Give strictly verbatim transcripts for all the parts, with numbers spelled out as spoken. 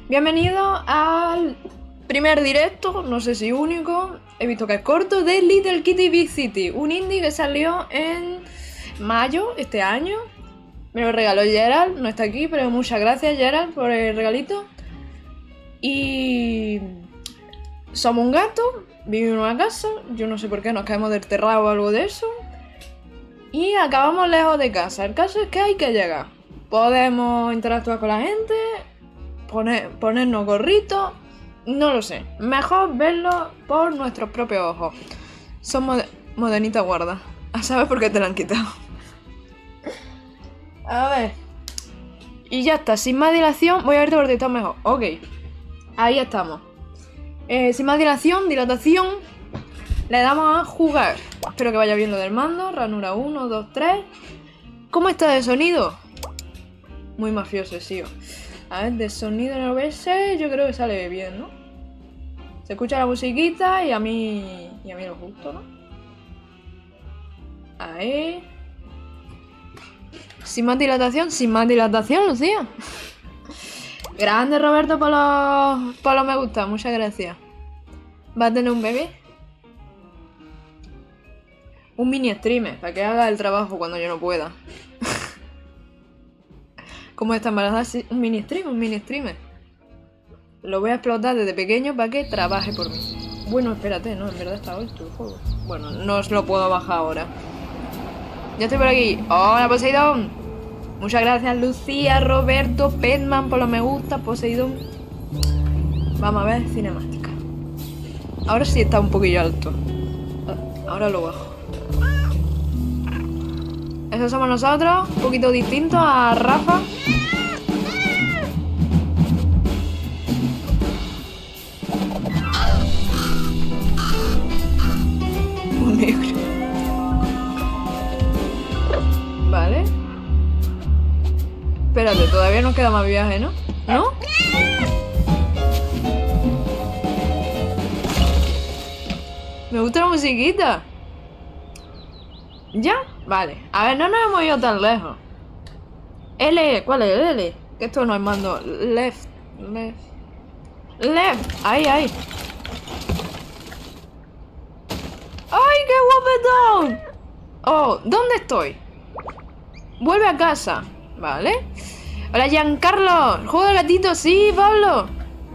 Bienvenido al primer directo, no sé si único, he visto que es corto, de Little Kitty Big City, un indie que salió en mayo este año. Me lo regaló Gerald, no está aquí, pero muchas gracias Gerald por el regalito. Y somos un gato, vivimos en una casa, yo no sé por qué nos caemos del terrado o algo de eso. Y acabamos lejos de casa, el caso es que hay que llegar. Podemos interactuar con la gente, poner, ponernos gorritos, no lo sé. Mejor verlo por nuestros propios ojos. Son moder modernita guarda. A saber por qué te la han quitado. A ver. Y ya está, sin más dilación, voy a verte por TikTok mejor. Ok. Ahí estamos. Eh, sin más dilación, dilatación. Le damos a jugar. Espero que vaya bien lo del mando. Ranura uno, dos, tres. ¿Cómo está de sonido? Muy mafioso, sí. A ver, de sonido en el O B S yo creo que sale bien, ¿no? Se escucha la musiquita y a mí... Y a mí lo justo, ¿no? Ahí. Sin más dilatación, sin más dilatación, Lucía. Grande Roberto por los, por los me gusta, muchas gracias. ¿Va a tener un bebé? Un mini streamer, para que haga el trabajo cuando yo no pueda. ¿Cómo está embarazada? Sí, un mini streamer, un mini streamer. Lo voy a explotar desde pequeño para que trabaje por mí. Bueno, espérate, no, en verdad está hoy tu juego. Bueno, no os lo puedo bajar ahora. Ya estoy por aquí. Hola, Poseidón. Muchas gracias, Lucía, Roberto, Petman por los me gusta, Poseidón. Vamos a ver, cinemática. Ahora sí está un poquillo alto. Ahora lo bajo. Esos somos nosotros, un poquito distinto a Rafa. Un negro. Vale. Espérate, todavía nos queda más viaje, ¿no? ¿No? Me gusta la musiquita. ¿Ya? Vale. A ver, no nos hemos ido tan lejos. L, ¿cuál es? L. Que esto no es mando. Left. Left. Left. Ahí, ahí. ¡Ay, qué guapetón! Oh, ¿dónde estoy? Vuelve a casa. Vale. Hola, Giancarlo. ¿El juego de gatito? Sí, Pablo.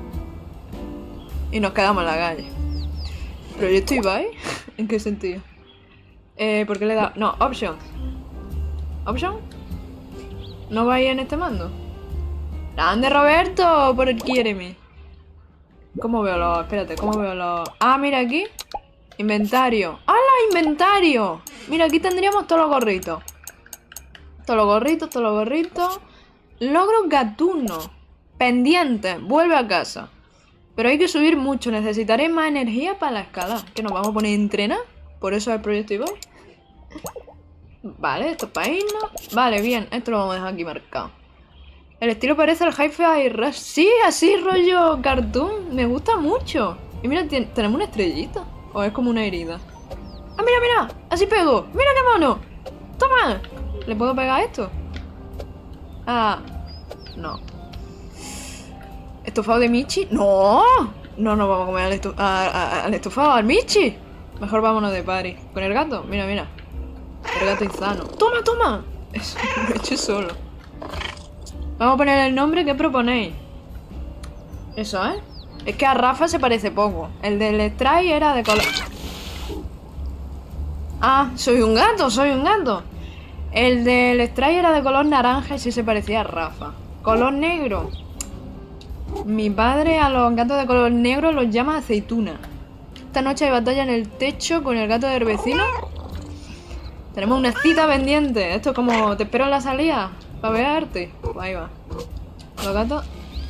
Y nos quedamos en la calle. ¿Pero yo estoy bye? ¿En qué sentido? Eh, ¿por qué le da? No, option. ¿Option? ¿No va ahí en este mando? ¡Grande Roberto! Por el quiéreme. ¿Cómo veo los...? Espérate, ¿cómo veo los...? Ah, mira aquí. Inventario. ¡Hala, inventario! Mira, aquí tendríamos todos los gorritos. Todos los gorritos, todos los gorritos. Logro gatuno. Pendiente. Vuelve a casa. Pero hay que subir mucho. Necesitaré más energía para la escala. ¿Que nos vamos a poner a entrenar? Por eso es el proyecto Ibai. Vale, esto es para irnos. Vale, bien, esto lo vamos a dejar aquí marcado. El estilo parece el Hi-Fi Rush. Sí, así rollo cartoon. Me gusta mucho. Y mira, tenemos una estrellita. O es como una herida. Ah, mira, mira. Así pego. Mira qué mono. Toma. ¿Le puedo pegar esto? Ah, no. ¿Estofado de Michi? ¡No! No, no vamos a comer al, estu a, a, al estofado, al Michi. Mejor vámonos de party. ¿Con el gato? Mira, mira. El gato insano. ¡Toma, toma! Eso lo he hecho solo. Vamos a poner el nombre que proponéis. Eso, ¿eh? Es que a Rafa se parece poco. El del Stray era de color... Ah, soy un gato, soy un gato. El del Stray era de color naranja y sí se parecía a Rafa. Color negro. Mi padre a los gatos de color negro los llama aceituna. Esta noche hay batalla en el techo con el gato del vecino. Tenemos una cita pendiente. Esto es como te espero en la salida para ver arte. Pues ahí va. Los gatos...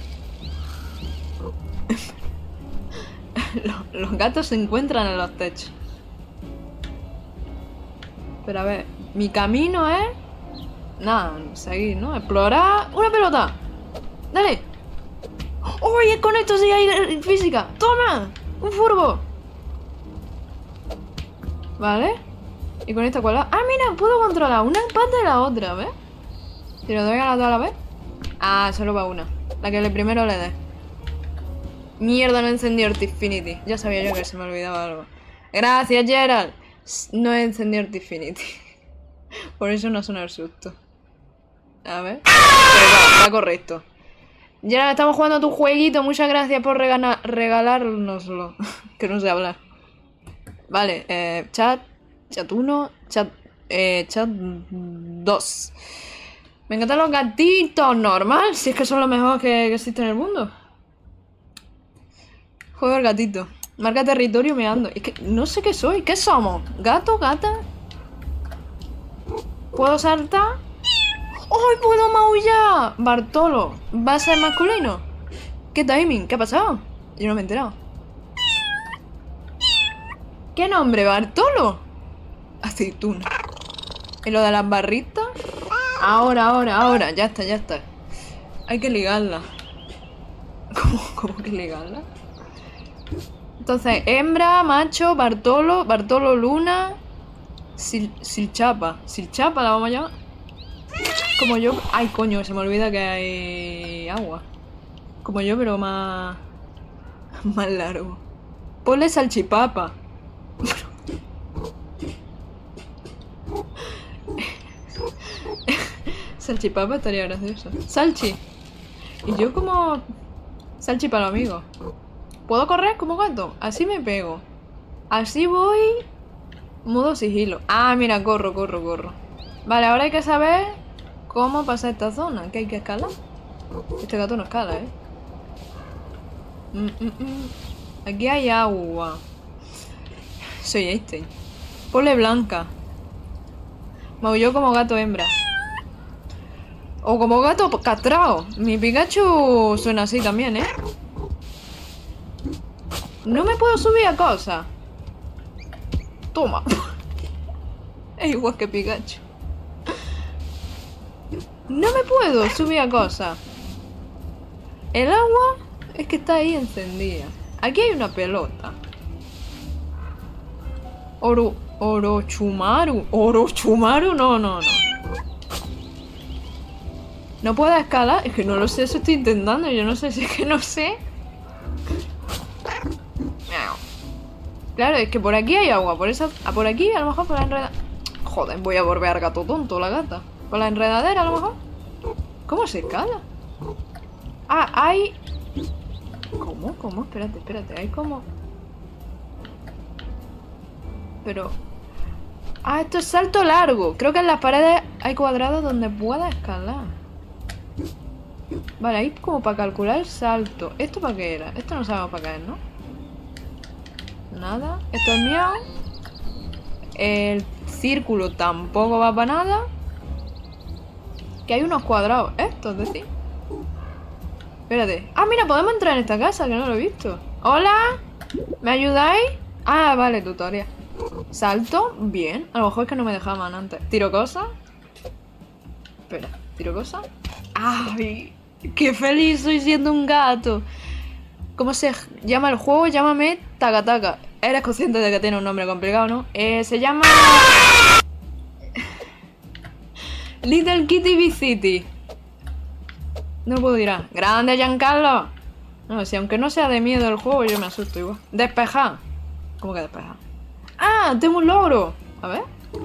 los, los gatos se encuentran en los techos. Pero a ver, mi camino es... Nada, seguir, ¿no? Explorar... ¡Una pelota! ¡Dale! ¡Uy! ¡Con esto sí hay física! ¡Toma! ¡Un furbo! Vale. ¿Y con esta cuál? Ah, mira, puedo controlar una pata y la otra, ¿ves? Si lo doy a las dos a la vez. Ah, solo va una. La que le primero le dé. Mierda, no he encendido Artifinity. Ya sabía yo que se me olvidaba algo. Gracias, Gerald. No he encendido Artifinity. Por eso no suena el susto. A ver. Pero va, va correcto. Gerald, estamos jugando tu jueguito. Muchas gracias por regalárnoslo. Que no sé hablar. Vale, eh, chat. Chat uno. Chat. Eh, chat dos. Me encantan los gatitos. Normal. Si es que son lo mejor que, que existe en el mundo. Juego al gatito. Marca territorio meando. Es que no sé qué soy. ¿Qué somos? ¿Gato? ¿Gata? ¿Puedo saltar? ¡Ay, puedo maullar! Bartolo. ¿Va a ser masculino? ¿Qué timing? ¿Qué ha pasado? Yo no me he enterado. ¿Qué nombre? ¿Bartolo? Aceituna. ¿Y lo de las barritas? Ahora, ahora, ahora. Ya está, ya está. Hay que ligarla. ¿Cómo, cómo que ligarla? Entonces, hembra, macho, Bartolo, Bartolo Luna, Sil, Silchapa. Silchapa la vamos a llamar. Como yo. Ay, coño, se me olvida que hay agua. Como yo, pero más. Más largo. Ponle salchipapa. Salchipapa estaría gracioso. Salchi. Y yo como. Salchi para los amigos. ¿Puedo correr como gato? Así me pego. Así voy. Modo sigilo. Ah, mira, corro, corro, corro. Vale, ahora hay que saber cómo pasar esta zona. ¿Que hay que escalar? Este gato no escala, ¿eh? Mm, mm, mm. Aquí hay agua. Soy Einstein. Ponle blanca. Maulló como gato hembra. O como gato castrado. Mi Pikachu suena así también, ¿eh? No me puedo subir a cosas. Toma. Es igual que Pikachu. No me puedo subir a cosas. El agua es que está ahí encendida. Aquí hay una pelota. Oro... Orochumaru. Orochumaru, no, no, no. No puedo escalar. Es que no lo sé, eso estoy intentando. Yo no sé si es que no sé. Claro, es que por aquí hay agua. Por eso, por aquí a lo mejor por la enredadera. Joder, voy a volver gato tonto, la gata. Por la enredadera a lo mejor. ¿Cómo se escala? Ah, hay... ¿Cómo? ¿Cómo? Espérate, espérate. Hay como... Pero... Ah, esto es salto largo. Creo que en las paredes hay cuadrados donde pueda escalar. Vale, ahí como para calcular el salto. ¿Esto para qué era? Esto no sabemos para qué es, ¿no? Nada. Esto es mío. El círculo tampoco va para nada. Que hay unos cuadrados. Estos, de sí. Espérate. Ah, mira, podemos entrar en esta casa, que no lo he visto. Hola. ¿Me ayudáis? Ah, vale, tutorial. Salto. Bien. A lo mejor es que no me dejaban antes. ¿Tiro cosas? Espera. ¿Tiro cosas? ¡Ay! ¡Qué feliz soy siendo un gato! ¿Cómo se llama el juego? Llámame Taka Taka. Eres consciente de que tiene un nombre complicado, ¿no? Eh, se llama... Little Kitty Big City. No puedo ir a... ¡Grande, Giancarlo! No, si aunque no sea de miedo el juego, yo me asusto igual. ¡Despejar! ¿Cómo que despejar? ¡Ah! ¡Tengo un logro! A ver...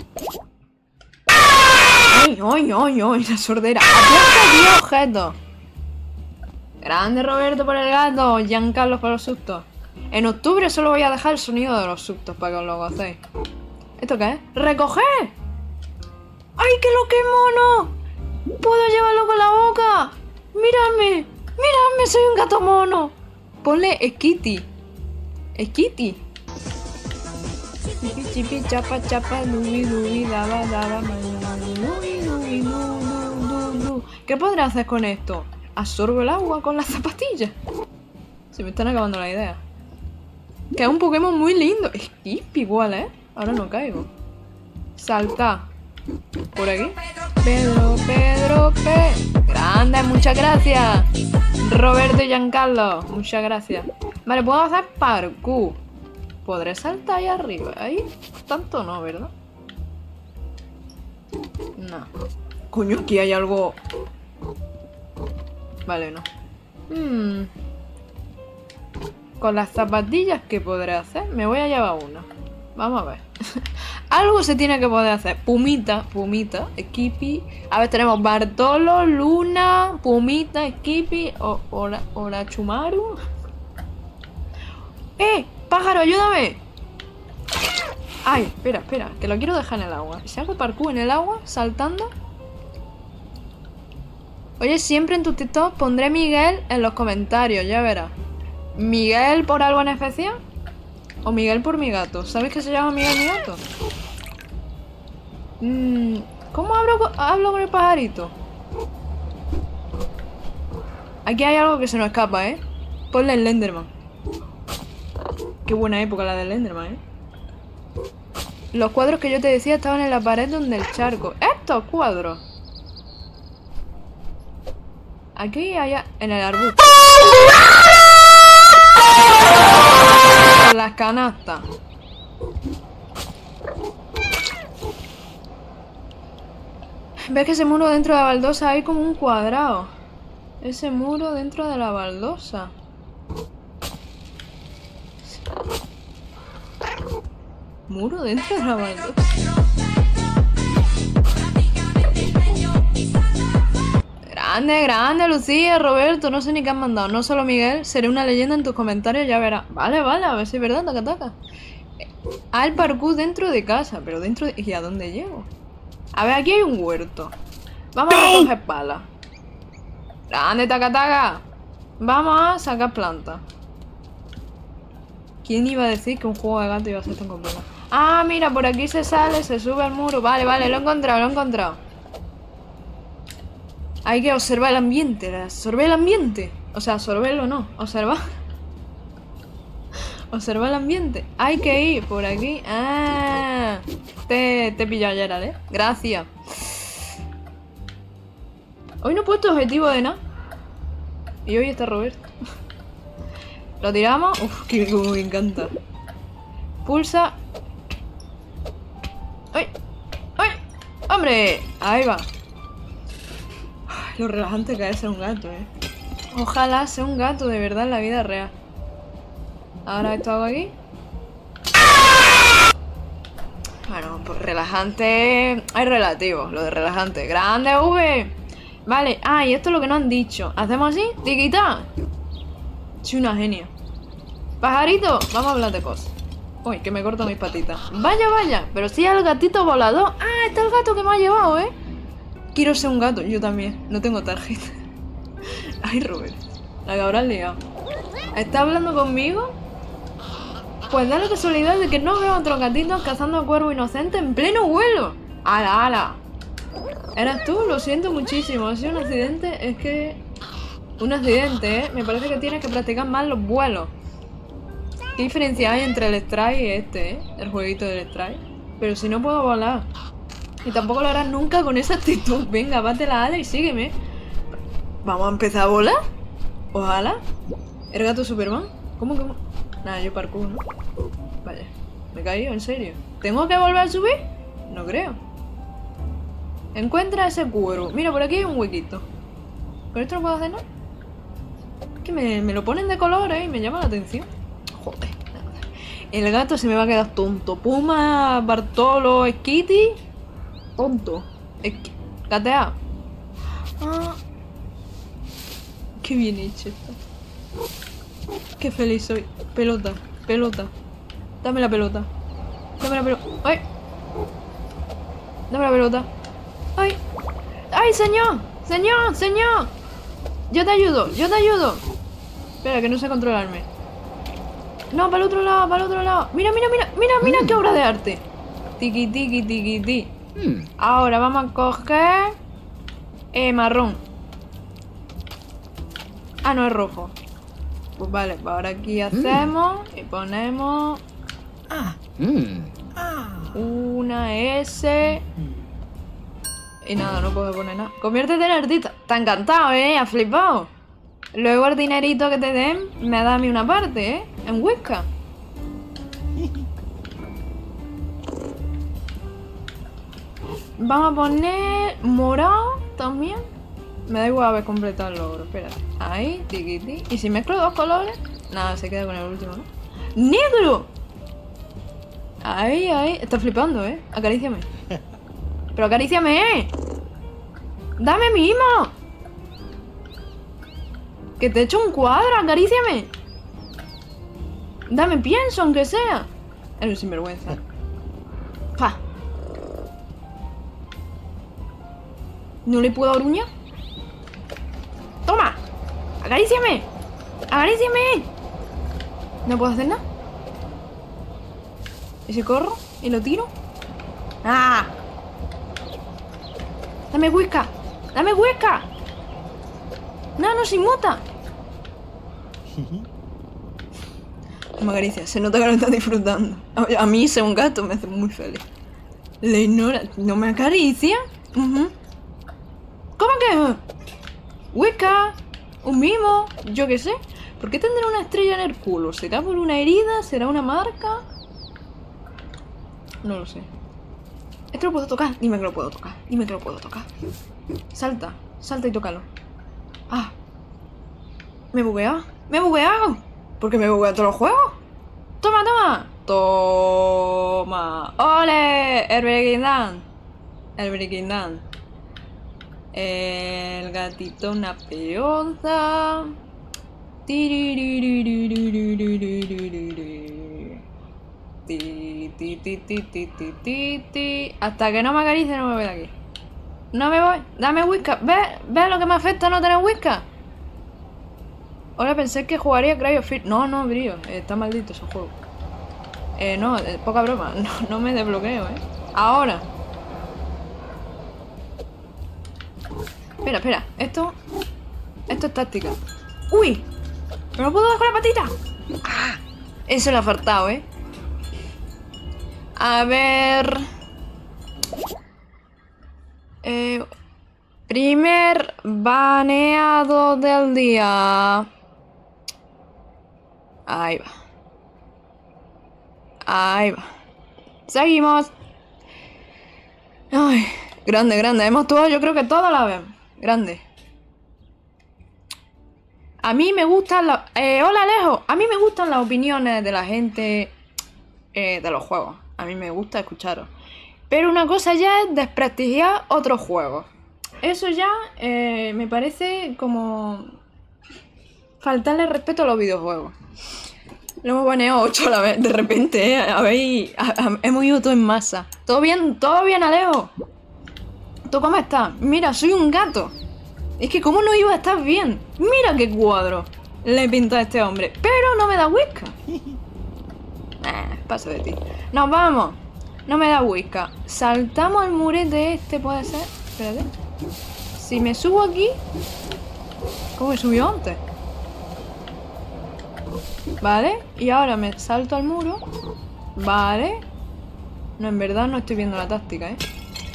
¡Ay, ay, ay, ay! La sordera. ¡Apunta diez objetos! Grande Roberto por el gato. Giancarlo por los sustos. En octubre solo voy a dejar el sonido de los sustos para que os lo gocéis. ¿Esto qué es? ¡Recoger! ¡Ay, qué lo que mono! ¡Puedo llevarlo con la boca! ¡Mírame! ¡Mírame! ¡Soy un gato mono! Ponle Skitty. Skitty. Chipi chipi chapa chapa dubi dubi daba daba dubi dubi du du du. ¿Qué podré hacer con esto? Absorbo el agua con las zapatillas. Se me están acabando la idea. Que es un Pokémon muy lindo. Es Skip igual, ¿eh? Ahora no caigo. Salta. Por aquí. Pedro, Pedro, P. Grande, muchas gracias. Roberto y Giancarlo. Muchas gracias. Vale, puedo hacer parkour. ¿Podré saltar ahí arriba? Ahí tanto no, ¿verdad? No. Coño, aquí hay algo... Vale, no. Hmm. Con las zapatillas, ¿qué podré hacer? Me voy a llevar una. Vamos a ver. Algo se tiene que poder hacer. Pumita, Pumita, Skippy. A ver, tenemos Bartolo, Luna, Pumita, Skippy, o, Ora, Orochimaru. ¡Eh! ¡Pájaro, ayúdame! Ay, espera, espera, que lo quiero dejar en el agua. Si hago parkour en el agua, saltando. Oye, siempre en tu TikTok pondré Miguel en los comentarios, ya verás. ¿Miguel por algo en especial? ¿O Miguel por mi gato? ¿Sabes que se llama Miguel mi gato? Mm, ¿Cómo hablo, hablo con el pajarito? Aquí hay algo que se nos escapa, ¿eh? Ponle el Enderman. Qué buena época la del Enderman, ¿eh? Los cuadros que yo te decía estaban en la pared donde el charco. ¡Estos cuadros! Aquí hay... en el arbusto. Las canastas. ¿Ves que ese muro dentro de la baldosa hay como un cuadrado? Ese muro dentro de la baldosa. Muro dentro de la baldosa. Grande, grande, Lucía, Roberto. No sé ni qué han mandado. No solo Miguel. Seré una leyenda en tus comentarios, ya verás. Vale, vale, a ver si es verdad, taca, taca. Al parkour dentro de casa. Pero dentro de... ¿Y a dónde llego? A ver, aquí hay un huerto. Vamos a coger palas. Grande, taca, taca. Vamos a sacar plantas. ¿Quién iba a decir que un juego de gato iba a ser tan complicado? Ah, mira, por aquí se sale, se sube al muro. Vale, vale, lo he encontrado, lo he encontrado. Hay que observar el ambiente, absorber el ambiente. O sea, absorberlo no, observar. Observar el ambiente. Hay que ir por aquí. Ah, te, te he pillado, Gerald, ¿eh? Gracias. Hoy no he puesto objetivo de nada. Y hoy está Roberto. Lo tiramos. Uf, que como me encanta. Pulsa. ¡Ay! ¡Ay! ¡Hombre! Ahí va. Lo relajante que es ser un gato, eh. Ojalá sea un gato de verdad en la vida real. Ahora esto hago aquí. Bueno, pues relajante... Hay relativos, lo de relajante. ¡Grande, V! Vale, ah, y esto es lo que nos han dicho. ¿Hacemos así? ¡Tiquita! Soy una genia. Pajarito, vamos a hablar de cosas. Uy, que me corto mis patitas. Vaya, vaya, pero si hay el gatito volador. Ah, está el gato que me ha llevado, ¿eh? Quiero ser un gato, yo también. No tengo tarjeta. Ay, Robert, la que habrás liado. ¿Está hablando conmigo? Pues da la casualidad de que no veo a otros gatitos cazando a cuervo inocente en pleno vuelo. ¡Hala, hala! ¿Eras tú? Lo siento muchísimo. Ha sido un accidente. Es que... Un accidente, ¿eh? Me parece que tienes que practicar más los vuelos. ¿Qué diferencia hay entre el Strike y este, eh? El jueguito del Strike. Pero si no puedo volar. Y tampoco lo harás nunca con esa actitud. Venga, bate la ala y sígueme. ¿Vamos a empezar a volar? Ojalá. ¿El gato Superman? ¿Cómo que...? Nada, yo parkour, ¿no? Vaya, me he caído, en serio. ¿Tengo que volver a subir? No creo. Encuentra ese cuero. Mira, por aquí hay un huequito. ¿Con esto no puedo hacer nada? Es que me, me lo ponen de colores y me llama la atención. Joder. El gato se me va a quedar tonto. Puma, Bartolo, Skitty. Tonto. Esqui... Gatea. Ah. Qué bien hecho esto. Qué feliz soy. Pelota, pelota. Dame la pelota. Dame la pelota. ¡Ay! Dame la pelota. ¡Ay! ¡Ay, señor! ¡Señor! ¡Señor! Yo te ayudo, yo te ayudo. Espera, que no sé controlarme. No, para el otro lado, para el otro lado. Mira, mira, mira, mira, mira qué obra de arte. Tiki, tiki, tiki, tiki. Ahora vamos a coger... Eh, marrón. Ah, no, es rojo. Pues vale, pues ahora aquí hacemos y ponemos una S. Y nada, no puedo poner nada. Conviértete en artista. Está encantado, ¿eh? Has flipado. Luego el dinerito que te den me da a mí una parte, ¿eh? En Whisca. Vamos a poner morado también. Me da igual haber completado el logro. Espera. Ahí, tiquiti. ¿Y si mezclo dos colores? Nada, se queda con el último, ¿no? ¡Negro! Ahí, ahí. Está flipando, ¿eh? Acaríciame. Pero acaríciame, ¿eh? ¡Dame mimo! Que te echo un cuadro, acaríciame. Dame pienso, aunque sea. Eres un sinvergüenza. ¡Pa! ¿No le puedo aruñar? ¡Toma! ¡Acaríciame! ¡Acaríciame! ¿No puedo hacer nada? ¿Y si corro? ¿Y lo tiro? ¡Ah! ¡Dame huesca! ¡Dame huesca! ¡No, no se inmuta! Me acaricia, se nota que lo está disfrutando. A, a mí, ser un gato, me hace muy feliz. Le ignora. ¿No me acaricia? Uh-huh. ¿Cómo que? Huesca, un mimo, yo qué sé. ¿Por qué tendrá una estrella en el culo? ¿Será por una herida? ¿Será una marca? No lo sé. ¿Esto lo puedo tocar? Dime que lo puedo tocar. Dime que lo puedo tocar. Salta, salta y tócalo. Ah. Me he bugueado. Me he bugueado. ¿Por qué me he bugueado todos los juegos? Toma, toma. Toma. ¡Ole! El Breaking El Breaking El gatito una peonza. Hasta que no me acaricie no me voy de aquí. No me voy. Dame whisky. ¿Ves? ¿Ves lo que me afecta no tener whisky? Ahora pensé que jugaría Cry of Fear. No, no, brillo. Está maldito ese juego. Eh, no, eh, poca broma. No, no me desbloqueo, eh. Ahora. Espera, espera. Esto. Esto es táctica. ¡Uy! ¿No lo puedo dar con la patita? ¡Ah! Eso le ha faltado, eh. A ver. Eh, primer baneado del día. Ahí va. Ahí va. Seguimos. Ay, grande, grande. Hemos todo, yo creo que toda la vez. Grande. A mí me gustan las... Eh, hola, Alejo. A mí me gustan las opiniones de la gente eh, de los juegos. A mí me gusta escucharos. Pero una cosa ya es desprestigiar otros juegos. Eso ya eh, me parece como faltarle respeto a los videojuegos. Lo hemos baneado ocho a la vez, de repente, ¿eh? Habéis, a, a, hemos ido todo en masa. ¿Todo bien? ¿Todo bien, Alejo? ¿Tú cómo estás? Mira, soy un gato. Es que cómo no iba a estar bien. Mira qué cuadro le he pintado a este hombre. Pero no me da whisky. Eh, paso de ti. Nos vamos. No me da whisky. Saltamos al murete este, puede ser. Espérate. Si me subo aquí. ¿Cómo me subió antes? Vale. Y ahora me salto al muro. Vale. No, en verdad no estoy viendo la táctica, ¿eh?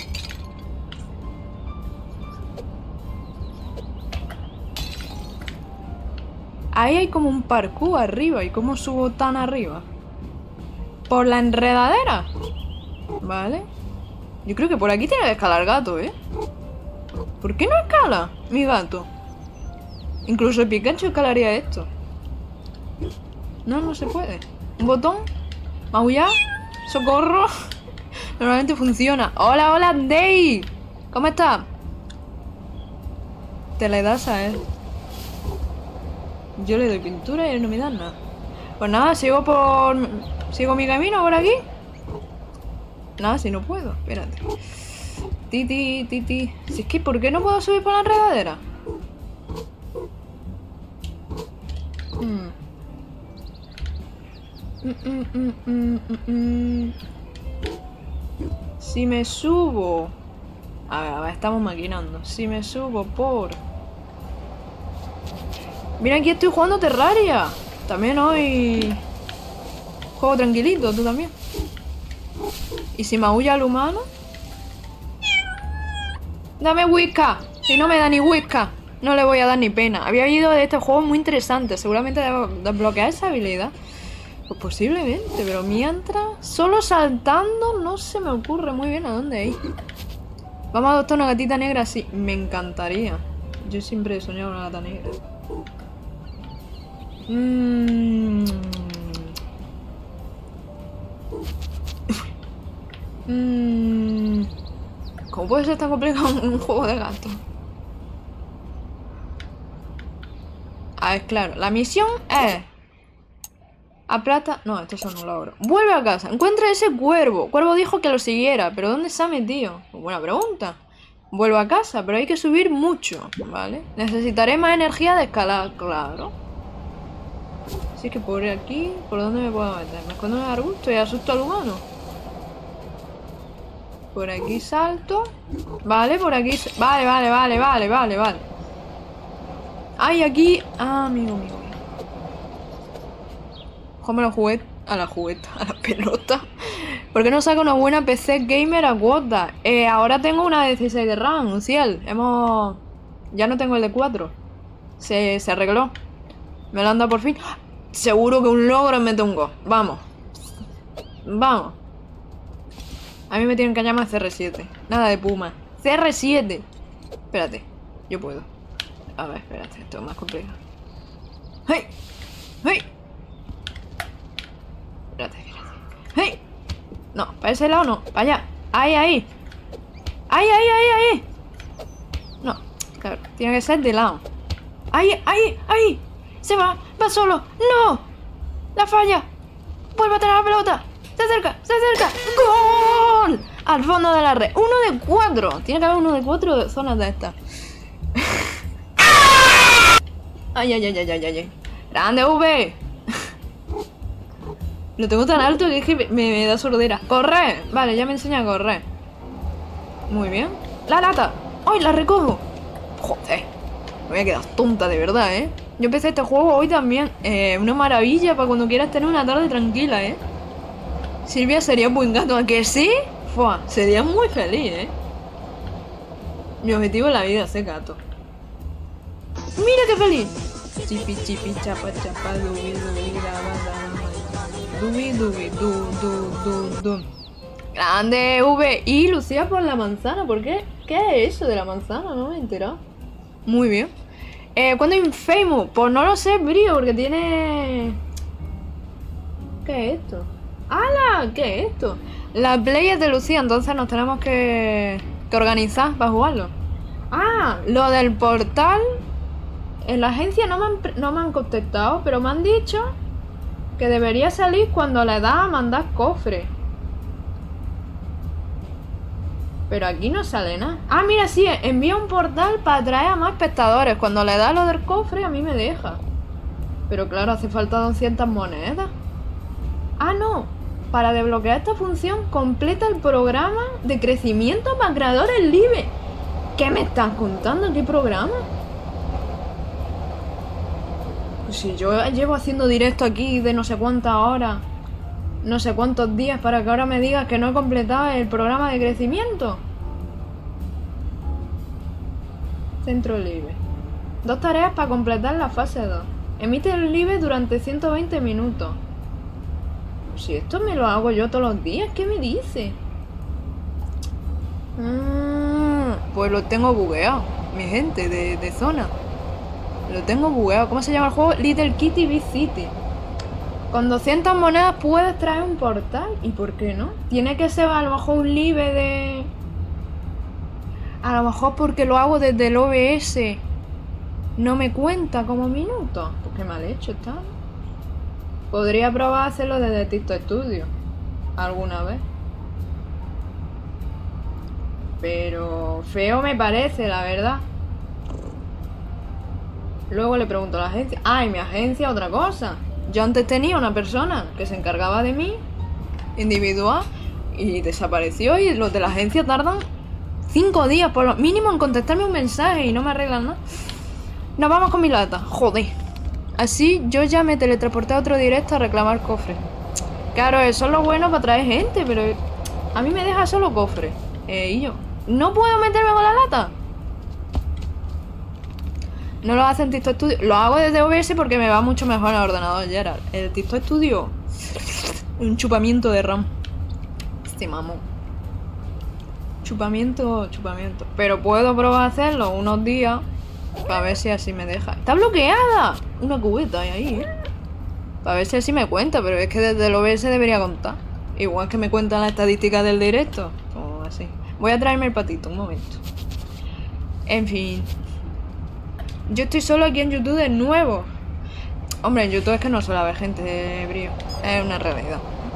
Ahí hay como un parkour arriba. ¿Y cómo subo tan arriba? ¿Por la enredadera? Vale. Yo creo que por aquí tiene que escalar el gato, ¿eh? ¿Por qué no escala mi gato? Incluso el Pikachu escalaría esto. No, no se puede. Un botón. Maullar. Socorro. Normalmente funciona. Hola, hola, Dave. ¿Cómo estás? Te le das a él. Yo le doy pintura y él no me da nada. Pues nada, sigo por... Sigo mi camino por aquí. Nada, si no puedo. Espérate. Titi, titi. Si es que, ¿por qué no puedo subir por la enredadera? Hmm. Mm, mm, mm, mm, mm, mm. Si me subo... A ver, a ver, estamos maquinando. Si me subo por... Mira, aquí estoy jugando Terraria. También hoy... Juego tranquilito, tú también. ¿Y si maulla al humano? Dame whisky. Si no me da ni whisky, no le voy a dar ni pena. Había oído de este juego muy interesante. Seguramente debo desbloquear esa habilidad. Pues posiblemente, pero mientras... Solo saltando no se me ocurre muy bien a dónde ir. Vamos a adoptar una gatita negra, sí. Me encantaría. Yo siempre he soñado una gata negra. Mmm... Mm, ¿Cómo puede ser tan complicado un juego de gato? A ver, claro, la misión es... A plata... No, estos son un logro. Vuelve a casa, encuentra ese cuervo. Cuervo dijo que lo siguiera, pero ¿dónde se ha metido? Buena pregunta. Vuelvo a casa, pero hay que subir mucho, ¿vale? Necesitaré más energía de escalar, claro. Así que por aquí, ¿por dónde me puedo meter? Me escondo en el arbusto y asusto al humano. Por aquí salto. Vale, por aquí... Vale, vale, vale, vale, vale, vale. Ay, aquí... Ah, amigo mío. Cómo la juguete... A la jugueta, a la pelota. ¿Por qué no saca una buena P C gamer a cuota? Eh, ahora tengo una de dieciséis de RAM, un ciel. Hemos... Ya no tengo el de cuatro. Se, se arregló. Me lo han dado por fin. Seguro que un logro me tungo. Vamos. Vamos. A mí me tienen que llamar C R siete. Nada de Puma. C R siete. Espérate. Yo puedo. A ver, espérate. Esto es más complicado. ¡Hey! ¡Hey! Espérate, espérate. ¡Hey! No, para ese lado no. Para allá. Ahí, ahí. Ahí, ahí, ahí, ahí. No, claro. Tiene que ser de lado. Ahí, ahí, ahí. Se va. Va solo. ¡No! La falla. Vuelve a tener la pelota. Se acerca, se acerca. ¡Gol! Al fondo de la red. Uno de cuatro. Tiene que haber uno de cuatro zonas de estas. Ay, ay, ay, ay, ay, ay. Grande, V. Lo tengo tan alto que es que me, me da sordera. ¡Corre! Vale, ya me enseña a correr. Muy bien. ¡La lata! ¡Ay, la recojo! Joder. Me voy a quedar tonta de verdad, ¿eh? Yo empecé este juego hoy también. Eh, una maravilla para cuando quieras tener una tarde tranquila, ¿eh? Silvia sería un buen gato. ¿A que sí? Fua, sería muy feliz, ¿eh? Mi objetivo en la vida es ser gato. ¡Mira qué feliz! Chipi, chipi, chapa, chapa, dubi, dubi, dubi, dubi, du, du, du, du. Grande, V. Y Lucía por la manzana. ¿Por qué? ¿Qué es eso de la manzana? No me he enterado. Muy bien. Eh, ¿Cuándo Infamous? Pues no lo sé, brío, porque tiene... ¿Qué es esto? ¡Hala! ¿Qué es esto? La play es de Lucía, entonces nos tenemos que, que organizar para jugarlo. Ah, lo del portal. En la agencia no me han, no me han contestado, pero me han dicho que debería salir cuando le das a mandar cofre. Pero aquí no sale nada. Ah, mira, sí, envía un portal para atraer a más espectadores. Cuando le da lo del cofre, a mí me deja. Pero claro, hace falta doscientas monedas. Ah, no. Para desbloquear esta función, completa el programa de crecimiento para creadores libres. ¿Qué me estás contando? ¿Qué programa? Pues si yo llevo haciendo directo aquí de no sé cuántas horas, no sé cuántos días, para que ahora me digas que no he completado el programa de crecimiento. Centro libre. Dos tareas para completar la fase dos. Emite el libre durante ciento veinte minutos. Si esto me lo hago yo todos los días, ¿qué me dice? Mm, pues lo tengo bugueado, mi gente de, de zona. Lo tengo bugueado. ¿Cómo se llama el juego? Little Kitty Big City. Con doscientas monedas puedes traer un portal. ¿Y por qué no? Tiene que ser a lo mejor un libre de... A lo mejor porque lo hago desde el O B S. No me cuenta como minutos. Pues qué mal hecho está. Podría probar a hacerlo desde TikTok Studio alguna vez. Pero feo me parece, la verdad. Luego le pregunto a la agencia. Ah, y mi agencia otra cosa. Yo antes tenía una persona que se encargaba de mí, individual, y desapareció. Y los de la agencia tardan cinco días por lo mínimo en contestarme un mensaje y no me arreglan nada. Nos vamos con mi lata. Joder. Así yo ya me teletransporté a otro directo a reclamar cofre. Claro, eso es lo bueno para traer gente, pero a mí me deja solo cofre. Eh, y yo, ¿no puedo meterme con la lata? No lo hace en TikTok Studio. Lo hago desde O B S porque me va mucho mejor en el ordenador, Gerald. El TikTok Studio, un chupamiento de RAM. Este mamón. Chupamiento, chupamiento. Pero puedo probar a hacerlo unos días para ver si así me deja. ¡Está bloqueada! Una cubeta hay ahí, ¿eh? Para ver si así me cuenta, pero es que desde el O B S debería contar. Igual que me cuentan las estadísticas del directo. O así. Voy a traerme el patito, un momento. En fin. Yo estoy solo aquí en YouTube de nuevo. Hombre, en YouTube es que no suele haber gente de brío. Es una realidad.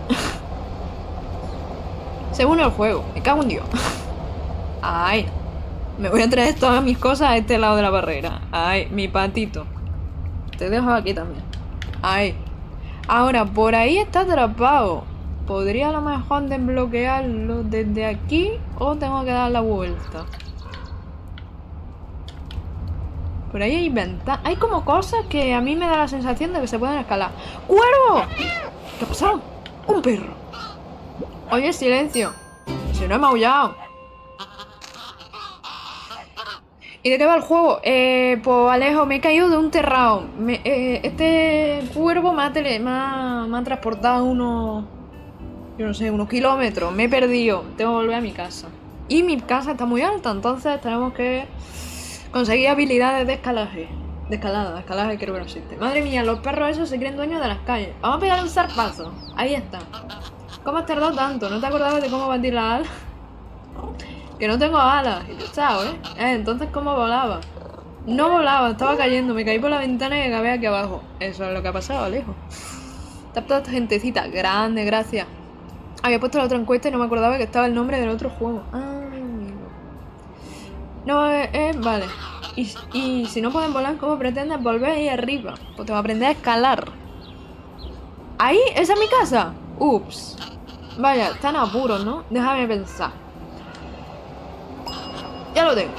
Según el juego. Me cago en Dios. Ay. Me voy a traer todas mis cosas a este lado de la barrera. Ay, mi patito. Te dejo aquí también. Ay. Ahora, por ahí está atrapado. Podría a lo mejor desbloquearlo desde aquí o tengo que dar la vuelta. Por ahí hay ventanas. Hay como cosas que a mí me da la sensación de que se pueden escalar. ¡Cuervo! ¿Qué ha pasado? Un perro. Oye, silencio. Si no he maullado. ¿Y de qué va el juego? Eh, pues Alejo, me he caído de un terrao. Me, eh, este cuervo me ha, tele, me, ha, me ha transportado unos... Yo no sé, unos kilómetros. Me he perdido. Tengo que volver a mi casa. Y mi casa está muy alta, entonces tenemos que conseguir habilidades de escalaje. De escalada, de escalaje creo que no existe. Madre mía, los perros esos se creen dueños de las calles. Vamos a pegar un zarpazo. Ahí está. ¿Cómo has tardado tanto? ¿No te acordabas de cómo batir las alas? Que no tengo alas. Y tú sabes, ¿eh? eh entonces, ¿cómo volaba? No volaba, estaba cayendo. Me caí por la ventana y acabé aquí abajo. Eso es lo que ha pasado, Alejo. Te ha puesto gentecita. Grande, gracias. Había puesto la otra encuesta y no me acordaba que estaba el nombre del otro juego. Ah, amigo. No, eh, eh, vale. Y, y si no pueden volar, ¿cómo pretendes volver ahí arriba? Pues te va a aprender a escalar. ¿Ahí? ¿Esa es mi casa? Ups. Vaya, están apuros, ¿no? Déjame pensar. Ya lo tengo.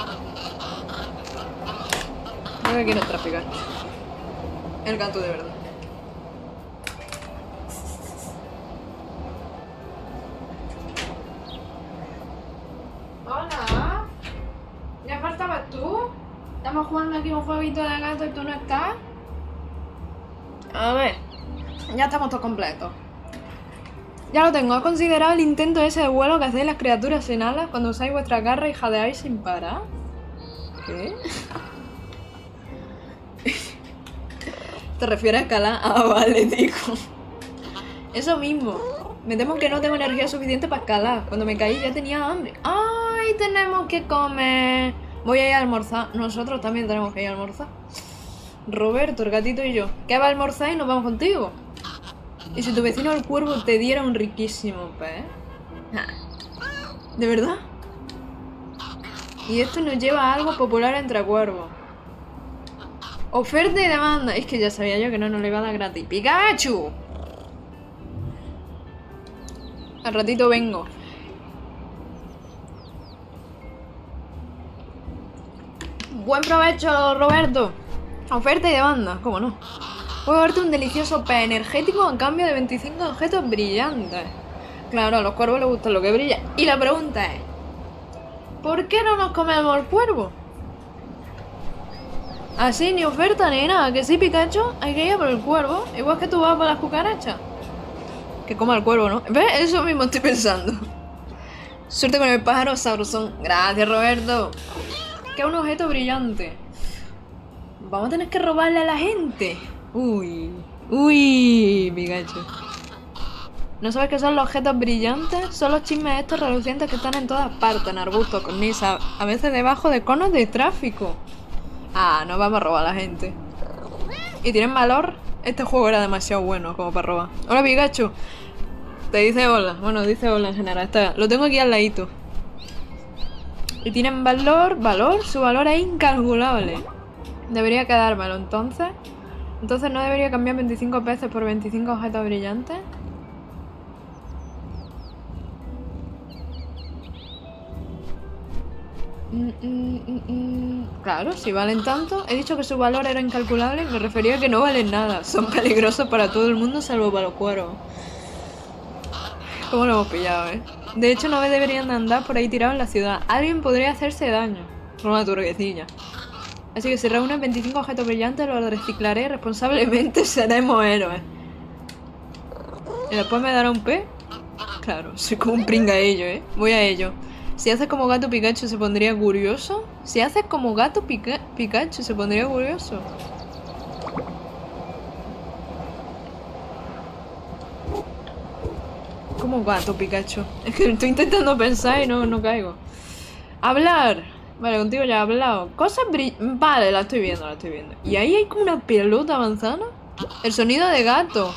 No me quiero traficar. El gato de verdad. Hola. ¿Ya faltabas tú? Estamos jugando aquí un jueguito de gato y tú no estás. A ver. Ya estamos todos completos. Ya lo tengo. ¿Has considerado el intento ese de vuelo que hacéis las criaturas sin alas cuando usáis vuestra garra y jadeáis sin parar? ¿Qué? ¿Te refieres a escalar? Ah, vale, digo. Eso mismo. Me temo que no tengo energía suficiente para escalar. Cuando me caí ya tenía hambre. ¡Ay! Tenemos que comer. Voy a ir a almorzar. Nosotros también tenemos que ir a almorzar. Roberto, el gatito y yo. ¿Qué va a almorzar y nos vamos contigo? ¿Y si tu vecino el cuervo te diera un riquísimo pez? ¿De verdad? Y esto nos lleva a algo popular entre cuervos. Oferta y demanda. Es que ya sabía yo que no nos le iba a dar gratis. ¡Pikachu! Al ratito vengo. Buen provecho, Roberto. Oferta y demanda, ¿cómo no? Puedo darte un delicioso pez energético a cambio de veinticinco objetos brillantes. Claro, a los cuervos les gusta lo que brilla. Y la pregunta es, ¿por qué no nos comemos el cuervo? Así, ni oferta ni nada. Que sí, Pikachu, hay que ir por el cuervo. Igual que tú vas por las cucarachas. Que coma el cuervo, ¿no? ¿Ves? Eso mismo estoy pensando. Suerte con el pájaro sabrosón. Gracias, Roberto. Que es un objeto brillante. Vamos a tener que robarle a la gente. Uy. Uy, Pikachu. ¿No sabes qué son los objetos brillantes? Son los chismes estos relucientes que están en todas partes. En arbustos, cornisas, a veces debajo de conos de tráfico. Ah, no vamos a robar a la gente. ¿Y tienen valor? Este juego era demasiado bueno como para robar. Hola, Pikachu. Te dice hola. Bueno, dice hola en general. Está... Lo tengo aquí al ladito. Y tienen valor. ¿Valor? Su valor es incalculable. Debería quedármelo, entonces. Entonces no debería cambiar veinticinco peces por veinticinco objetos brillantes. Mm, mm, mm, mm. Claro, si valen tanto. He dicho que su valor era incalculable. Me refería a que no valen nada. Son peligrosos para todo el mundo salvo para los cuervos. ¿Cómo lo hemos pillado, eh? De hecho, no deberían de andar por ahí tirados en la ciudad. Alguien podría hacerse daño. Una turquecilla. Así que si reúnen veinticinco objetos brillantes, los reciclaré y responsablemente seremos héroes. ¿Y después me dará un pez? Claro, soy como un pringaello, ¿eh? Voy a ello. Si haces como gato Pikachu, ¿se pondría curioso? Si haces como gato Pica Pikachu, ¿se pondría curioso? como gato, Pikachu. Es que estoy intentando pensar y no, no caigo. Hablar. Vale, contigo ya he hablado. Cosas brillantes. Vale, la estoy viendo, la estoy viendo. Y ahí hay como una pelota manzana. El sonido de gato.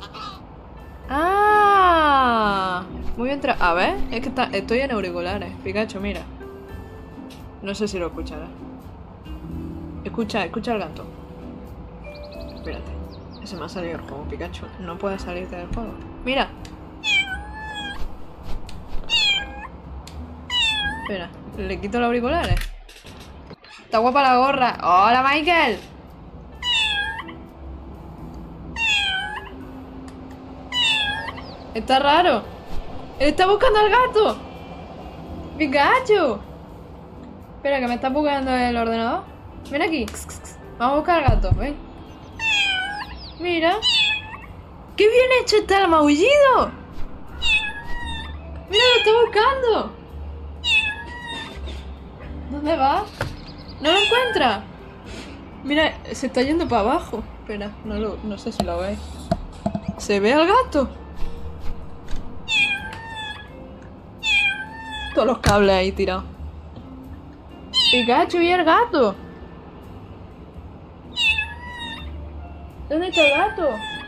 Ah. Muy bien. A ver, es que está... estoy en auriculares. Pikachu, mira. No sé si lo escucharás. Escucha, escucha el gato. Espérate. Se me ha salido el juego, Pikachu. No puedes salirte del juego. Mira. Espera, le quito los auriculares. Está guapa la gorra. ¡Hola, Michael! Está raro. Él está buscando al gato. Pikachu. Espera, que me está buscando el ordenador. Ven aquí. Vamos a buscar al gato, ven. Mira. ¡Qué bien hecho está el maullido! Mira, lo está buscando. ¿Dónde va? ¿No lo encuentra? Mira, se está yendo para abajo. Espera, no, lo, no sé si lo veis. ¿Se ve al gato? Todos los cables ahí tirados. Pikachu, ¿y el gato? ¿Dónde está el gato?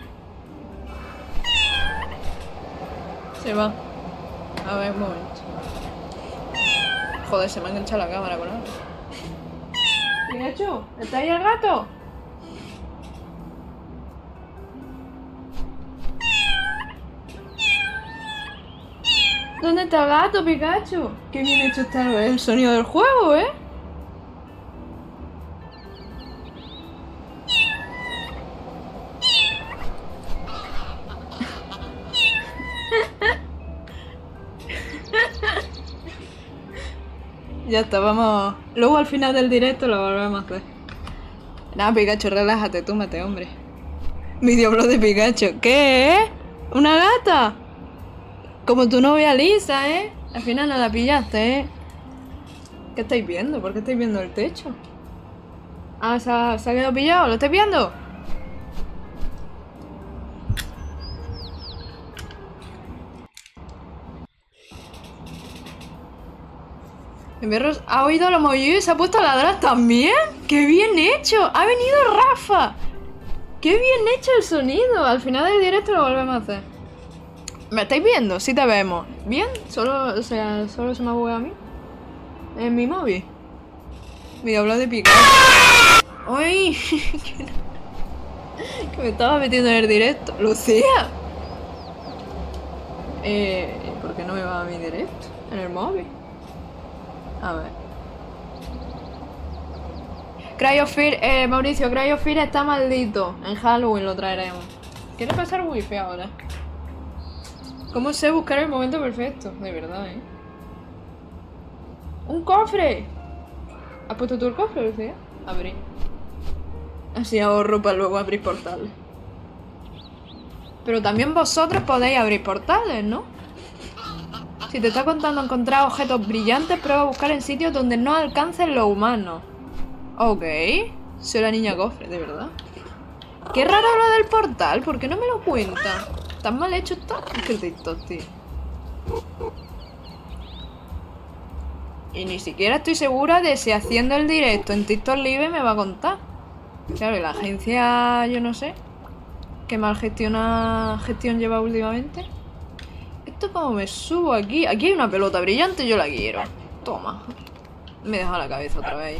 Se va. A ver, un momento. Joder, se me ha enganchado la cámara con algo. Pikachu, ¿está ahí el gato? ¿Dónde está el gato, Pikachu? Qué bien hecho está el sonido del juego, ¿eh? Ya está, vamos. Luego al final del directo lo volvemos a hacer. Nada, Pikachu, relájate, túmate, hombre. Videoblog de Pikachu. ¿Qué? ¿Una gata? Como tu novia Lisa, ¿eh? Al final no la pillaste, ¿eh? ¿Qué estáis viendo? ¿Por qué estáis viendo el techo? Ah, ¿se ha, se ha quedado pillado? ¿Lo estáis viendo? El perro ha oído los maullidos y se ha puesto a ladrar también. ¡Qué bien hecho! ¡Ha venido Rafa! ¡Qué bien hecho el sonido! Al final del directo lo volvemos a hacer. ¿Me estáis viendo? Sí te vemos. ¿Bien? Solo, o sea, solo se me ha bugueado a mí. En mi móvil. Videoblog de Pikachu. ¡Ay! Que me estaba metiendo en el directo. ¡Lucía! Eh, ¿por qué no me va a mi directo? En el móvil. A ver. Cryofear, eh, Mauricio, Cryofear está maldito. En Halloween lo traeremos. ¿Quieres pasar wifi ahora? ¿Cómo sé buscar el momento perfecto? De verdad, ¿eh? ¡Un cofre! ¿Has puesto tú el cofre, Lucía? Abrí. Así ahorro para luego abrir portales. Pero también vosotros podéis abrir portales, ¿no? Si te está contando encontrar objetos brillantes, prueba a buscar en sitios donde no alcancen los humanos. Ok. Soy la niña cofre, de verdad. Qué raro lo del portal, ¿por qué no me lo cuenta? ¿Tan mal hecho está? Es que el TikTok, tío. Y ni siquiera estoy segura de si haciendo el directo en TikTok Live me va a contar. Claro, y la agencia, yo no sé. ¿Qué mal gestiona, gestión lleva últimamente? Esto como me subo aquí. Aquí hay una pelota brillante, yo la quiero. Toma. Me deja la cabeza otra vez.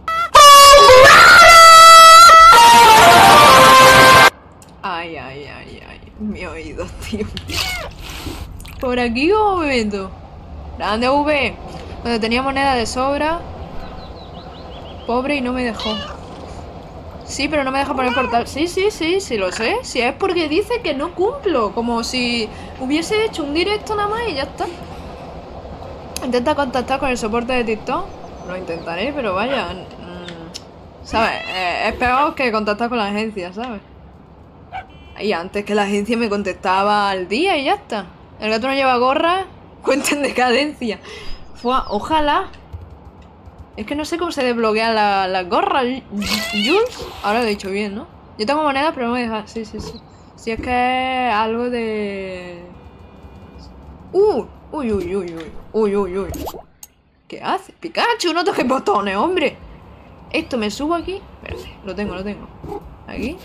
Ay, ay, ay, ay. Mi oído, tío. Por aquí como me meto. Grande V. Donde tenía moneda de sobra. Pobre y no me dejó. Sí, pero no me deja poner portal. Sí, sí, sí, sí lo sé. Si es porque dice que no cumplo. Como si hubiese hecho un directo nada más y ya está. Intenta contactar con el soporte de TikTok. Lo intentaré, pero vaya. Mmm, ¿Sabes? Eh, es peor que contactar con la agencia, ¿sabes? Y antes que la agencia me contestaba al día y ya está. El gato no lleva gorra. Cuenta en decadencia. Fua, ojalá. Es que no sé cómo se desbloquean las la gorras, Jules. Ahora lo he dicho bien, ¿no? Yo tengo monedas, pero no me deja. Sí, sí, sí. Si es que es algo de... Uh, uy, uy, uy, uy. Uy, uy, uy. ¿Qué hace? Pikachu, no toques botones, hombre. Esto me subo aquí. Espérate, lo tengo, lo tengo. Aquí.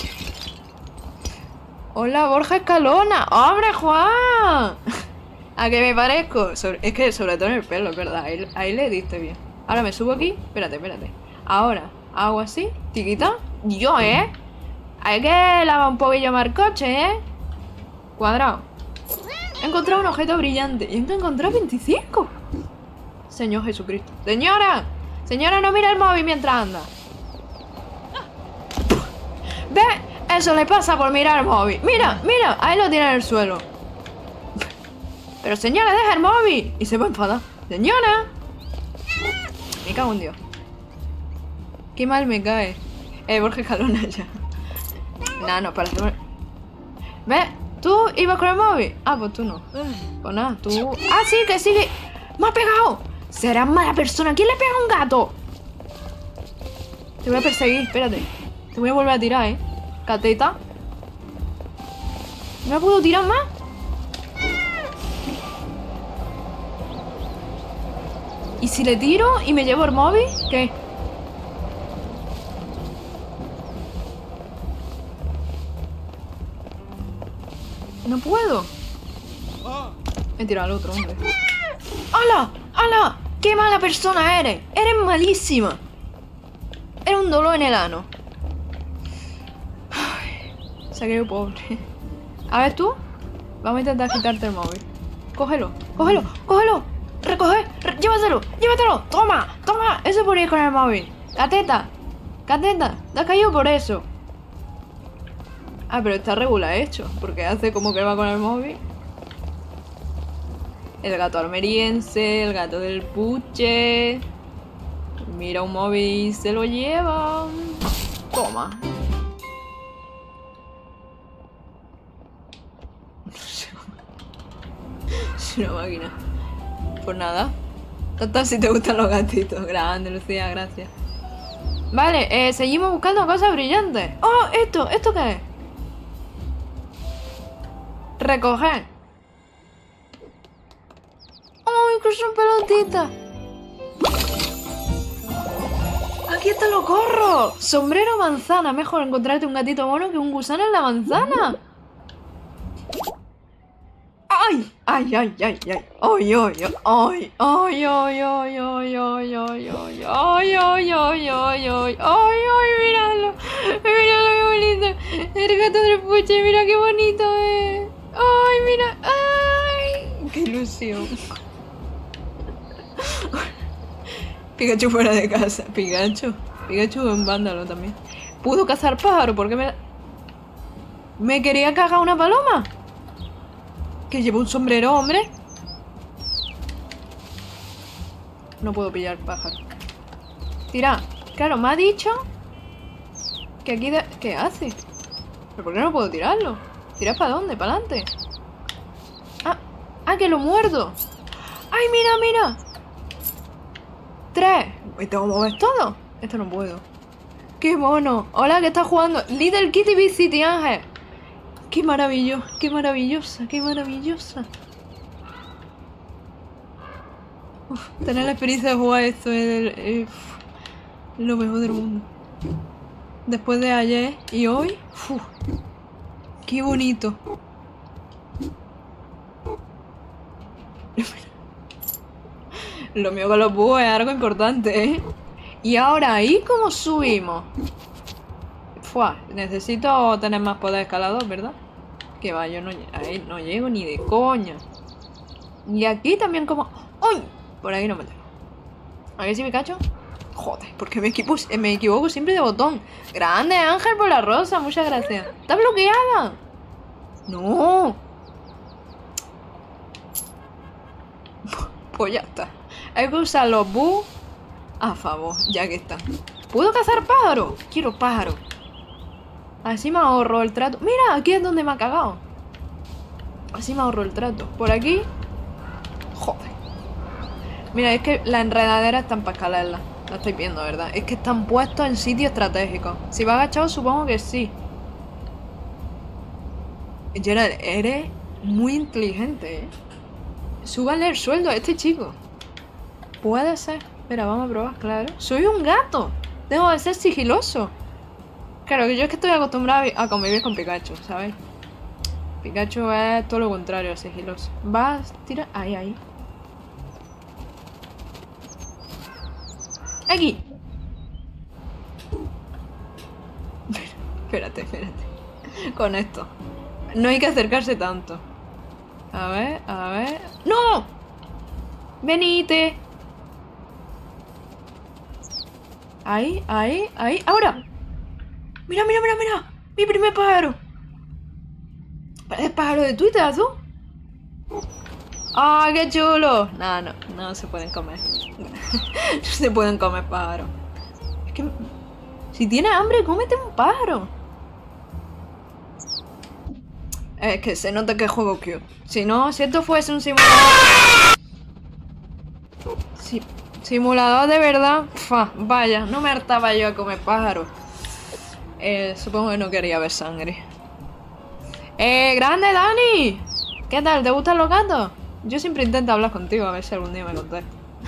Hola, Borja Escalona. ¡Hombre, Juan! ¿A qué me parezco? Sobre, es que sobre todo en el pelo, es verdad. Ahí, ahí le diste bien. Ahora me subo aquí. Espérate, espérate. Ahora hago así. Tiquita. Yo, ¿eh? Hay que lavar un poquillo más el coche, ¿eh? Cuadrado. He encontrado un objeto brillante. Y he encontrado veinticinco. Señor Jesucristo. ¡Señora! Señora, no mira el móvil mientras anda. ¿Ve? Eso le pasa por mirar el móvil. Mira, mira, ahí lo tiene en el suelo. Pero señora, deja el móvil. Y se va a enfadar. Señora. Me cago en Dios. Qué mal me cae. Eh, Borja Escalona ya. Nah, no, para hacer... ¿Ves? ¿Tú ibas con el móvil? Ah, pues tú no. Pues nada, tú... Ah, sí, que sí, que... ¡Me ha pegado! Serás mala persona. ¿Quién le pega a un gato? Te voy a perseguir, espérate. Te voy a volver a tirar, ¿eh? Cateta. ¿No me puedo tirar más? ¿Y si le tiro y me llevo el móvil? ¿Qué? No puedo. Me he tirado al otro, hombre. ¡Hala! ¡Hala! ¡Qué mala persona eres! ¡Eres malísima! Era un dolor en el ano. Ay, se ha quedado pobre. A ver tú. Vamos a intentar quitarte el móvil. Cógelo, cógelo, cógelo. Recoge, re llévatelo, llévatelo. Toma, toma. Eso por ir con el móvil. Cateta, cateta. Te has caído por eso. Ah, pero está regular hecho. Porque hace como que va con el móvil. El gato almeriense, el gato del puche. Mira un móvil y se lo lleva. Toma. Es una máquina. Pues nada. Total, si te gustan los gatitos. Grande, Lucía, gracias. Vale, eh, seguimos buscando cosas brillantes. ¡Oh! Esto, ¿esto qué es? Recoger. ¡Ay, que son pelotitas! ¡Aquí están los gorros! Sombrero manzana. Mejor encontrarte un gatito mono que un gusano en la manzana. ¡Ay! ¡Ay, ay, ay, ay! ¡Ay, ay, ay! ¡Ay, ay, ay, ay, ay, ay, ay! ¡Ay, ay, ay, ay, ay! ¡Ay, ay, míralo! ¡Míralo qué bonito! El gato del puche, mira qué bonito es. ¡Ay, mira! ¡Ay! ¡Qué ilusión! Pikachu fuera de casa. Pikachu. Pikachu es un vándalo también. ¿Pudo cazar pájaro? ¿Por qué me... ¿Me quería cagar una paloma? Que llevo un sombrero, hombre. No puedo pillar pájaro. Tira. Claro, me ha dicho que aquí... De... ¿Qué hace? ¿Pero por qué no puedo tirarlo? ¿Tiras para dónde? ¿Para adelante? Ah, ah, que lo muerdo. ¡Ay, mira, mira! Tres. ¿Me tengo que mover todo? Esto no puedo. ¡Qué mono! Hola, ¿qué estás jugando? Little Kitty Big City Ángel. ¡Qué maravilloso! ¡Qué maravillosa! ¡Qué maravillosa! Uf, tener la experiencia de jugar esto es el, el, lo mejor del mundo. Después de ayer y hoy, uf, ¡qué bonito! Lo mío con los búhos es algo importante, ¿eh? Y ahora, ¿ahí cómo subimos? Fua, necesito tener más poder escalador, ¿verdad? Que va, yo no, ahí no llego ni de coña. Y aquí también como... ¡Uy! Por ahí no me tengo. A ver si me cacho. Joder, porque me equivoco, me equivoco siempre de botón. Grande, Ángel, por la rosa, muchas gracias. ¡Está bloqueada! ¡No! Pues ya está. Hay que usar los bus a favor, ya que están. ¿Puedo cazar pájaros? Quiero pájaros. Así me ahorro el trato. Mira, aquí es donde me ha cagado. Así me ahorro el trato. Por aquí. Joder. Mira, es que las enredaderas están para escalarlas. Lo estáis viendo, ¿verdad? Es que están puestos en sitios estratégicos. Si va agachado, supongo que sí. Gerard, eres muy inteligente, ¿eh? Súbale el sueldo a este chico. Puede ser. Espera, vamos a probar, claro. Soy un gato. Tengo que ser sigiloso. Claro, que yo es que estoy acostumbrada a convivir con Pikachu, ¿sabes? Pikachu es todo lo contrario a sigiloso. Vas, tira. Ahí, ahí. Aquí. Espérate, espérate. Con esto. No hay que acercarse tanto. A ver, a ver. ¡No! Venite. Ahí, ahí, ahí. ¡Ahora! Mira, mira, mira, mira. Mi primer pájaro. ¿Es pájaro de Twitter, tú? ¡Ah, qué chulo! No, no, no se pueden comer. No se pueden comer pájaros. Es que... si tienes hambre, cómete un pájaro. Es que se nota que juego cute. Si no, si esto fuese un simulador... Si... simulador de verdad... Fa, vaya, no me hartaba yo a comer pájaros. Eh, supongo que no quería ver sangre. ¡Eh, grande Dani! ¿Qué tal? ¿Te gustan los gatos? Yo siempre intento hablar contigo, a ver si algún día me contestas.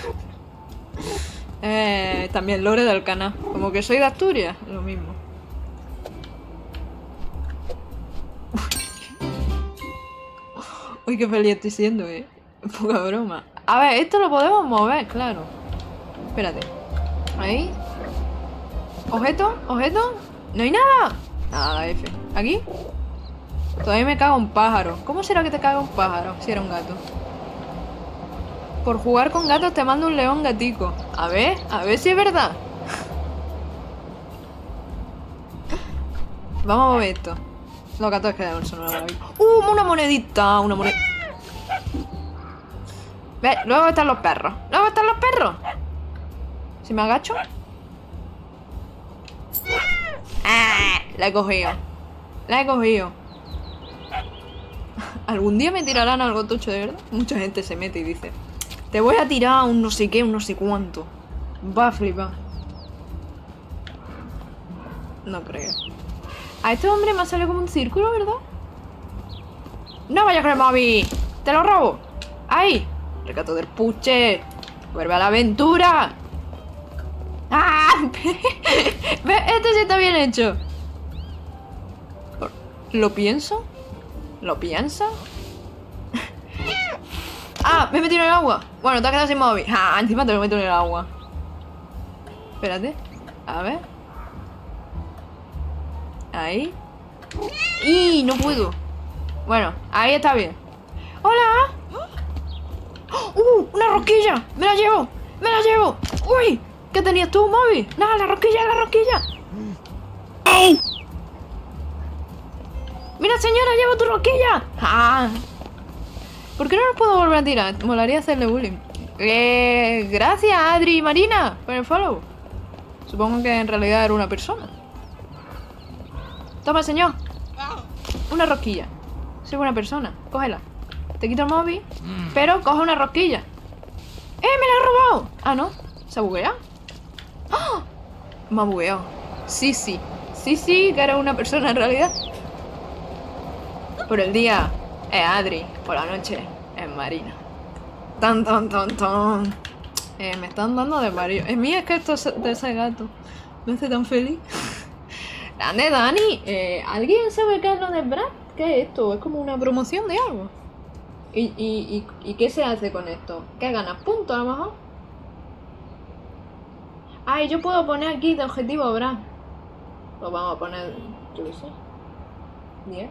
eh, también Lore del canal. Como que soy de Asturias, lo mismo. Uy, qué feliz estoy siendo, eh. Poca broma. A ver, esto lo podemos mover, claro. Espérate. Ahí. ¿Objeto? ¿Objeto? ¿No hay nada? Nada, F. ¿Aquí? Todavía me caga un pájaro. ¿Cómo será que te caga un pájaro si era un gato? Por jugar con gatos te mando un león gatico. A ver, a ver si es verdad. Vamos a mover esto. Los gatos es que son una maravilla. ¡Uh! Una monedita, una moneda. Ve, luego están los perros. Luego están los perros. Si me agacho. ¡Ah! La he cogido. La he cogido. ¿Algún día me tirarán algo tocho de verdad? Mucha gente se mete y dice: te voy a tirar un no sé qué, un no sé cuánto. Va a flipar. No creo. A este hombre me ha salido como un círculo, ¿verdad? ¡No vayas con el móvil! ¡Te lo robo! ¡Ahí! Recato del puche. ¡Vuelve a la aventura! ¡Ah! ¿Ves? Este sí está bien hecho. ¿Lo pienso? ¿Lo piensa? ¡Ah! Me he metido en el agua. Bueno, te has quedado sin móvil. ¡Ah! Encima te lo meto en el agua. Espérate. A ver. Ahí. ¡Y! No puedo. Bueno, ahí está bien. ¡Hola! ¡Uh! ¡Una rosquilla! ¡Me la llevo! ¡Me la llevo! ¡Uy! ¿Qué tenías tú, móvil? ¡No! ¡La rosquilla! ¡La rosquilla! ¡Ay! ¡Mira, señora! ¡Llevo tu rosquilla! ¡Ah! ¿Por qué no nos puedo volver a tirar? Molaría hacerle bullying. Eh, gracias, Adri y Marina, por el follow. Supongo que en realidad era una persona. Toma, señor. Una rosquilla. Soy buena persona. Cógela. Te quito el móvil, pero coge una rosquilla. ¡Eh, me la he robado! Ah, no. ¿Se ha bugueado? ¡Oh! Me ha bugueado. Sí, sí. Sí, sí, que era una persona en realidad. Por el día es Adri. Por la noche es Marina. Tan, tan, tan, tan. Eh, me están dando de Mario. Es mía, es que esto de ese gato me hace tan feliz. Grande Dani, eh, ¿alguien sabe qué es lo de Brad? ¿Qué es esto? ¿Es como una promoción de algo? ¿Y, y, y, y qué se hace con esto? ¿Qué ganas? ¿Puntos a lo mejor? Ah, y yo puedo poner aquí de objetivo Brad. Pues vamos a poner, yo qué sé, diez.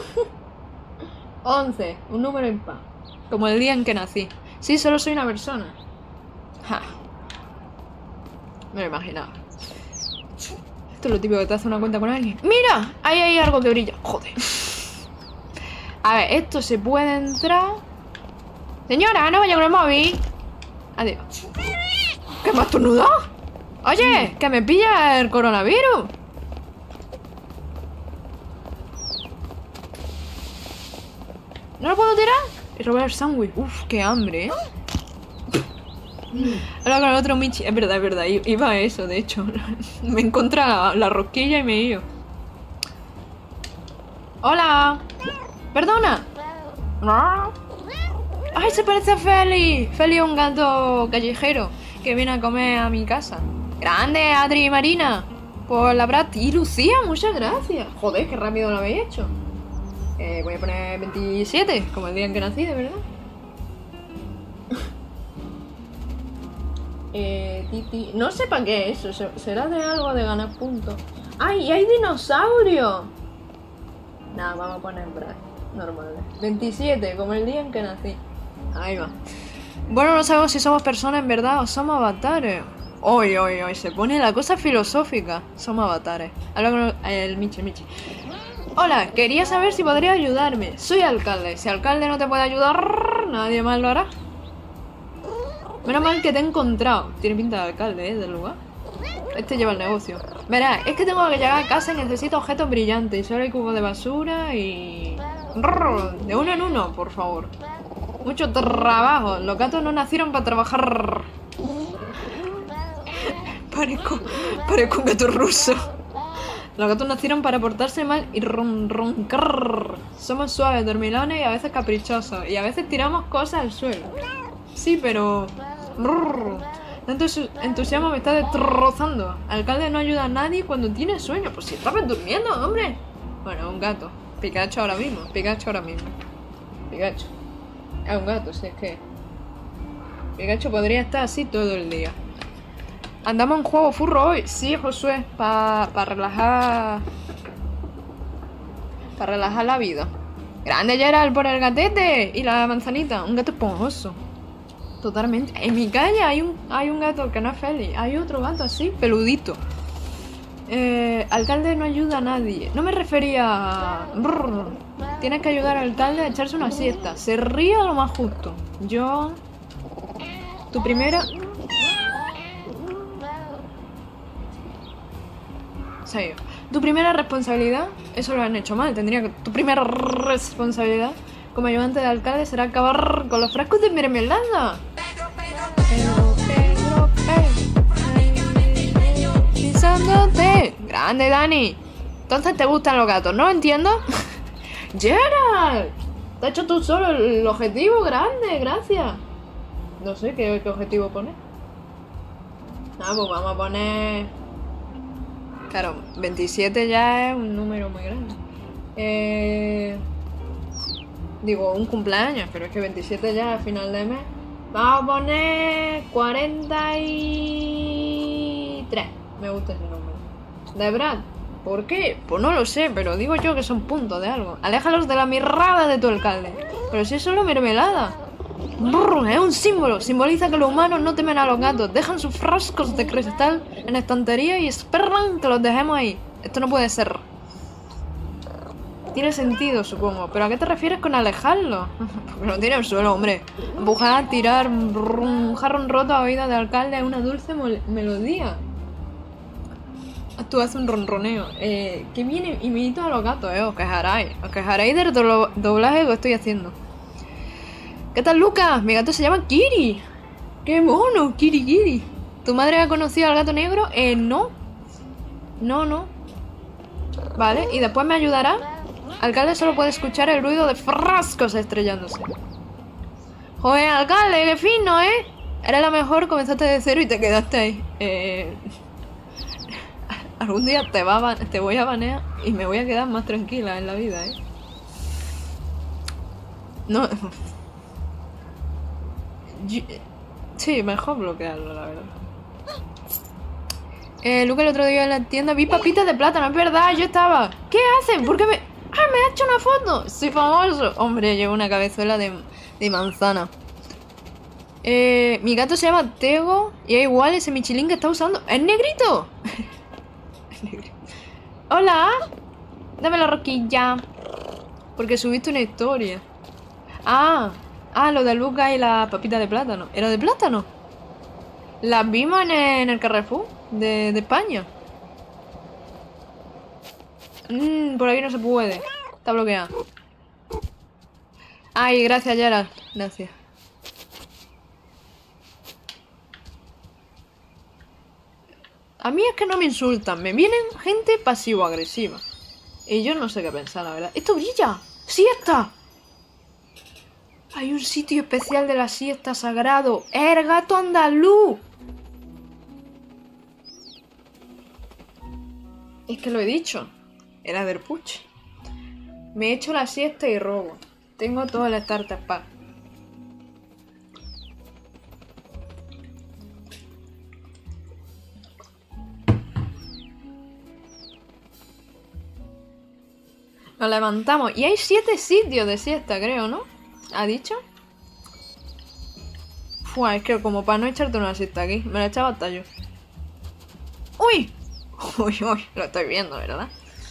once, un número impar. Como el día en que nací. Sí, solo soy una persona. Ja. Me lo imaginaba. Esto es lo típico que te hace una cuenta con alguien. ¡Mira! Ahí hay algo que brilla. Joder. A ver, esto se puede entrar. Señora, no vaya con el móvil. Adiós. ¿Qué me has estornudado? Oye, que me pilla el coronavirus. ¿No lo puedo tirar? Y robar el sándwich. Uf, qué hambre, ¿eh? Ahora con el otro Michi. Es verdad, es verdad. Iba a eso, de hecho. Me encontré la, la rosquilla y me he ido. Hola. Perdona. ¡Ay, se parece a Feli! Feli es un gato callejero que viene a comer a mi casa. ¡Grande, Adri y Marina! Por la Brat. Y Lucía, muchas gracias. Joder, qué rápido lo habéis hecho. Eh, voy a poner veintisiete, como el día en que nací, de verdad. eh, titi. No sé para qué es eso. Será de algo de ganar puntos. ¡Ay, y hay dinosaurio! Nada, vamos a poner Brat. Normal. veintisiete, como el día en que nací. Ahí va. Bueno, no sabemos si somos personas en verdad o somos avatares. Hoy, hoy, hoy, se pone la cosa filosófica. Somos avatares. Habla con el Michi, Michi. Hola, quería saber si podría ayudarme. Soy alcalde. Si alcalde no te puede ayudar, nadie más lo hará. Menos mal que te he encontrado. Tiene pinta de alcalde, ¿eh? Del lugar. Este lleva el negocio. Verás, es que tengo que llegar a casa y necesito objetos brillantes. Solo hay cubos de basura y... De uno en uno, por favor. Mucho trabajo. Los gatos no nacieron para trabajar. Parezco, parezco un gato ruso. Los gatos nacieron para portarse mal y ron, roncar. Somos suaves, dormilones y a veces caprichosos. Y a veces tiramos cosas al suelo. Sí, pero... Tanto entusiasmo me está destrozando. Alcalde no ayuda a nadie cuando tiene sueño. Pues si estabas durmiendo, hombre. Bueno, un gato. Pikachu ahora mismo. Pikachu ahora mismo. Pikachu. Es un gato, si es que... Pikachu podría estar así todo el día. Andamos en juego furro hoy. Sí, Josué. Para pa relajar... Para relajar la vida. Grande Gerald por el gatete. Y la manzanita. Un gato esponjoso. Totalmente. En mi calle hay un, hay un gato que no es feliz. Hay otro gato así, peludito. Eh, alcalde no ayuda a nadie. No me refería a... Brrr. Tienes que ayudar al alcalde a echarse una siesta. Se ríe a lo más justo. Yo... Tu primera... Sí. Tu primera responsabilidad... Eso lo han hecho mal. Tendría que... Tu primera responsabilidad como ayudante de alcalde será acabar con los frascos de mermelada. Pedro, Pedro, Pedro, pisándote. Grande, Dani. Entonces te gustan los gatos, ¿no? ¿Entiendo? Gerald, te has hecho tú solo el objetivo grande, gracias. No sé qué, qué objetivo poner. Ah, pues vamos a poner... Claro, veintisiete ya es un número muy grande. Eh... Digo, un cumpleaños, pero es que veintisiete ya es final de mes. Vamos a poner cuarenta y tres. Me gusta ese número. ¿De Brad? ¿Por qué? Pues no lo sé, pero digo yo que son puntos de algo. Aléjalos de la mirada de tu alcalde. Pero si es solo mermelada. Brr, es un símbolo. Simboliza que los humanos no temen a los gatos. Dejan sus frascos de cristal en estantería y esperan que los dejemos ahí. Esto no puede ser. Tiene sentido, supongo. ¿Pero a qué te refieres con alejarlo? Porque no tiene el suelo, hombre. Empujar, tirar un jarrón roto a oídas de alcalde es una dulce melodía. Tú haces un ronroneo. Eh, que viene imito a los gatos, eh. Os quejaréis. Os quejaréis del do doblaje que estoy haciendo. ¿Qué tal, Lucas? Mi gato se llama Kiri. ¡Qué mono! Kiri, Kiri. ¿Tu madre ha conocido al gato negro? Eh, no. No, no. Vale, y después me ayudará. Alcalde solo puede escuchar el ruido de frascos estrellándose. Joder, alcalde, qué fino, ¿eh? Eres la mejor, comenzaste de cero y te quedaste ahí. Eh... Algún día te, va a te voy a banear y me voy a quedar más tranquila en la vida, ¿eh? No... Yo... Sí, mejor bloquearlo, la verdad. Eh, Luca, el otro día en la tienda vi papitas de plátano, es verdad, yo estaba... ¿Qué hacen? ¿Por qué me...? ¡Ah, me ha hecho una foto! ¡Soy famoso! Hombre, llevo una cabezuela de, de manzana. Eh, mi gato se llama Tego y es igual ese Michelin que está usando. ¡Es negrito! Es negrito. ¡Hola! Dame la rosquilla. Porque subiste una historia. Ah, ah, lo de Luca y la papita de plátano. ¿Era de plátano? Las vimos en el, en el Carrefour de, de España. Mmm, por aquí no se puede. Está bloqueado. Ay, gracias, Gerald. Gracias. A mí es que no me insultan. Me vienen gente pasivo-agresiva. Y yo no sé qué pensar, la verdad. ¡Esto brilla! ¡Sí está! Hay un sitio especial de la siesta sagrado. ¡Es el gato andaluz! Es que lo he dicho. Era del puche. Me echo la siesta y robo. Tengo todas las tartas pa. Nos levantamos. Y hay siete sitios de siesta, creo, ¿no? ¿Ha dicho? Fua, es que como para no echarte una siesta aquí. Me la echaba hasta yo. ¡Uy! Uy, uy, lo estoy viendo, ¿verdad?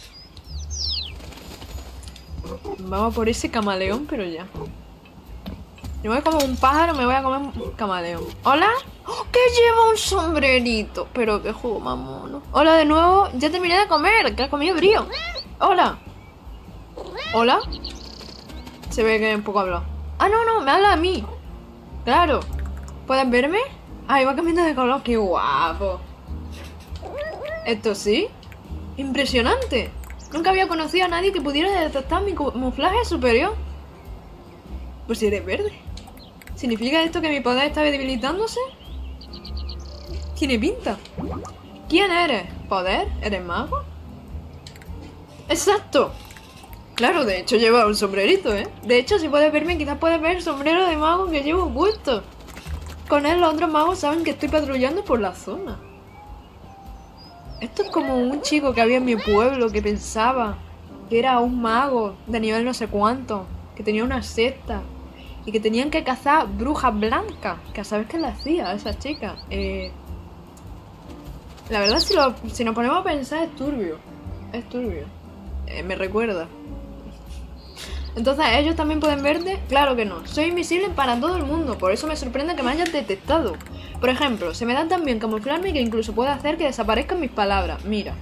Vamos por ese camaleón, pero ya. Yo voy como un pájaro, me voy a comer un camaleón. ¿Hola? ¡Oh, que lleva un sombrerito! Pero qué juego más mono. Hola de nuevo, ya terminé de comer, que has comido brío. Hola. ¿Hola? Se ve que es un poco hablado. Ah, no, no, me habla a mí. Claro. ¿Puedes verme? Ay, va cambiando de color, qué guapo. ¿Esto sí? Impresionante. Nunca había conocido a nadie que pudiera detectar mi camuflaje superior. Pues si eres verde. ¿Significa esto que mi poder está debilitándose? Tiene pinta. ¿Quién eres? ¿Poder? ¿Eres mago? ¡Exacto! Claro, de hecho lleva un sombrerito, ¿eh? De hecho, si puedes verme, quizás puedes ver el sombrero de mago que llevo puesto. Con él los otros magos saben que estoy patrullando por la zona. Esto es como un chico que había en mi pueblo que pensaba que era un mago de nivel no sé cuánto, que tenía una secta y que tenían que cazar brujas blancas. Que a saber qué le hacía a esa chica. Eh, la verdad, si, lo, si nos ponemos a pensar, es turbio. Es turbio. Eh, me recuerda. Entonces, ¿ellos también pueden verte? Claro que no. Soy invisible para todo el mundo, por eso me sorprende que me hayas detectado. Por ejemplo, se me da tan bien camuflarme que incluso puedo hacer que desaparezcan mis palabras. Mira.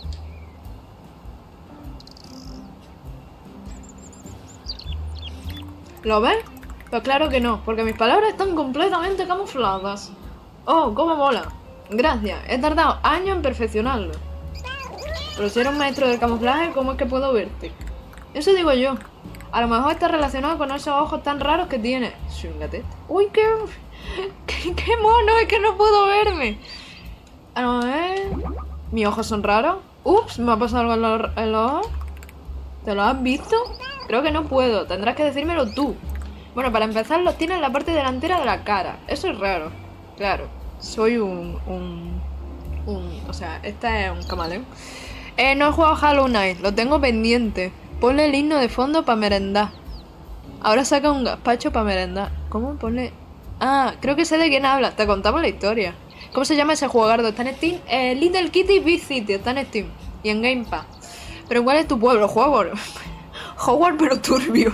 ¿Lo ves? Pues claro que no, porque mis palabras están completamente camufladas. Oh, cómo mola. Gracias, he tardado años en perfeccionarlo. Pero si eres un maestro del camuflaje, ¿cómo es que puedo verte? Eso digo yo. A lo mejor está relacionado con esos ojos tan raros que tiene. Soy un gatete. Uy, qué, qué, qué mono, es que no puedo verme. A ver. ¿Mis ojos son raros? Ups, me ha pasado algo en los, en los ojos. ¿Te lo has visto? Creo que no puedo, tendrás que decírmelo tú. Bueno, para empezar, los tienes en la parte delantera de la cara. Eso es raro. Claro, soy un... un, un o sea, este es un camaleón. Eh, no he jugado Hollow Knight, lo tengo pendiente. Ponle el himno de fondo para merendar. Ahora saca un gazpacho para merendar. ¿Cómo pone? Ah, creo que sé de quién hablas. Te contamos la historia. ¿Cómo se llama ese juegardo? Está en Steam. Eh, Little Kitty Big City. Está en Steam. Y en Game Pass. Pero ¿cuál es tu pueblo? Hogwarts. Hogwarts pero turbio.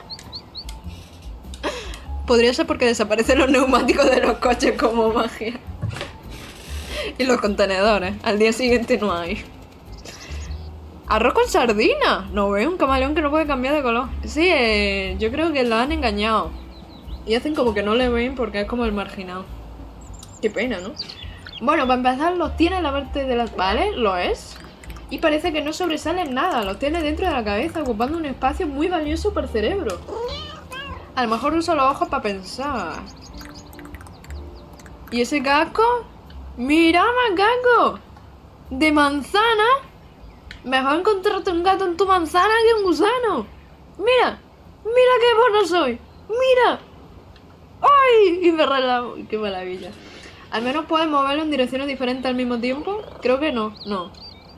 Podría ser porque desaparecen los neumáticos de los coches como magia. Y los contenedores. Al día siguiente no hay. ¡Arroz con sardina! ¿No ves? Un camaleón que no puede cambiar de color. Sí, eh, yo creo que lo han engañado. Y hacen como que no le ven porque es como el marginado. Qué pena, ¿no? Bueno, para empezar, los tiene en la parte de las... ¿Vale? Lo es. Y parece que no sobresale en nada. Los tiene dentro de la cabeza, ocupando un espacio muy valioso para el cerebro. A lo mejor uso los ojos para pensar. ¿Y ese casco? ¡Mira, macaco! ¿De manzana? Mejor encontrarte un gato en tu manzana que un gusano. Mira, mira qué bueno soy. Mira. ¡Ay! Y me relajo. ¡Qué maravilla! ¿Al menos puedes moverlo en direcciones diferentes al mismo tiempo? Creo que no, no.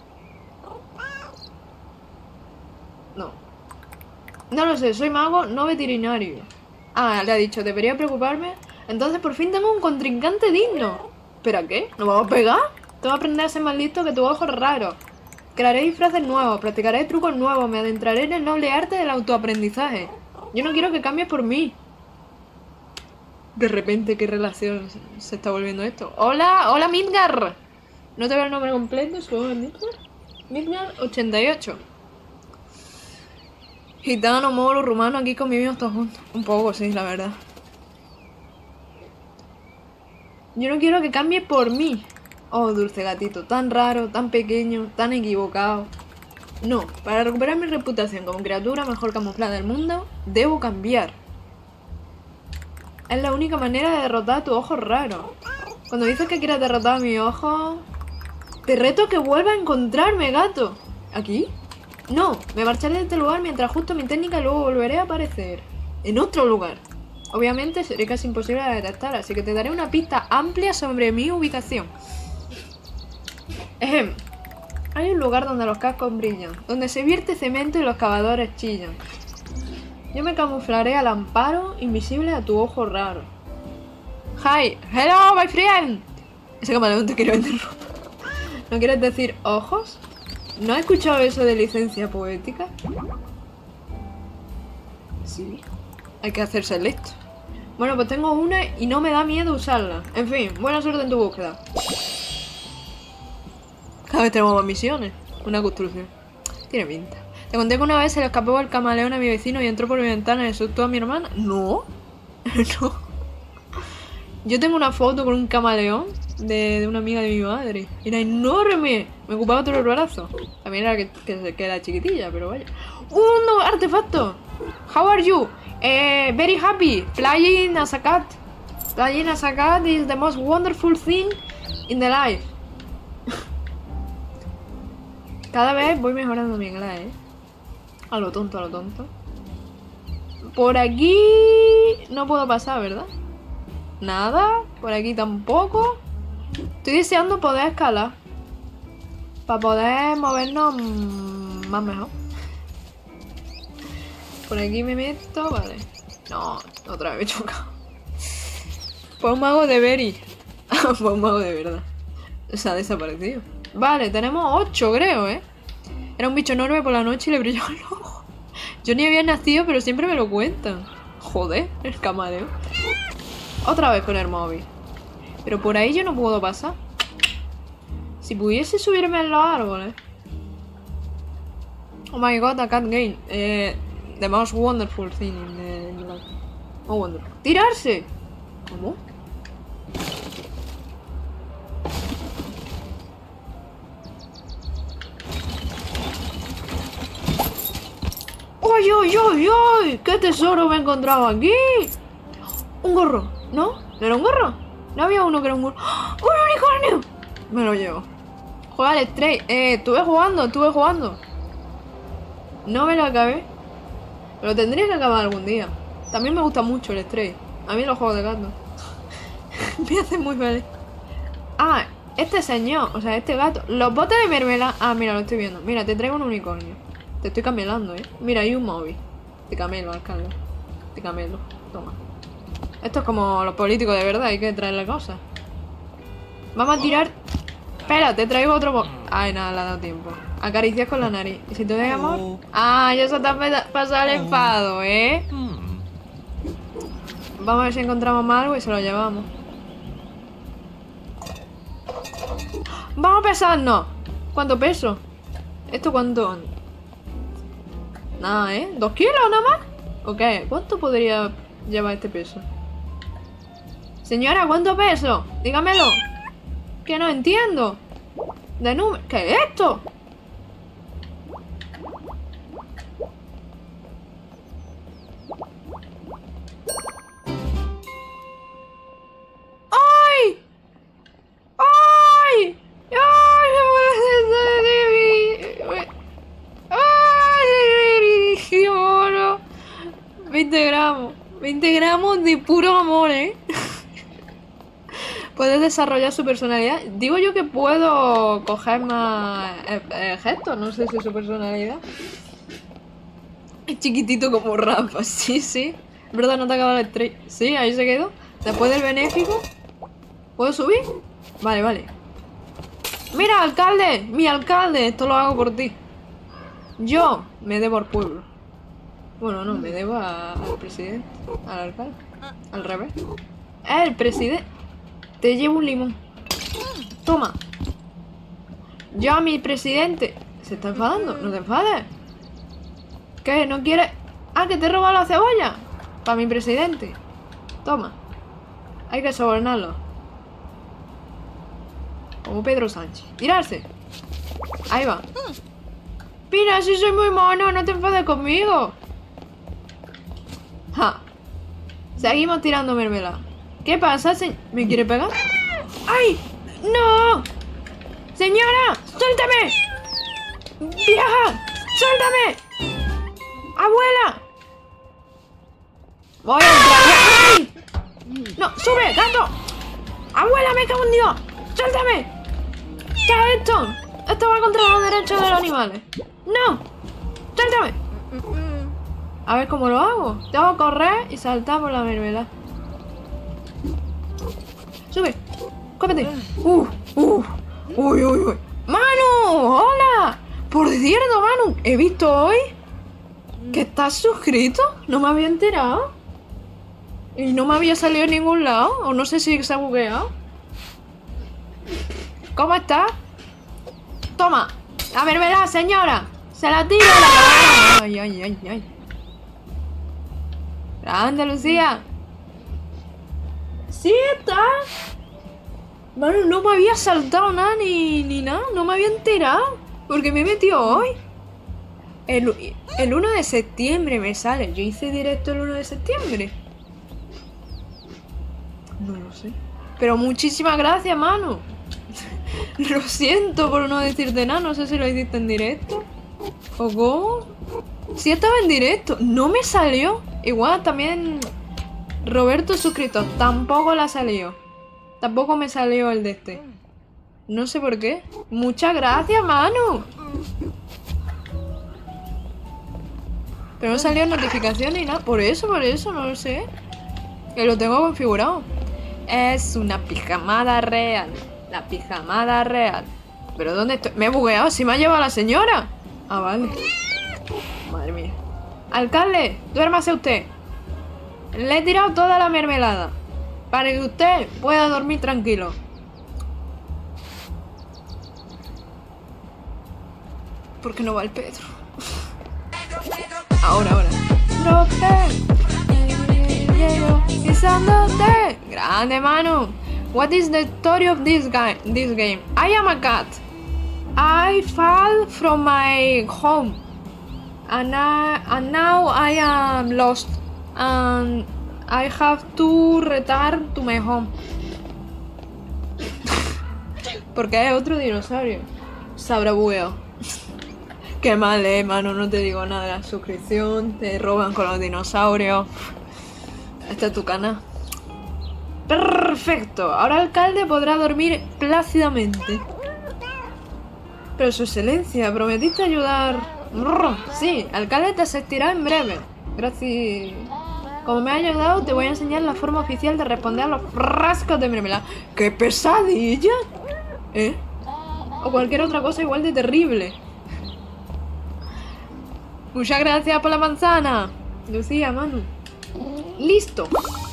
No. No lo sé, soy mago, no veterinario. Ah, le ha dicho, debería preocuparme. Entonces por fin tengo un contrincante digno. ¿Pero qué? ¿Nos vamos a pegar? Tengo que aprender a ser más listo que tu ojo raro. Crearé disfraces nuevos, practicaré trucos nuevos, me adentraré en el noble arte del autoaprendizaje. Yo no quiero que cambies por mí. De repente, ¿qué relación se está volviendo esto? Hola, hola Midgar. No te veo el nombre completo, supongo que Midgar. Midgar ochenta y ocho. Gitano, moro, rumano, aquí convivimos todos juntos. Un poco, sí, la verdad. Yo no quiero que cambies por mí. Oh, dulce gatito, tan raro, tan pequeño, tan equivocado. No, para recuperar mi reputación como criatura mejor camuflada del mundo, debo cambiar. Es la única manera de derrotar a tu ojo raro. Cuando dices que quieres derrotar a mi ojo... Te reto que vuelva a encontrarme, gato. ¿Aquí? No, me marcharé de este lugar mientras ajusto mi técnica y luego volveré a aparecer. En otro lugar. Obviamente sería casi imposible de detectar, así que te daré una pista amplia sobre mi ubicación. Ejem. Hay un lugar donde los cascos brillan, donde se vierte cemento y los cavadores chillan. Yo me camuflaré al amparo invisible a tu ojo raro. Hi, hello my friend. Ese camaleón te quiere vender ropa. ¿No quieres decir ojos? ¿No has escuchado eso de licencia poética? Sí. Hay que hacerse listo. Bueno, pues tengo una y no me da miedo usarla. En fin, buena suerte en tu búsqueda. Cada vez tenemos más misiones. Una construcción. Tiene pinta. ¿Te conté que una vez se le escapó el camaleón a mi vecino y entró por mi ventana y asustó a mi hermana? No. No. Yo tengo una foto con un camaleón de, de una amiga de mi madre. Era enorme. Me ocupaba todo el brazo. También era que, que, que era chiquitilla, pero vaya. ¡Un no, artefacto! How are you? Eh, very happy. Flying as a cat. Flying as a cat is the most wonderful thing in the life. Cada vez voy mejorando mi inglés, ¿eh? A lo tonto, a lo tonto. Por aquí no puedo pasar, ¿verdad? Nada. Por aquí tampoco. Estoy deseando poder escalar. Para poder movernos más mejor. Por aquí me meto, vale. No, otra vez me he chocado. Pues un mago de Berry. Pues un mago de verdad. Se ha desaparecido. Vale, tenemos ocho, creo, ¿eh? Era un bicho enorme por la noche y le brillaba el ojo. Yo ni había nacido, pero siempre me lo cuentan. Joder, el camaleón. Otra vez con el móvil. Pero por ahí yo no puedo pasar. Si pudiese subirme en los árboles. Oh my god, a cat game. Eh, the most wonderful thing in the, in the life. Oh, wonderful. ¡Tirarse! ¿Cómo? ¡Uy, uy, uy, uy! ¡Qué tesoro me he encontrado aquí! Un gorro, ¿no? ¿No era un gorro? No había uno que era un gorro. ¡Oh! ¡Un unicornio! Me lo llevo. Juega al Stray. Eh, estuve jugando, estuve jugando. No me lo acabé. Pero tendría que acabar algún día. También me gusta mucho el Stray. A mí los juegos de gato. Me hacen muy feliz. Ah, este señor, o sea, este gato. Los botes de mermelada. Ah, mira, lo estoy viendo. Mira, te traigo un unicornio. Te estoy camelando, ¿eh? Mira, hay un móvil. Te camelo, alcalde. Te camelo. Toma. Esto es como los políticos de verdad. Hay que traerle cosas. Vamos a tirar... Espera, te traigo otro... Bo... Ay, nada, le ha dado tiempo. Acaricias con la nariz. ¿Y si te doy amor? Ah, ya se te ha pasado el enfado, ¿eh? Vamos a ver si encontramos más algo y se lo llevamos. Vamos a pesarnos. ¿Cuánto peso? ¿Esto cuánto? Nada, ¿eh? ¿Dos kilos nada más? ¿O qué? ¿Cuánto podría llevar este peso? Señora, ¿cuánto peso? Dígamelo. Que no entiendo. De número. ¿Qué es esto? ¡Ay! ¡Ay! ¡Ay! ¡Ay! ¡Qué mono! veinte gramos. veinte gramos de puro amor, ¿eh? Puedes desarrollar su personalidad. Digo yo que puedo coger más eh, eh, gestos. No sé si es su personalidad. Es chiquitito como Rafa. Sí, sí. ¿Verdad? No te acaba el Stray. Sí, ahí se quedó. Después del benéfico. ¿Puedo subir? Vale, vale. Mira, alcalde. Mi alcalde. Esto lo hago por ti. Yo me debo al pueblo. Bueno, no, me debo a, al presidente. Al alcalde. Al revés. El presidente. Te llevo un limón. Toma. Yo a mi presidente. ¿Se está enfadando? No te enfades. ¿Qué? ¿No quieres? Ah, que te he robado la cebolla. Para mi presidente. Toma. Hay que sobornarlo. Como Pedro Sánchez. Tirarse. Ahí va. Mira, si soy muy mono, no te enfades conmigo. Ja. Seguimos tirando mermelada. ¿Qué pasa, señor? ¿Me quiere pegar? ¡Ay! ¡No! ¡Señora! ¡Suéltame! ¡Vieja! ¡Suéltame! ¡Abuela! Voy a entrar ya. ¡Ay! ¡No! ¡Sube! ¡Gato! ¡Abuela, me cago en Dios! ¡Suéltame! ¿Qué es esto? Esto va contra los derechos de los animales. ¡No! ¡Suéltame! A ver cómo lo hago. Tengo que correr y saltar por la mermelada. Sube. Cómete. Uh, uh. Uy, uy, uy. ¡Manu! ¡Hola! Por cierto, Manu, he visto hoy que estás suscrito. No me había enterado. Y no me había salido en ningún lado. O no sé si se ha bugueado. ¿Cómo estás? Toma. La mermelada, señora. Se la tiro a la cabeza. Ay, ay, ay, ay. Grande, Lucía. ¿Sí está? Bueno, no me había saltado nada ni, ni nada. No me había enterado. Porque me he metido hoy. El, el uno de septiembre me sale. Yo hice directo el uno de septiembre. No lo sé. Pero muchísimas gracias, Manu. Lo siento por no decirte nada. No sé si lo hiciste en directo. ¿O cómo? Sí estaba en directo. No me salió. Igual también Roberto suscrito. Tampoco la salió. Tampoco me salió el de este. No sé por qué. Muchas gracias, Manu. Pero no salió notificación ni nada. Por eso, por eso, no lo sé. Que lo tengo configurado. Es una pijamada real. La pijamada real. ¿Pero dónde estoy? Me he bugueado. Si me ha llevado la señora. Ah, vale. Madre mía. Alcalde, duérmase usted. Le he tirado toda la mermelada. Para que usted pueda dormir tranquilo. ¿Por qué no va el Pedro? Ahora, ahora. Grande, Manu. What is the story of this guy? This game? I am a cat. I fall from my home, and I, and now I am lost, and I have to return to my home. Porque es otro dinosaurio. Se habrá bugueado. Qué mal, eh, mano. No te digo nada de la suscripción. Te roban con los dinosaurios. Este es tu canal. Perfecto. Ahora el alcalde podrá dormir plácidamente. Pero su excelencia, prometiste ayudar. Sí, alcalde te asistirá en breve. Gracias. Como me has ayudado, te voy a enseñar la forma oficial de responder a los frascos de mermelada. ¡Qué pesadilla! ¿Eh? O cualquier otra cosa igual de terrible. Muchas gracias por la manzana, Lucía, Manu. Listo.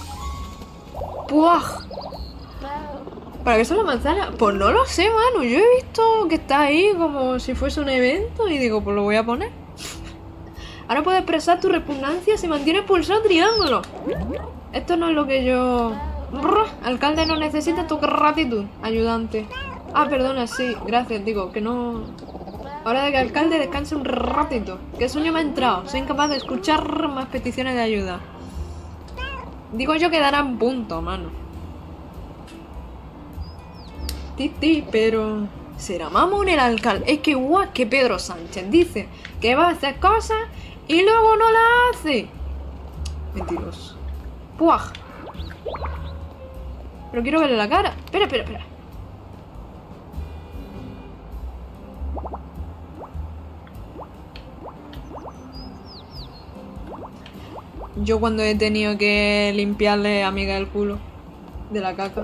¡Puaj! ¿Para qué son las manzanas? Pues no lo sé, Manu. Yo he visto que está ahí como si fuese un evento y digo, pues lo voy a poner. Ahora puedes expresar tu repugnancia si mantienes pulsado triángulo. Esto no es lo que yo... Alcalde no necesita tu gratitud, ayudante. Ah, perdona, sí, gracias, digo, que no... Hora de que el alcalde descanse un ratito. Que sueño me ha entrado. Soy incapaz de escuchar más peticiones de ayuda. Digo yo que darán punto, mano. Titi, pero... ¿será mamón el alcalde? Es que igual que Pedro Sánchez dice que va a hacer cosas y luego no las hace. Mentiroso. ¡Puaj! Pero quiero verle la cara. Espera, espera, espera. Yo cuando he tenido que limpiarle a Miguel el culo de la caca.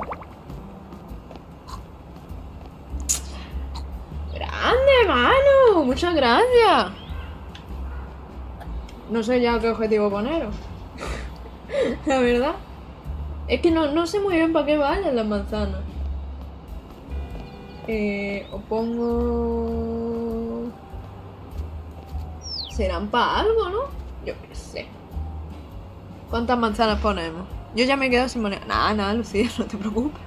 ¡Grande, mano! ¡Muchas gracias! No sé ya qué objetivo poneros. La verdad. Es que no, no sé muy bien para qué valen las manzanas. Eh, o pongo... serán para algo, ¿no? Yo qué sé. ¿Cuántas manzanas ponemos? Yo ya me he quedado sin moneda. Nada, nada, Lucía, no te preocupes.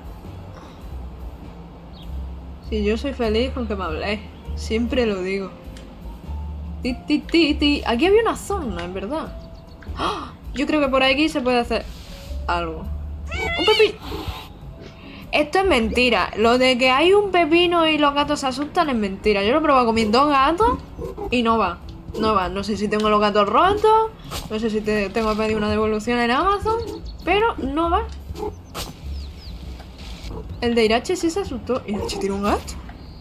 Si yo soy feliz con que me habléis. Siempre lo digo. Ti, ti, ti, ti. Aquí había una zona, en verdad. ¡Oh! Yo creo que por aquí se puede hacer... algo. Un pepino. Esto es mentira. Lo de que hay un pepino y los gatos se asustan es mentira. Yo lo he probado con mis dos gatos y no va. No va. No sé si tengo los gatos rotos. No sé si te, tengo que pedir una devolución en Amazon. Pero no va. El de Irache sí se asustó. ¿Irache tiene un gato?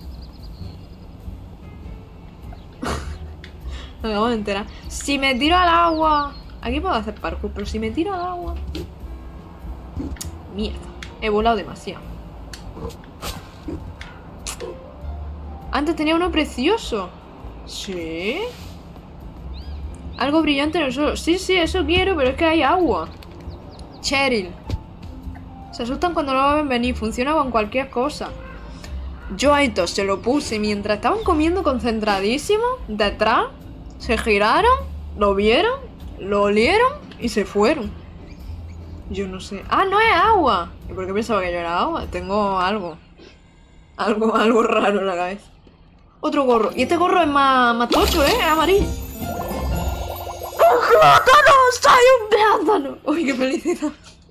Me acabo de enterar. Si me tiro al agua... Aquí puedo hacer parkour, pero si me tiro al agua... Mierda. He volado demasiado. Antes tenía uno precioso. ¿Sí? Algo brillante en el suelo. Sí, sí, eso quiero, pero es que hay agua. Cheryl. Se asustan cuando no lo ven venir. Funciona con cualquier cosa. Yo a esto se lo puse mientras estaban comiendo concentradísimo. Detrás. Se giraron. Lo vieron. Lo olieron. Y se fueron. Yo no sé. Ah, no es agua. ¿Y por qué pensaba que yo era agua? Tengo algo. Algo, algo raro en la cabeza. Otro gorro. Y este gorro es más, más tocho, ¿eh? Es amarillo. ¡Un plátano! ¡Soy un plátano! ¡Uy, qué felicidad!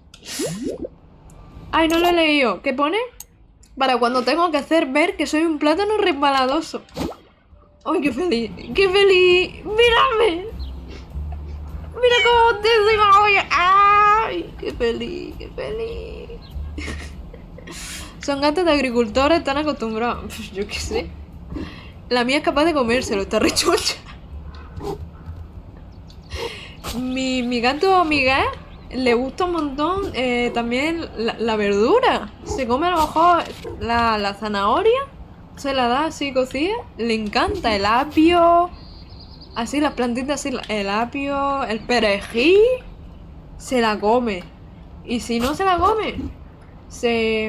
Ay, no lo he leído. ¿Qué pone? Para cuando tengo que hacer ver que soy un plátano resbaladoso. ¡Ay, qué feliz! ¡Qué feliz! ¡Mírame! ¡Mira cómo te digo! ¡Ay! ¡Qué feliz! ¡Qué feliz! Son gatos de agricultores, están acostumbrados. Pues yo qué sé. La mía es capaz de comérselo, está rechocha. Mi, mi gato Miguel le gusta un montón eh, también la, la verdura. Se come a lo mejor la, la zanahoria, se la da así cocida. Le encanta el apio, así las plantitas, así, el apio, el perejil. Se la come. Y si no se la come, se,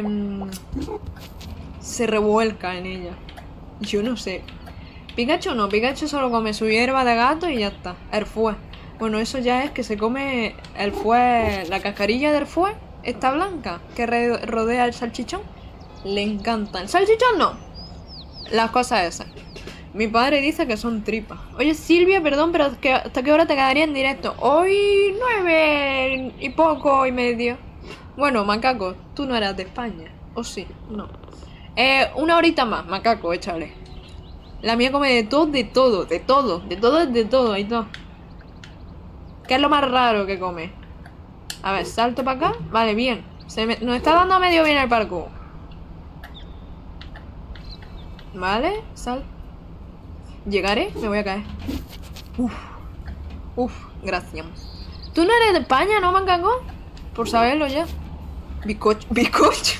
se revuelca en ella. Yo no sé. Pikachu no, Pikachu solo come su hierba de gato y ya está. El fue. Bueno, eso ya es que se come el fue. La cascarilla del fue, esta blanca, que rodea el salchichón. Le encanta. El salchichón no. Las cosas esas. Mi padre dice que son tripas. Oye, Silvia, perdón, pero ¿hasta qué hora te quedaría en directo? Hoy nueve y poco y medio. Bueno, macaco, tú no eras de España. ¿O sí? No. Eh, una horita más, macaco, échale. La mía come de todo, de todo, de todo, de todo, de todo, ahí todo. ¿Qué es lo más raro que come? A ver, salto para acá. Vale, bien. Se me... Nos está dando medio bien el parkour. Vale, sal. Llegaré, me voy a caer. Uf. Uf, gracias. ¿Tú no eres de España, no, macaco? Por saberlo ya. Bizcocho. Bizcocho.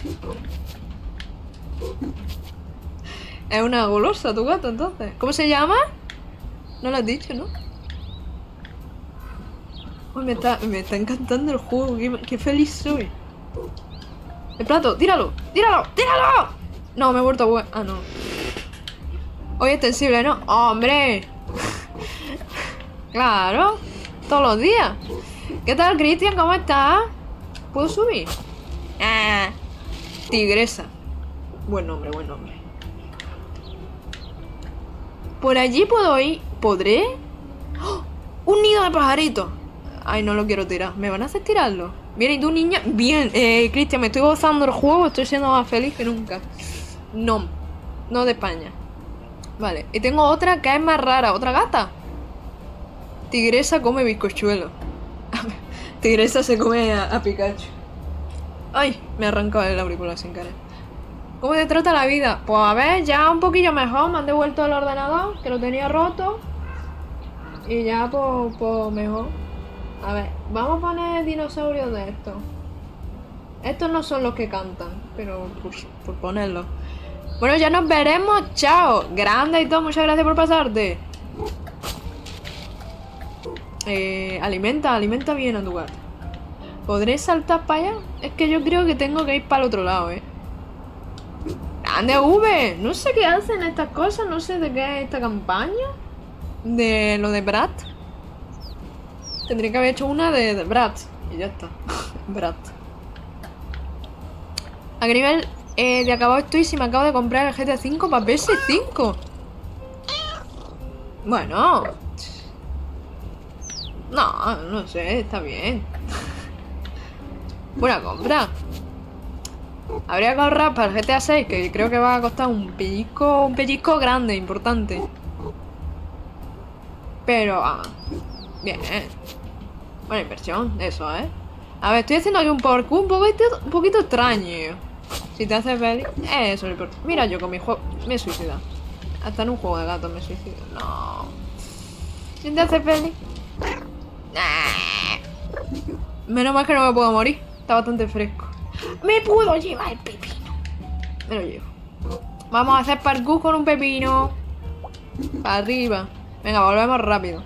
Es una golosa tu gato, entonces. ¿Cómo se llama? No lo has dicho, ¿no? Uy, me está, me está encantando el juego. Qué, qué feliz soy. El plato, tíralo, tíralo, tíralo. No, me he vuelto a jugar. Ah, no. Hoy es extensible, ¿no? ¡Hombre! Claro. Todos los días. ¿Qué tal, Cristian? ¿Cómo estás? ¿Puedo subir? Ah, tigresa. Buen nombre, buen nombre. Por allí puedo ir. ¿Podré? ¡Oh! ¡Un nido de pajaritos! Ay, no lo quiero tirar. ¿Me van a hacer tirarlo? Bien, ¿y tú, niña? Bien, eh, Cristian, me estoy gozando el juego. Estoy siendo más feliz que nunca. No, no de España. Vale, y tengo otra que es más rara. ¿Otra gata? Tigresa come bizcochuelo. Tigresa se come a, a Pikachu. Ay, me ha arrancado el auricular sin querer. ¿Cómo te trata la vida? Pues a ver, ya un poquillo mejor. Me han devuelto el ordenador, que lo tenía roto. Y ya, pues, pues mejor. A ver, vamos a poner dinosaurios de estos. Estos no son los que cantan, pero por, por ponerlos. Bueno, ya nos veremos. Chao. Grande y todo, muchas gracias por pasarte. Eh, alimenta, alimenta bien a tu gato. ¿Podré saltar para allá? Es que yo creo que tengo que ir para el otro lado, eh. Grande V. No sé qué hacen estas cosas. No sé de qué es esta campaña. De lo de Brat. Tendría que haber hecho una de, de Brat. Y ya está. Brat. ¿A qué nivel eh, de acabado estoy si me acabo de comprar el G T A cinco para P S cinco? Bueno. No, no sé, está bien. Buena compra. Habría que ahorrar para el G T A seis, que creo que va a costar un pellizco, un pellizco grande, importante. Pero, ah, bien. Buena inversión, eso, ¿eh? A ver, estoy haciendo aquí un parkour un poquito, un poquito extraño. Si te haces ver, eso no importa. Mira, yo con mi juego me he suicidado. Hasta en un juego de gatos me suicido. No. Si te haces peli. Menos mal que no me puedo morir. Está bastante fresco. Me puedo llevar el pepino. Me lo llevo. Vamos a hacer parkour con un pepino. Para arriba. Venga, volvemos rápido.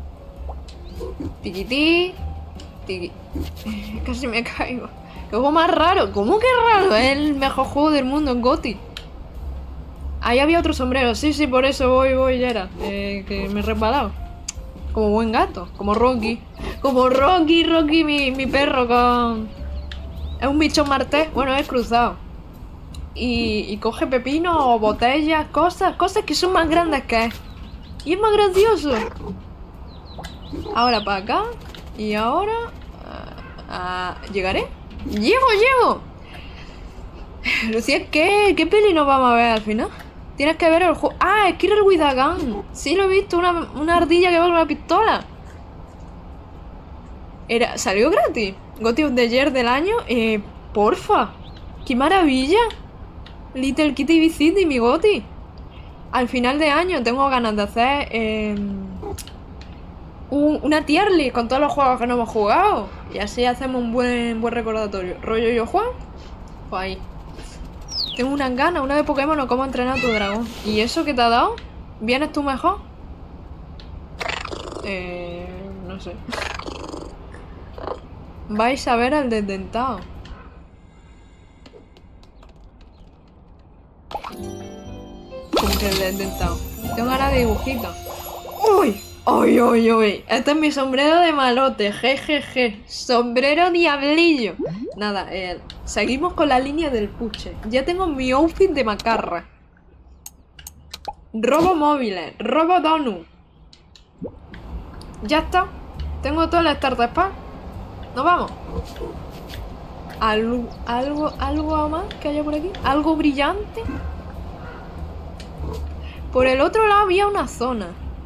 Tiquití. Tiqui. Casi me caigo. Qué juego más raro. ¿Cómo que raro? Es el mejor juego del mundo en GOTY. Ahí había otro sombrero. Sí, sí, por eso voy, voy, ya era. Eh, que me he resbalado. Como buen gato. Como Rocky. Como Rocky, Rocky, mi, mi perro con... Es un bicho martés. Bueno, es cruzado. Y, y coge pepino o botellas, cosas. Cosas que son más grandes que él. Y es más gracioso. Ahora para acá. Y ahora... Uh, uh, ¿llegaré? ¡Llego, llego! Lucía, ¿qué, ¿qué peli nos vamos a ver al final? Tienes que ver el juego... ¡Ah! Es Killer with a Gun. Sí, lo he visto. Una, una ardilla que va con una pistola. Era... ¿Salió gratis? GOTY of the Year del año. Eh, porfa. ¡Qué maravilla! Little Kitty V City, mi GOTY. Al final de año tengo ganas de hacer... Eh, un, una tier list con todos los juegos que no hemos jugado. Y así hacemos un buen, buen recordatorio. Rollo yo, Juan. Pues ahí. Tengo unas ganas, una de Pokémon o cómo entrenar a tu dragón. ¿Y eso que te ha dado? ¿Vienes tú mejor? Eh... No sé. Vais a ver al desdentado. Como que el desdentado. Tengo ganas de dibujito. ¡Uy! ¡Uy, uy, uy! Este es mi sombrero de malote. Jejeje. Sombrero diablillo. Nada, eh, seguimos con la línea del puche. Ya tengo mi outfit de macarra. Robo móviles. Robo donut. Ya está. Tengo todo el starter pack. Nos vamos. ¿Algo, algo, algo más que haya por aquí? ¿Algo brillante? Por el otro lado había una zona.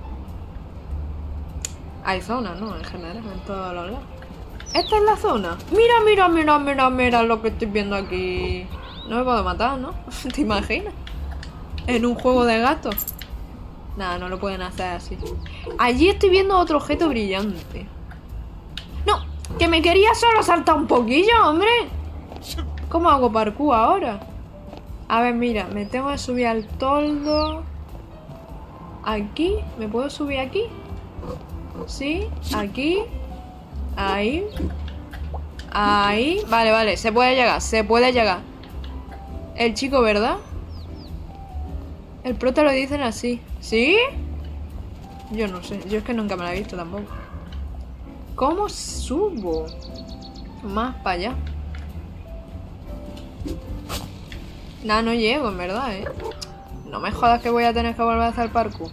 Hay zonas, ¿no? En general, en todos los lados. Esta es la zona. Mira, mira, mira, mira, mira lo que estoy viendo aquí. No me puedo matar, ¿no? ¿Te imaginas? En un juego de gatos. Nada, no lo pueden hacer así. Allí estoy viendo otro objeto brillante. No, que me quería solo saltar un poquillo, hombre. ¿Cómo hago parkour ahora? A ver, mira, me tengo que subir al toldo. Aquí, ¿me puedo subir aquí? Sí, aquí. Ahí. Ahí. Vale, vale, se puede llegar, se puede llegar. El chico, ¿verdad? El prota lo dicen así. ¿Sí? Yo no sé, yo es que nunca me la he visto tampoco. ¿Cómo subo? Más para allá. Nada, no llego, en verdad, ¿eh? No me jodas que voy a tener que volver a hacer parkour.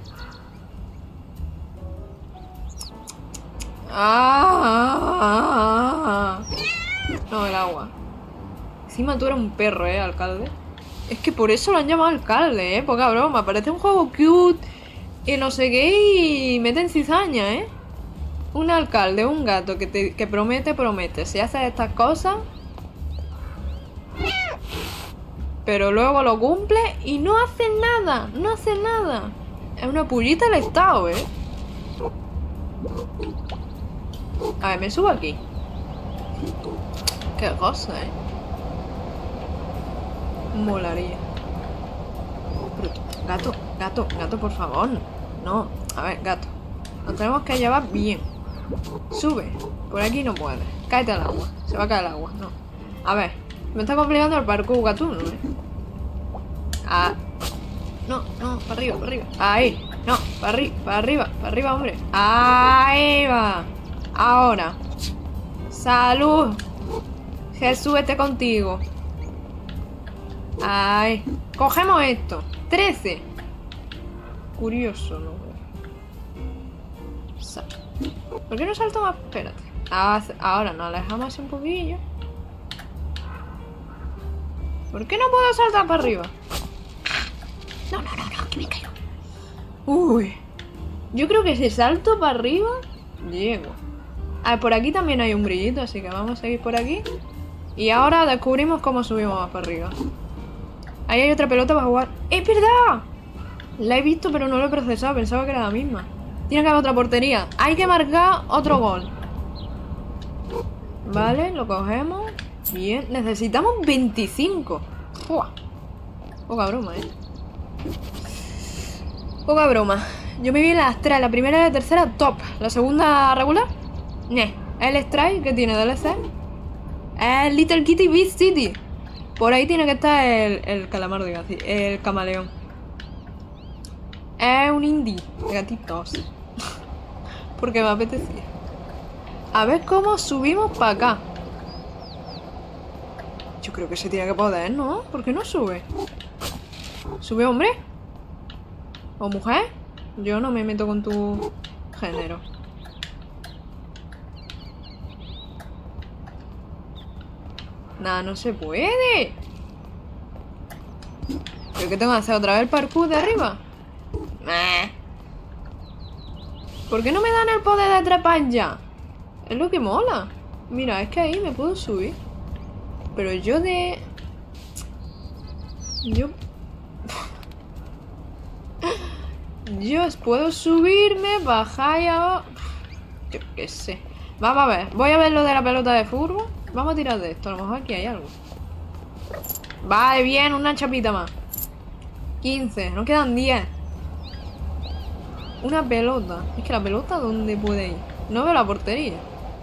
¡Ah! No, el agua. Encima tú eres un perro, ¿eh, alcalde? Es que por eso lo han llamado alcalde, ¿eh? Poca broma. Parece un juego cute y no sé qué y meten cizaña, ¿eh? Un alcalde, un gato que, te, que promete, promete. Si haces estas cosas... Pero luego lo cumple y no hace nada. No hace nada. Es una pullita del Estado, ¿eh? A ver, me subo aquí. Qué cosa, ¿eh? Molaría. Pero, gato, gato, gato, por favor. No, a ver, gato. Nos tenemos que llevar bien. Sube. Por aquí no puedes. Cáete al agua. Se va a caer el agua. No. A ver. Me está complicando el parkour gatuno, ¿eh? Ah. No, no, para arriba, para arriba. Ahí. No, para arriba, para arriba, para arriba, hombre. Ahí va. Ahora. Salud. Jesús esté contigo. Ahí. Cogemos esto. trece. Curioso, ¿no? ¿Por qué no salto más? Espérate. Ahora nos alejamos un poquillo. ¿Por qué no puedo saltar para arriba? No, no, no, no, que me caigo. Uy. Yo creo que si salto para arriba, llego. Ah, por aquí también hay un brillito, así que vamos a seguir por aquí. Y ahora descubrimos cómo subimos más para arriba. Ahí hay otra pelota para jugar. ¡Es verdad! La he visto, pero no lo he procesado. Pensaba que era la misma. Tiene que haber otra portería. Hay que marcar otro gol. Vale, lo cogemos. Bien. Necesitamos veinticinco. ¡Fua! Poca broma, ¿eh? Poca broma. Yo me vi las tres. La primera y la tercera, top. La segunda, regular. Ne. El Strike, que tiene D L C. El Little Kitty Beat City. Por ahí tiene que estar el, el calamar de gati, el camaleón. Es un indie de gatitos. Porque me apetecía. A ver cómo subimos para acá. Yo creo que se tiene que poder, ¿no? ¿Por qué no sube? ¿Sube hombre? ¿O mujer? Yo no me meto con tu género. Nada, no se puede. ¿Pero qué tengo que hacer? ¿Otra vez el parkour de arriba? Meh. ¿Por qué no me dan el poder de trepar ya? Es lo que mola. Mira, es que ahí me puedo subir. Pero yo de... Yo... Yo puedo subirme, bajar y abajo... Yo qué sé. Vamos a ver. Voy a ver lo de la pelota de fútbol. Vamos a tirar de esto. A lo mejor aquí hay algo. Vale, bien. Una chapita más. quince. Nos quedan diez. Una pelota. Es que la pelota, ¿dónde puede ir? No veo la portería.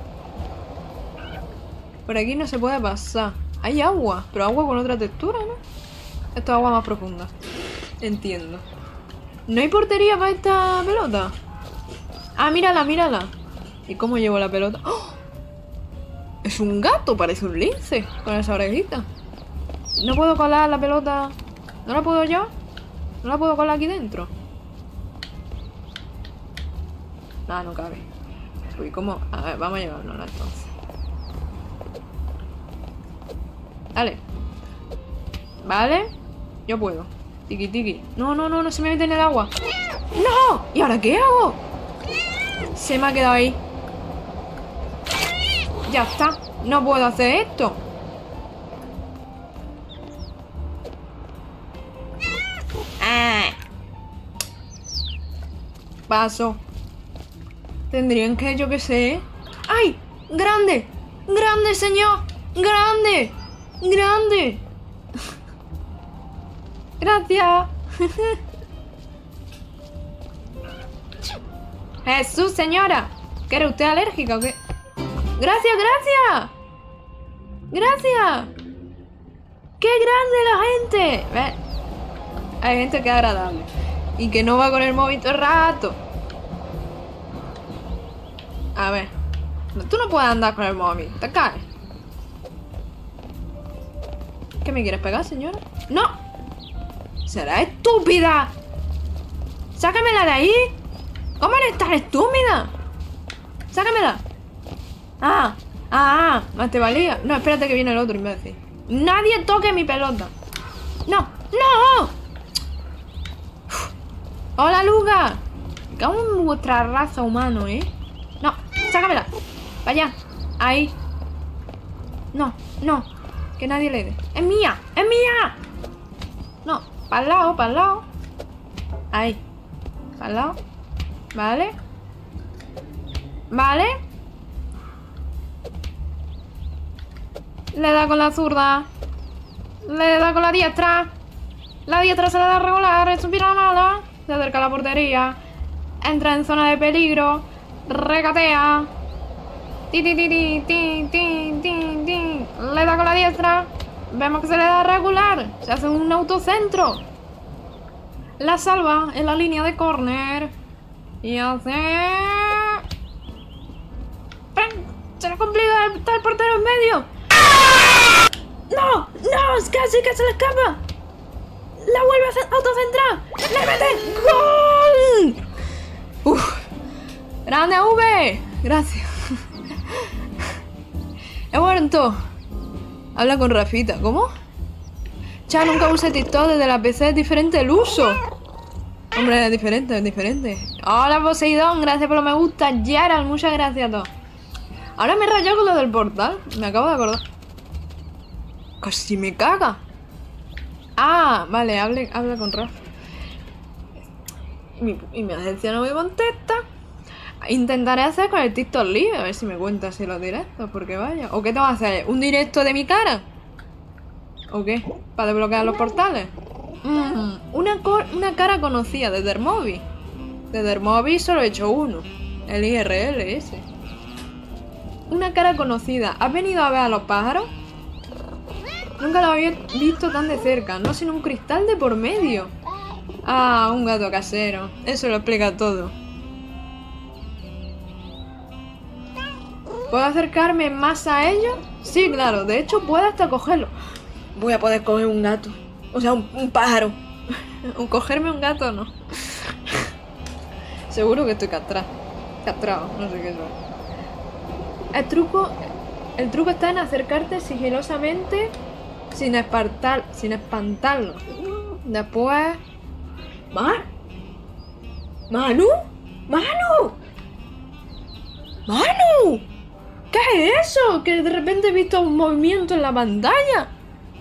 Por aquí no se puede pasar. Hay agua. Pero agua con otra textura, ¿no? Esto es agua más profunda. Entiendo. ¿No hay portería para esta pelota? Ah, mírala, mírala. ¿Y cómo llevo la pelota? ¡Oh! Es un gato, parece un lince. Con esa orejita. No puedo colar la pelota. ¿No la puedo yo? ¿No la puedo colar aquí dentro? Nada, no cabe. Uy, ¿cómo? A ver, vamos a llevárnosla entonces. Dale. Vale. Yo puedo. Tiki tiki. No, no, no, no se me mete en el agua. ¡No! ¿Y ahora qué hago? Se me ha quedado ahí. Ya está. No puedo hacer esto. Ah. Paso. Tendrían que, yo qué sé. ¡Ay! ¡Grande! ¡Grande, señor! ¡Grande! ¡Grande! Gracias. Jesús, señora. ¿Que era usted alérgica o qué? Gracias, gracias. Gracias. ¡Qué grande la gente! ¿Ves? Hay gente que es agradable. Y que no va con el móvil todo el rato. A ver. Tú no puedes andar con el móvil. Te caes. ¿Qué me quieres pegar, señora? ¡No! ¡Será estúpida! ¡Sácamela de ahí! ¿Cómo eres tan estúpida? ¡Sácamela! ¡Ah! ¡Ah! Más te valía. No, espérate que viene el otro imbécil. ¡Nadie toque mi pelota! ¡No! ¡No! Uf. ¡Hola, Luca! Me cago en vuestra raza humano, ¿eh? No, sácamela. Para allá. Ahí. No, no. Que nadie le dé. ¡Es mía! ¡Es mía! No, para el lado, para el lado. Ahí. Para el lado. Vale. Vale. Le da con la zurda. Le da con la diestra. La diestra se le da regular. Es un mala. Se acerca a la portería. Entra en zona de peligro. Regatea. Ti, ti, ti, ti, ti, ti, ti, ti. Le da con la diestra. Vemos que se le da regular. Se hace un autocentro. La salva en la línea de córner. Y hace... Se le complica. Está el portero en medio. ¡No! ¡No! Es casi que se le escapa. La vuelve a autocentrar. ¡Le mete! ¡Gol! ¡Uf! ¡Grande V! Gracias. He muerto. Habla con Rafita. ¿Cómo? Ya nunca use TikTok desde la P C, es diferente el uso. Hombre, es diferente, es diferente. Hola, Poseidón, gracias por los me gusta. Yaral, muchas gracias a todos. Ahora me he rayado con lo del portal. Me acabo de acordar. Casi me caga. Ah, vale, hable, habla con Rafa. Mi, y mi agencia no me contesta. Intentaré hacer con el TikTok Live, a ver si me cuentas si los directos, porque vaya. ¿O qué te vas a hacer? ¿Un directo de mi cara? ¿O qué? ¿Para desbloquear los portales? Mm, una, una cara conocida de Dermoby. De Dermoby solo he hecho uno. El I R L ese. Una cara conocida. ¿Has venido a ver a los pájaros? Nunca lo había visto tan de cerca. No sin un cristal de por medio. Ah, un gato casero. Eso lo explica todo. ¿Puedo acercarme más a ellos? Sí, claro. De hecho, puedo hasta cogerlo. Voy a poder coger un gato. O sea, un, un pájaro. Un cogerme un gato, no. Seguro que estoy castrado. Castrado, no sé qué es eso. El truco... El truco está en acercarte sigilosamente sin espantar, sin espantarlo. Después... ¿Mar? ¿Manu? ¡Manu! ¡Manu! ¿Qué es eso? Que de repente he visto un movimiento en la pantalla.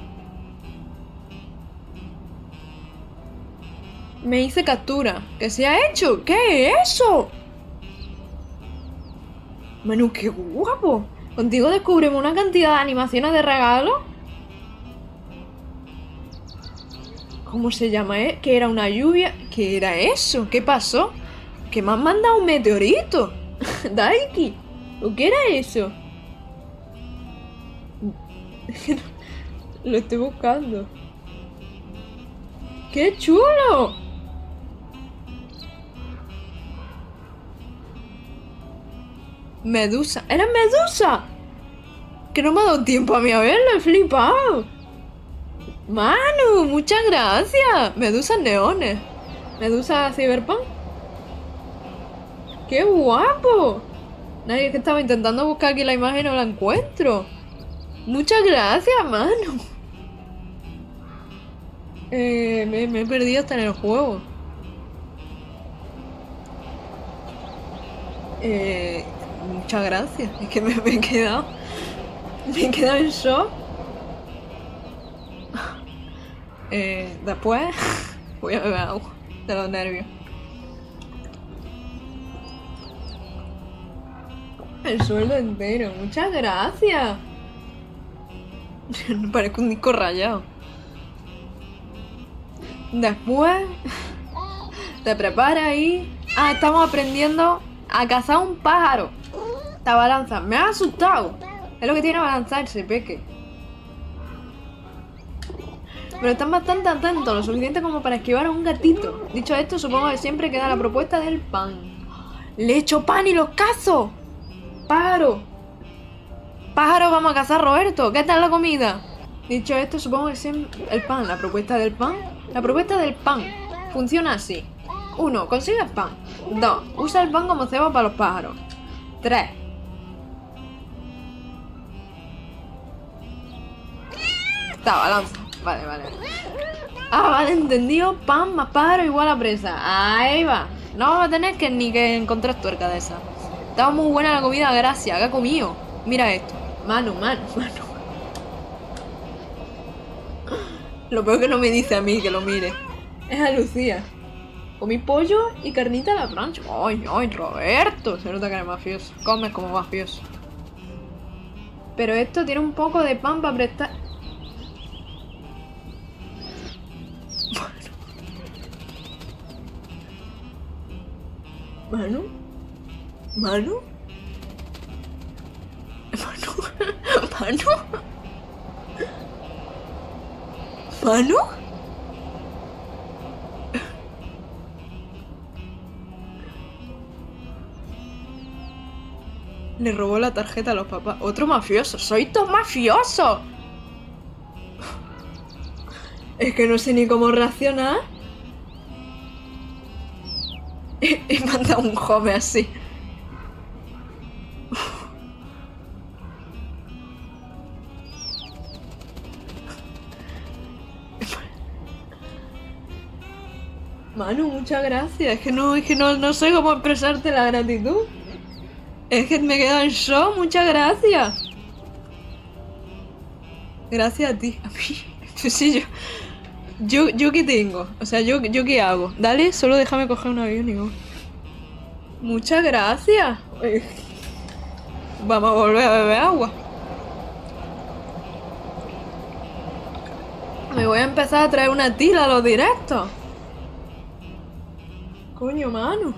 Me hice captura. ¿Qué se ha hecho? ¿Qué es eso? Manu, qué guapo. Contigo descubrimos una cantidad de animaciones de regalos. ¿Cómo se llama? Eh? ¿Que era una lluvia? ¿Qué era eso? ¿Qué pasó? ¿Que me han mandado un meteorito? Daiki. ¿O qué era eso? Lo estoy buscando. ¡Qué chulo! Medusa. ¡Era Medusa! Que no me ha dado tiempo a mí a verlo, he flipado. Manu, muchas gracias. Medusas neones. Medusa Cyberpunk. ¡Qué guapo! Nadie, que estaba intentando buscar aquí la imagen y no la encuentro. Muchas gracias, Manu. Eh, me, me he perdido hasta en el juego. Eh, muchas gracias. Es que me, me he quedado. Me he quedado en shock. Eh, después voy a beber agua de los nervios. El sueldo entero. Muchas gracias. Parezco un disco rayado. Después te preparas y... Ah, estamos aprendiendo a cazar un pájaro. Esta balanza. Me ha asustado. Es lo que tiene balanzarse, peque. Pero están bastante atentos, lo suficiente como para esquivar a un gatito. Dicho esto, supongo que siempre queda la propuesta del pan. Le echo pan y los cazo. Pájaro. Pájaro, vamos a cazar, Roberto. ¿Qué tal la comida? Dicho esto, supongo que siempre... El pan, la propuesta del pan. La propuesta del pan funciona así. Uno, consigues pan. Dos, usa el pan como cebo para los pájaros. Tres. Está, balanza. Vale, vale. Ah, vale, entendido. Pan más pájaro igual a presa. Ahí va. No vamos a tener que ni que encontrar tuerca de esa. Estaba muy buena la comida, gracias. ¿Qué ha comido? Mira esto. Manu, Manu, Manu. Lo peor que no me dice a mí que lo mire. Es a Lucía. Comí pollo y carnita a la plancha. Ay, ay, Roberto. Se nota que eres mafioso. Comes como mafioso. Pero esto tiene un poco de pan para prestar. Manu. Manu. Manu. Manu. Manu. Le robó la tarjeta a los papás. Otro mafioso. ¡Sois todos mafiosos! Es que no sé ni cómo reaccionar. He mandado un home así. Manu, muchas gracias. Es que no, es que no, no sé cómo expresarte la gratitud. Es que me he quedado en shock. Muchas gracias. Gracias a ti. A mí. Pues sí, yo. Yo, yo qué tengo. O sea, yo, yo qué hago. Dale, solo déjame coger un avión y voy. Muchas gracias. Vamos a volver a beber agua. Me voy a empezar a traer una tila a los directos. Coño, Manu.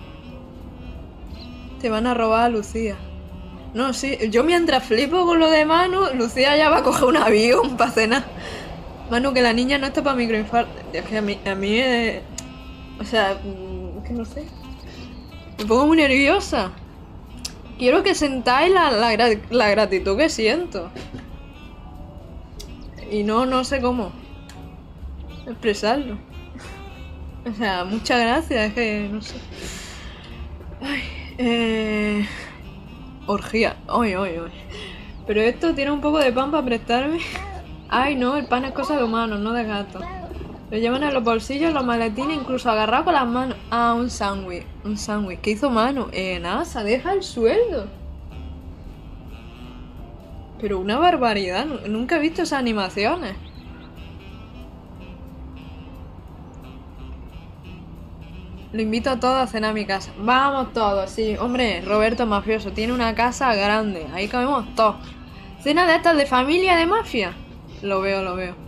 Te van a robar a Lucía. No, sí. Yo mientras flipo con lo de Manu, Lucía ya va a coger un avión para cenar. Manu, que la niña no está para microinfarto. Es que a mí, a mí es... O sea, es que no sé. Me pongo muy nerviosa. Quiero que sentáis la, la, la gratitud que siento. Y no, no sé cómo expresarlo. O sea, muchas gracias, es que no sé. Ay, eh... Orgía. Ay, ay, ay. Pero esto tiene un poco de pan para prestarme. Ay, no, el pan es cosa de humanos, no de gatos. Lo llevan en los bolsillos, los maletines, incluso agarrado con las manos. Ah, un sándwich. Un sándwich. ¿Qué hizo Manu? Eh, nada, se deja el sueldo. Pero una barbaridad. Nunca he visto esas animaciones. Lo invito a todos a cenar a mi casa. Vamos todos, sí. Hombre, Roberto Mafioso tiene una casa grande. Ahí cabemos todos. Cena de estas de familia de mafia. Lo veo, lo veo.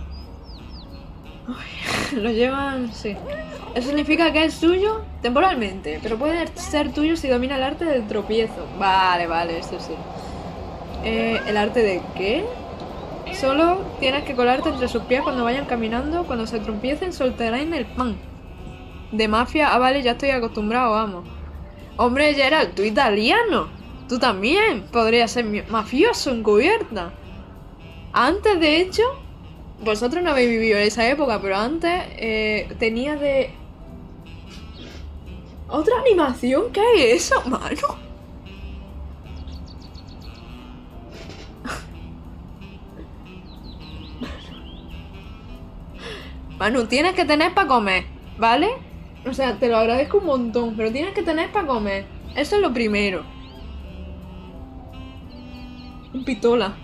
Uy, lo llevan, sí. Eso significa que es suyo temporalmente, pero puede ser tuyo si domina el arte del tropiezo. Vale, vale, eso sí. Eh, ¿el arte de qué? Solo tienes que colarte entre sus pies cuando vayan caminando. Cuando se tropiecen, soltarán el pan. De mafia, ah, vale, ya estoy acostumbrado, vamos. Hombre, Gerald, tú italiano. Tú también podrías ser mafioso encubierta. Antes, de hecho, vosotros no habéis vivido en esa época, pero antes eh, tenía de... ¿Otra animación? ¿Qué es eso, mano? Manu, tienes que tener para comer, ¿vale? O sea, te lo agradezco un montón, pero tienes que tener para comer. Eso es lo primero. Un pitola.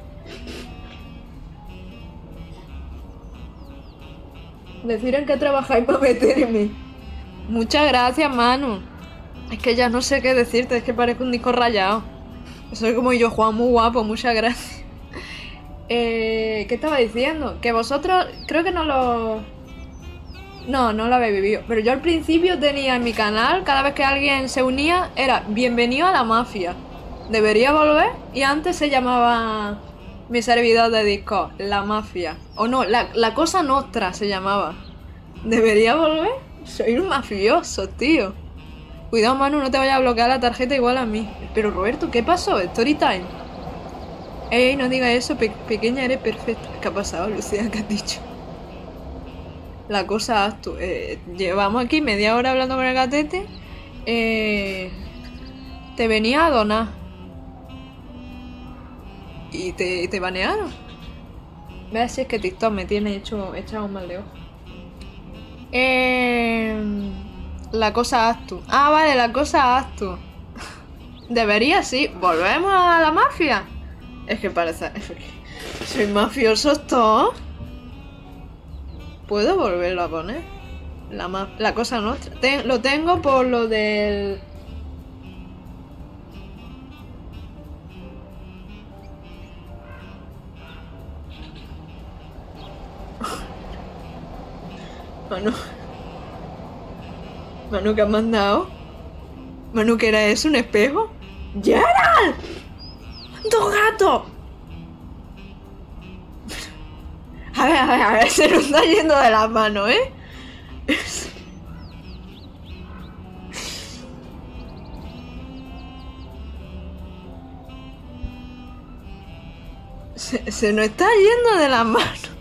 Decir en qué trabajáis para meterme. Muchas gracias, Manu. Es que ya no sé qué decirte, es que parezco un disco rayado. Soy como yo, Juan, muy guapo, muchas gracias. Eh, ¿Qué estaba diciendo? Que vosotros, creo que no lo... No, no lo habéis vivido. Pero yo al principio tenía en mi canal, cada vez que alguien se unía, era bienvenido a la mafia. Debería volver. Y antes se llamaba mi servidor de Discord, la mafia. O no, la, la cosa nostra se llamaba. ¿Debería volver? Soy un mafioso, tío. Cuidado, Manu, no te vayas a bloquear la tarjeta igual a mí. Pero Roberto, ¿qué pasó? Story time. Ey, no digas eso, pe pequeña, eres perfecta. ¿Qué ha pasado, Lucía? ¿Qué has dicho? La cosa actu eh, llevamos aquí media hora hablando con el gatete. Eh, te venía a donar. Y te, te banearon. Ve si es que TikTok me tiene hecho echado un mal de ojo. Eh, la cosa actu. Ah, vale, la cosa actu. Debería, sí. ¿Volvemos a la mafia? Es que parece... Soy mafioso todo. ¿Puedo volverlo a poner? La, ma la cosa nuestra. Ten lo tengo por lo del... Manu. Manu, ¿qué has mandado? Manu, ¿qué era eso? ¿Un espejo? ¡Gerald! ¡Dos gatos! A ver, a ver, a ver, se nos está yendo de las manos, ¿eh? Se, se nos está yendo de las manos.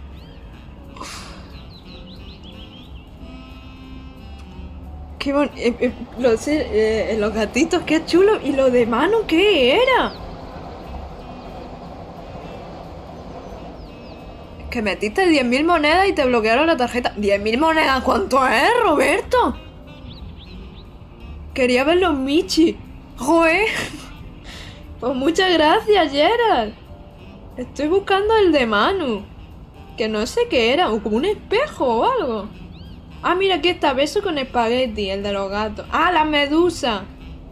Qué bonito. Eh, eh, los, eh, los gatitos, qué chulo. ¿Y lo de Manu qué era? Que metiste diez mil monedas y te bloquearon la tarjeta. ¿diez mil monedas? ¿Cuánto es, Roberto? Quería ver los Michi. Joder. Pues muchas gracias, Gerald. Estoy buscando el de Manu. Que no sé qué era. O como un espejo o algo. Ah, mira, aquí está. Beso con espagueti. El de los gatos. Ah, la medusa.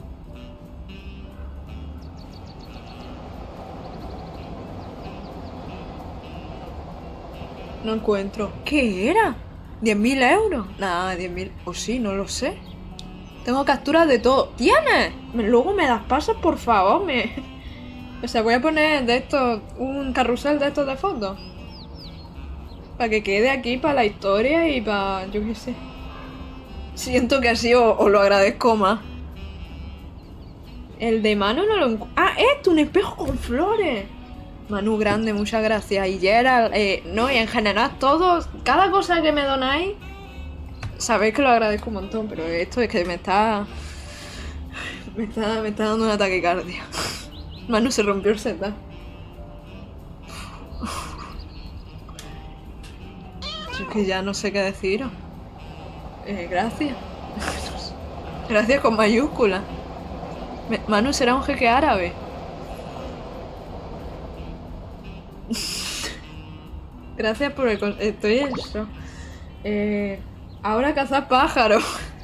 No encuentro. ¿Qué era? ¿diez mil euros? Nada, diez mil. O sí, no lo sé. Tengo capturas de todo. ¿Tienes? Luego me das pasos, por favor. Me... O sea, voy a poner de estos... Un carrusel de estos de fotos. Para que quede aquí para la historia y para... Yo qué sé. Siento que así os, os lo agradezco más. El de Manu no lo encuentro. Ah, esto, un espejo con flores. Manu, grande, muchas gracias. Y Gerald, eh, no, y en general todos, cada cosa que me donáis, sabéis que lo agradezco un montón, pero esto es que me está... Me está, me está dando una taquicardia. Manu se rompió el setup. Es que ya no sé qué deciros. Eh, gracias. Gracias con mayúsculas. Manu será un jeque árabe. Gracias por el... Estoy en shock. Eh, ahora cazar pájaros.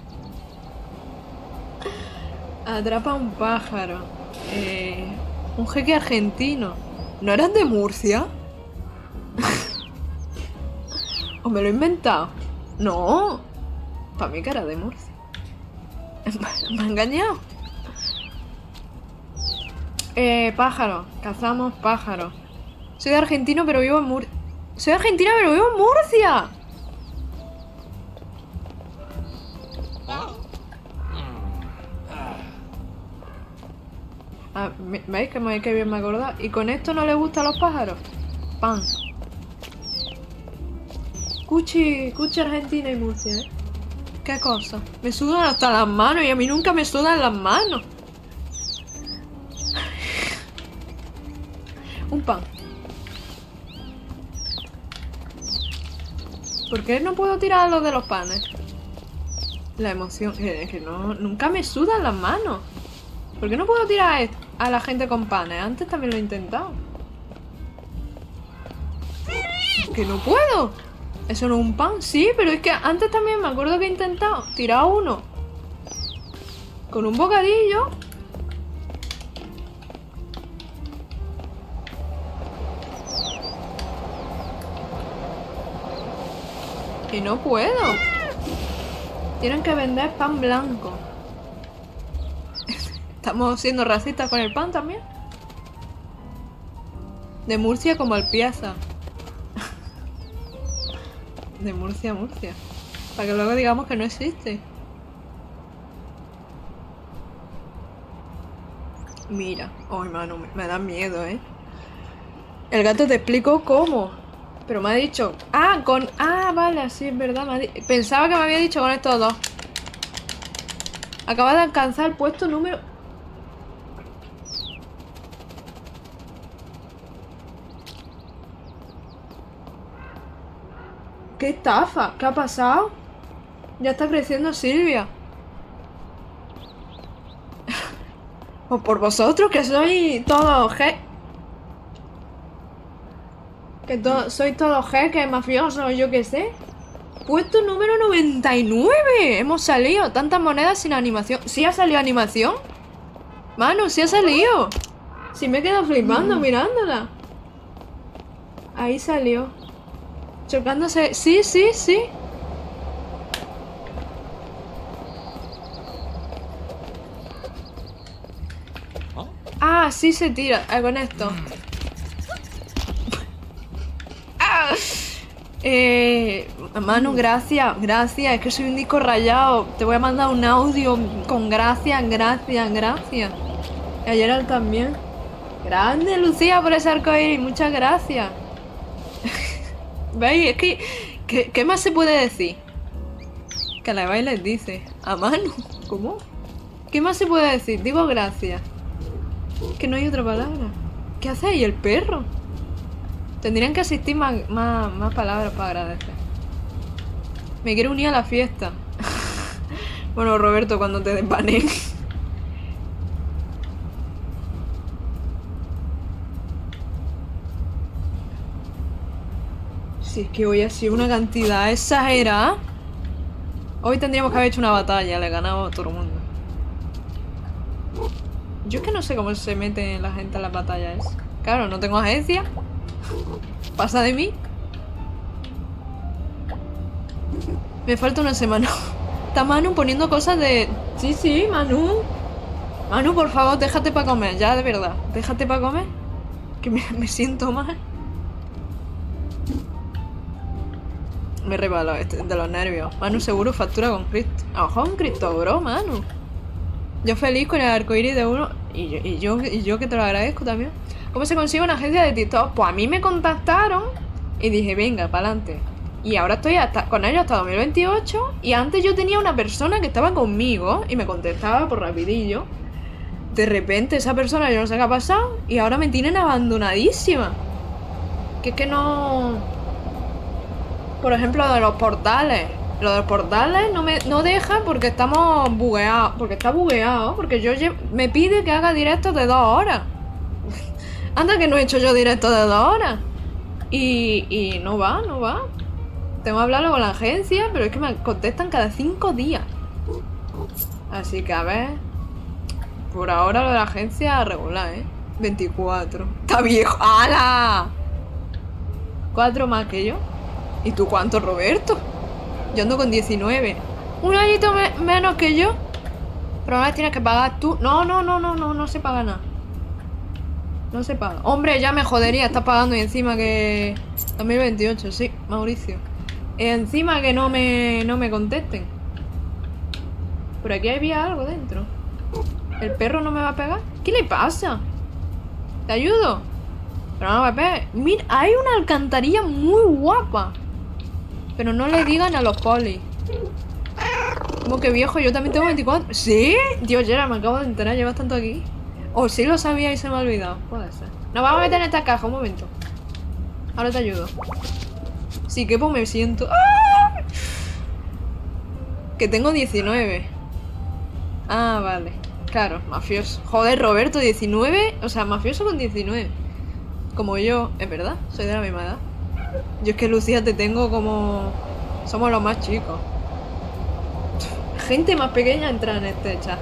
Atrapa un pájaro. Eh, un jeque argentino. ¿No eran de Murcia? ¿O me lo he inventado? No. Para mí que era de Murcia. Me ha engañado. Eh, pájaro. Cazamos pájaros. Soy de argentino pero vivo en Murcia. Soy argentina pero vivo en Murcia. Ah, ¿veis que, me, que bien me acordaba? ¿Y con esto no le gustan los pájaros? Pan. Cuchi, cuchi Argentina y Murcia, ¿eh? ¿Qué cosa? Me sudan hasta las manos y a mí nunca me sudan las manos. Un pan. ¿Por qué no puedo tirar los de los panes? La emoción, es que no, nunca me sudan las manos. ¿Por qué no puedo tirar a la gente con panes? Antes también lo he intentado. Que no puedo. Eso no es un pan, sí, pero es que antes también me acuerdo que he intentado tirar uno con un bocadillo. Y no puedo. Tienen que vender pan blanco. Estamos siendo racistas con el pan también. De Murcia como el pieza. De Murcia a Murcia. Para que luego digamos que no existe. Mira. Ay, mano, me, me da miedo, ¿eh? El gato te explicó cómo. Pero me ha dicho... Ah, con... Ah, vale, sí, es verdad. Me ha di... Pensaba que me había dicho con estos dos. Acaba de alcanzar el puesto número... ¡Qué estafa! ¿Qué ha pasado? Ya está creciendo Silvia. O por vosotros, que sois todos je... Que to... sois todos jeques, mafiosos, yo qué sé. Puesto número noventa y nueve. Hemos salido. Tantas monedas sin animación. ¿Sí ha salido animación? Manu, sí ha salido. Sí me he quedado flipando mirándola. Ahí salió. Chocándose. Sí, sí, sí. Ah, sí se tira. Ah, con esto. Ah. Eh, Manu, gracias. Gracias. Es que soy un disco rayado. Te voy a mandar un audio con gracias, gracias, gracias. Y a Gerald también. Grande, Lucía, por ese arcoíris. Muchas gracias. ¿Veis? Es que... ¿qué, ¿Qué más se puede decir? Que la Eva les dice. A Manu. ¿Cómo? ¿Qué más se puede decir? Digo gracias. Que no hay otra palabra. ¿Qué hace ahí el perro? Tendrían que asistir más, más, más palabras para agradecer. Me quiero unir a la fiesta. Bueno, Roberto, cuando te desbaneen. Si es que hoy ha sido una cantidad exagerada. Hoy tendríamos que haber hecho una batalla, le ganamos a todo el mundo. Yo es que no sé cómo se mete la gente en las batallas. Claro, no tengo agencia. Pasa de mí. Me falta una semana. Está Manu poniendo cosas de... Sí, sí, Manu. Manu, por favor, déjate para comer. Ya, de verdad. Déjate para comer. Que me, me siento mal. Me rebalo este, de los nervios. Manu seguro factura con Cristo. A lo mejor un Cristo, bro, Manu. Yo feliz con el arcoíris de uno. Y yo, y, yo, y yo que te lo agradezco también. ¿Cómo se consigue una agencia de TikTok? Pues a mí me contactaron y dije, venga, para adelante. Y ahora estoy hasta, con ellos hasta dos mil veintiocho. Y antes yo tenía una persona que estaba conmigo y me contestaba por rapidillo. De repente esa persona, yo no sé qué ha pasado. Y ahora me tienen abandonadísima. Que es que no... Por ejemplo, lo de los portales. Lo de los portales no me no deja porque estamos bugueados. Porque está bugueado. Porque yo me pide que haga directos de dos horas. Anda que no he hecho yo directos de dos horas. Y, y no va, no va. Tengo que hablarlo con la agencia, pero es que me contestan cada cinco días. Así que a ver. Por ahora lo de la agencia regular, ¿eh? veinticuatro. Está viejo. ¡Hala! Cuatro más que yo. ¿Y tú cuánto, Roberto? Yo ando con diecinueve. Un añito me menos que yo. Pero ahora tienes que pagar tú. No, no, no, no, no, no se paga nada. No se paga. Hombre, ya me jodería, estás pagando y encima que... dos mil veintiocho, sí, Mauricio. Y encima que no me, no me contesten. Por aquí había algo dentro. ¿El perro no me va a pegar? ¿Qué le pasa? ¿Te ayudo? Pero no me pegue. Mira, hay una alcantarilla muy guapa. Pero no le digan a los polis. ¿Cómo que viejo? Yo también tengo veinticuatro. ¿Sí? Dios, ya me acabo de enterar. ¿Llevas tanto aquí? O sí lo sabía y se me ha olvidado. Puede ser. Nos vamos a meter en esta caja, un momento. Ahora te ayudo. Sí, que pues me siento. ¡Ah! Que tengo diecinueve. Ah, vale. Claro, mafioso. Joder, Roberto, diecinueve. O sea, mafioso con diecinueve. Como yo, es verdad, soy de la misma edad. Yo es que Lucía te tengo como... Somos los más chicos. Gente más pequeña entra en este chat.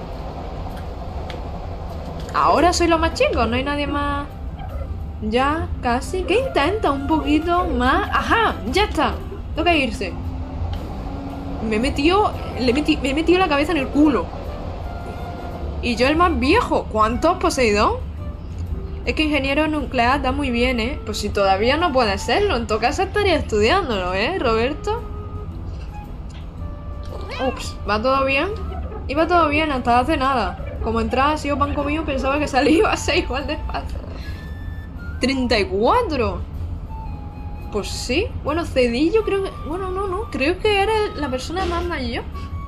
Ahora soy los más chicos, no hay nadie más. Ya, casi. ¿Qué intenta? Un poquito más. Ajá, ya está. Toca irse. Me he metido. Le he meti... Me he metido la cabeza en el culo. Y yo el más viejo. ¿Cuántos, Poseidón? Es que ingeniero nuclear da muy bien, ¿eh? Pues si todavía no puede serlo. En todo caso estaría estudiándolo, ¿eh, Roberto? Ups, ¿va todo bien? Iba todo bien hasta hace nada. Como entraba así o pan comido, pensaba que salía a ser igual de fácil. treinta y cuatro. Pues sí. Bueno, Cedillo creo que... Bueno, no, no. Creo que era la persona más mayor.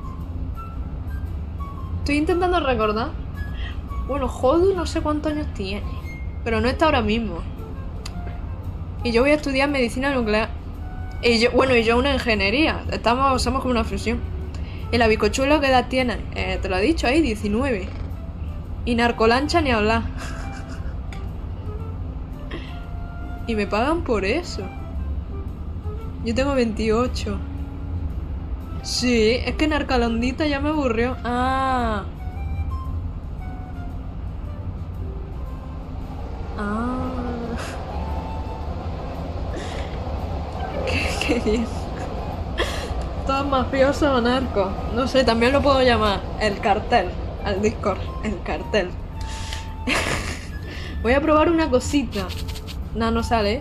Estoy intentando recordar. Bueno, Jodu no sé cuántos años tiene. Pero no está ahora mismo. Y yo voy a estudiar medicina nuclear. Y yo, bueno, y yo una ingeniería. Estamos, somos como una fusión. ¿Y la bicochuelo qué edad tiene? Eh, te lo he dicho ahí, diecinueve. Y narcolancha ni hablar. Y me pagan por eso. Yo tengo veintiocho. Sí, es que Narcalondita ya me aburrió. Ah. Ah. Qué, qué bien. Todos mafiosos o narcos. No sé, también lo puedo llamar el cartel. Al Discord, el cartel. Voy a probar una cosita. No, no sale.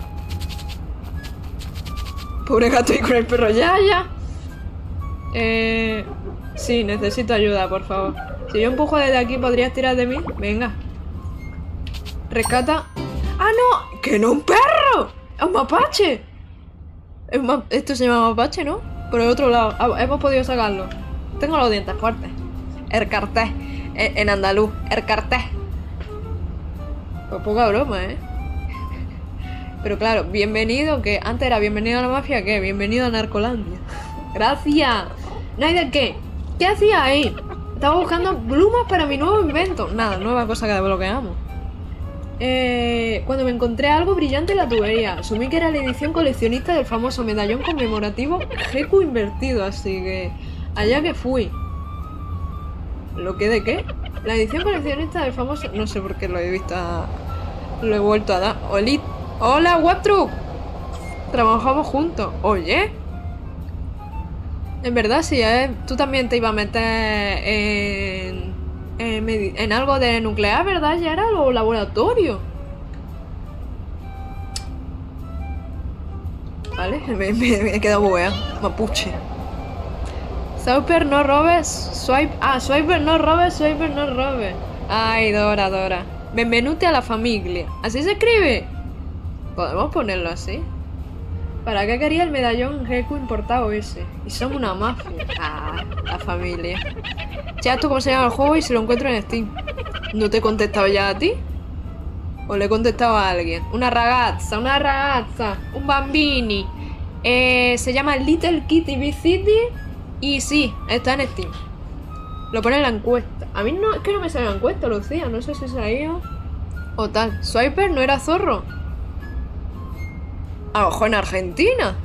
Pobre gato y con el perro. Ya, ya. Eh... Sí, necesito ayuda, por favor. Si yo empujo desde aquí, ¿podrías tirar de mí? Venga. Rescata. ¡Ah, no! ¡Que no un perro! ¡Es un mapache! Es un ma... Esto se llama mapache, ¿no? Por el otro lado. Ah, hemos podido sacarlo. Tengo los dientes fuertes. El cartel. Eh, en andaluz. El cartel. Pues poca broma, ¿eh? Pero claro, bienvenido, que antes era bienvenido a la mafia, ¿qué? Bienvenido a Narcolandia. Gracias. ¿No hay de qué? ¿Qué hacía ahí? Estaba buscando plumas para mi nuevo invento. Nada, nueva cosa que desbloqueamos. Eh, cuando me encontré algo brillante en la tubería, asumí que era la edición coleccionista del famoso medallón conmemorativo Geku invertido, así que allá que fui. ¿Lo que de qué? La edición coleccionista del famoso... No sé por qué lo he visto... A... Lo he vuelto a dar. Oli... ¡Hola, Webtruck! Trabajamos juntos. Oye. En verdad, sí, ¿eh? Tú también te ibas a meter en... En, en algo de nuclear, ¿verdad? Ya era lo laboratorio. Vale, me, me, me he quedado buea. Mapuche. Swiper no robes, swipe... Ah, Swiper no robes, Swiper no robes. Ay, Dora, Dora. Benvenute a la familia. ¿Así se escribe? ¿Podemos ponerlo así? ¿Para qué quería el medallón Geku importado ese? Y somos una mafia. Ah, la familia. Ya, ¿tú cómo se llama el juego? Y si lo encuentro en Steam. ¿No te he contestado ya a ti? ¿O le he contestado a alguien? Una ragazza, una ragazza, un bambini. Eh, se llama Little Kitty Big City. Y sí, está en Steam. Lo pone en la encuesta. A mí no, es que no me sale la encuesta, Lucía. No sé si se ha ido o tal. Swiper no era zorro. A lo mejor en Argentina.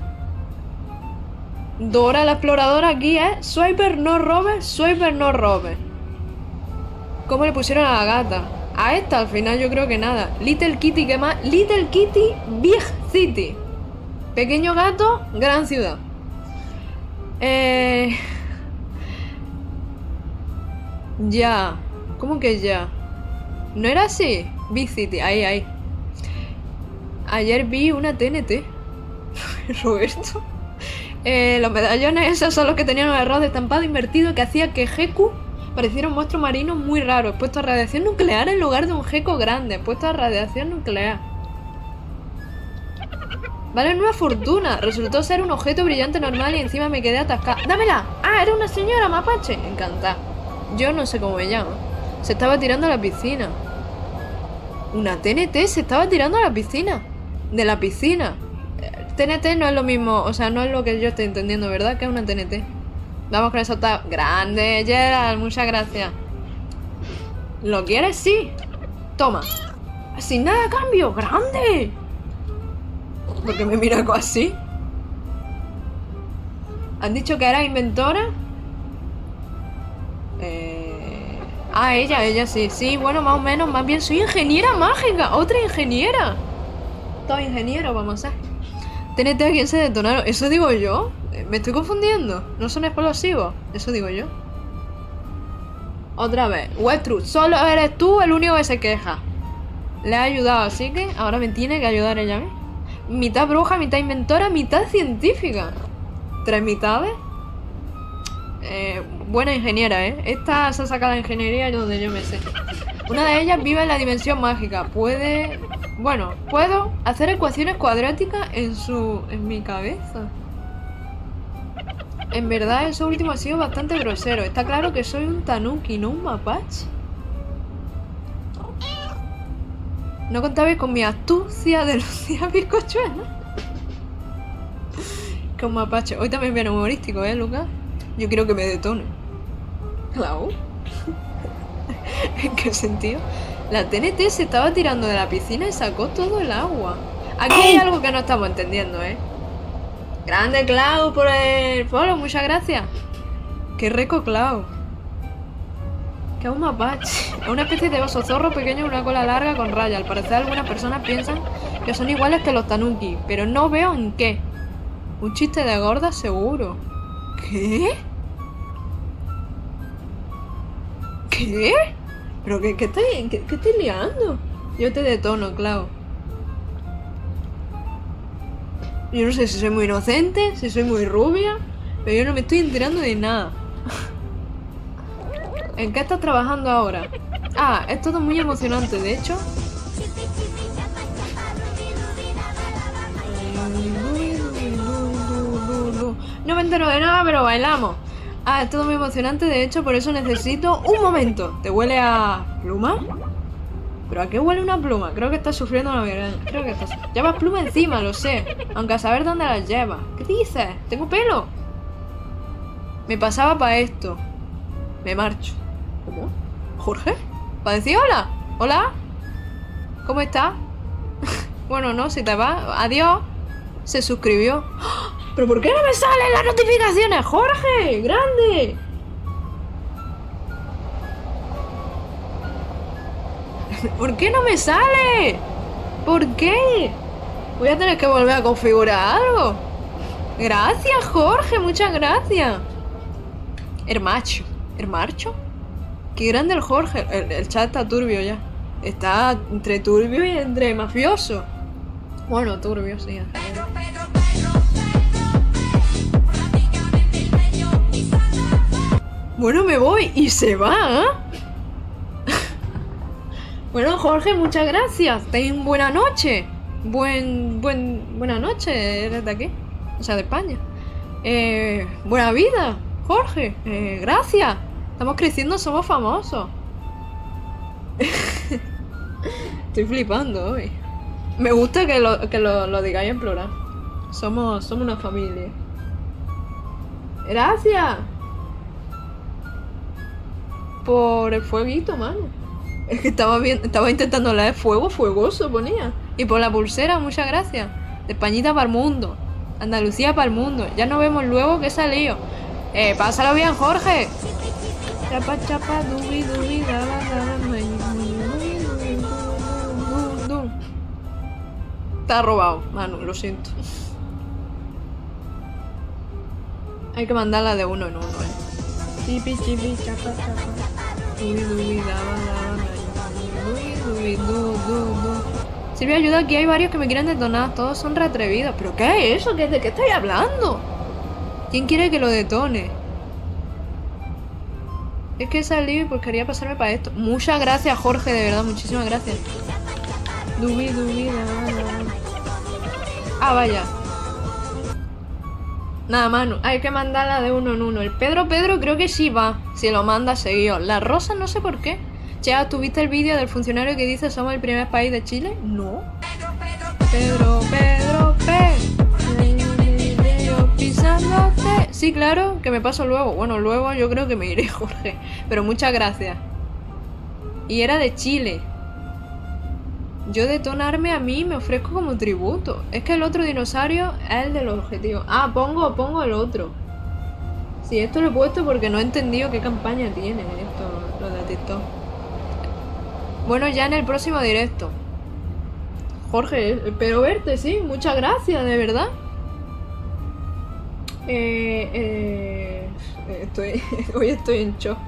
Dora la exploradora aquí es Swiper no robe, Swiper no robe. ¿Cómo le pusieron a la gata? A esta al final yo creo que nada. Little Kitty, ¿qué más? Little Kitty Big City. Pequeño gato, gran ciudad. Eh... Ya. ¿Cómo que ya? ¿No era así? Big City, ahí, ahí. Ayer vi una T N T. Roberto. Eh, los medallones esos son los que tenían un error de estampado invertido que hacía que Geku pareciera un monstruo marino muy raro, expuesto a radiación nuclear en lugar de un Geku grande, expuesto a radiación nuclear. Vale una fortuna. Resultó ser un objeto brillante normal y encima me quedé atascada. ¡Dámela! ¡Ah, era una señora mapache! Encantada. Yo no sé cómo me llama. Se estaba tirando a la piscina. Una T N T se estaba tirando a la piscina. De la piscina. T N T no es lo mismo, o sea, no es lo que yo estoy entendiendo, ¿verdad? Que es una T N T. Vamos con eso, está grande, Gerald, muchas gracias. ¿Lo quieres? Sí. Toma. Sin nada a cambio, grande. ¿Por qué me mira así? ¿Han dicho que era inventora? Eh... Ah, ella, ella sí. Sí, bueno, más o menos, más bien soy ingeniera mágica. Otra ingeniera. Todo ingeniero vamos a ser. T N T a quien se detonaron. ¿Eso digo yo? ¿Me estoy confundiendo? ¿No son explosivos? Eso digo yo. Otra vez. Webtruck, solo eres tú el único que se queja. Le ha ayudado, así que ahora me tiene que ayudar ella a mí. Mitad bruja, mitad inventora, mitad científica. ¿Tres mitades? Eh, buena ingeniera, ¿eh? Esta se ha sacado de ingeniería donde yo me sé. Una de ellas vive en la dimensión mágica. Puede... Bueno, puedo hacer ecuaciones cuadráticas en su... en mi cabeza. En verdad, eso último ha sido bastante grosero. Está claro que soy un tanuki, no un mapache. ¿No contabais con mi astucia de Lucía Bizcochuela? Que un mapache. Hoy también viene humorístico, ¿eh, Lucas? Yo quiero que me detone. ¿Claro? ¿En qué sentido? La T N T se estaba tirando de la piscina y sacó todo el agua. Aquí hay algo que no estamos entendiendo, ¿eh? Grande, Clau, por el follow, muchas gracias. Qué rico, Clau. Que es un mapache. Es una especie de oso zorro pequeño con una cola larga con raya. Al parecer algunas personas piensan que son iguales que los tanuki, pero no veo en qué. Un chiste de gorda seguro. ¿Qué? ¿Qué? ¿Pero qué, qué, estoy, qué, qué estoy liando? Yo te detono, Clau. Yo no sé si soy muy inocente, si soy muy rubia, pero yo no me estoy enterando de nada. ¿En qué estás trabajando ahora? Ah, es todo muy emocionante, de hecho. No me entero de nada, pero bailamos. Ah, es todo muy emocionante, de hecho, por eso necesito un momento. ¿Te huele a pluma? ¿Pero a qué huele una pluma? Creo que está sufriendo una migraña. Creo que está... Llevas pluma encima, lo sé. Aunque a saber dónde las llevas. ¿Qué dices? ¿Tengo pelo? Me pasaba para esto. Me marcho. ¿Cómo? ¿Jorge? ¿Para decir hola? ¿Hola? ¿Cómo estás? Bueno, no, si te vas. Adiós. Se suscribió. ¡Oh! ¿Pero por qué no me salen las notificaciones? ¡Jorge! ¡Grande! ¿Por qué no me sale? ¿Por qué? Voy a tener que volver a configurar algo. Gracias, Jorge. Muchas gracias. Hermacho. ¿Hermacho? Qué grande el Jorge. El, el chat está turbio ya. Está entre turbio y entre mafioso. Bueno, turbio, sí. Bueno, me voy y se va, ¿eh? Bueno, Jorge, muchas gracias. Ten buena noche. Buen, buen, buena noche. ¿Eres de aquí? O sea, de España. Eh, buena vida, Jorge. Eh, gracias. Estamos creciendo, somos famosos. Estoy flipando hoy. Me gusta que lo, que lo, lo digáis en plural. Somos, somos una familia. Gracias. Por el fueguito, mano. Es que estaba bien, estaba intentando leer fuego, fuegoso ponía. Y por la pulsera, muchas gracias. De Españita para el mundo. Andalucía para el mundo. Ya nos vemos luego que he salido. Eh, pásalo bien, Jorge. Chapa, chapa, dubi, dubi, da, da, da, da. Te ha robado, Manu, lo siento. Hay que mandarla de uno en uno, eh. Chipi, chipi, chapa, chapa. Dubi, dubi, da, da, da, dubi, du, du, du. Silvia, ayuda, aquí hay varios que me quieren detonar. Todos son re atrevidos. ¿Pero qué es eso? ¿Qué, ¿De qué estáis hablando? ¿Quién quiere que lo detone? Es que he salido y pues quería pasarme para esto. Muchas gracias, Jorge, de verdad, muchísimas gracias. Dubi, dubi, da, da. Ah, vaya. Nada, Manu, hay que mandarla de uno en uno. El Pedro Pedro creo que sí va. Si lo manda seguido. La Rosa no sé por qué. Che, ¿tuviste el vídeo del funcionario que dice somos el primer país de Chile? No. Pedro, Pedro, Pedro, pisándote. Sí, claro, que me paso luego. Bueno, luego yo creo que me iré, Jorge. Pero muchas gracias. Y era de Chile. Yo detonarme a mí me ofrezco como tributo. Es que el otro dinosaurio es el de los objetivos. Ah, pongo, pongo el otro. Sí, esto lo he puesto porque no he entendido qué campaña tiene esto, lo de TikTok. Bueno, ya en el próximo directo. Jorge, espero verte, sí. Muchas gracias, de verdad. Eh, eh, estoy, hoy estoy en shock.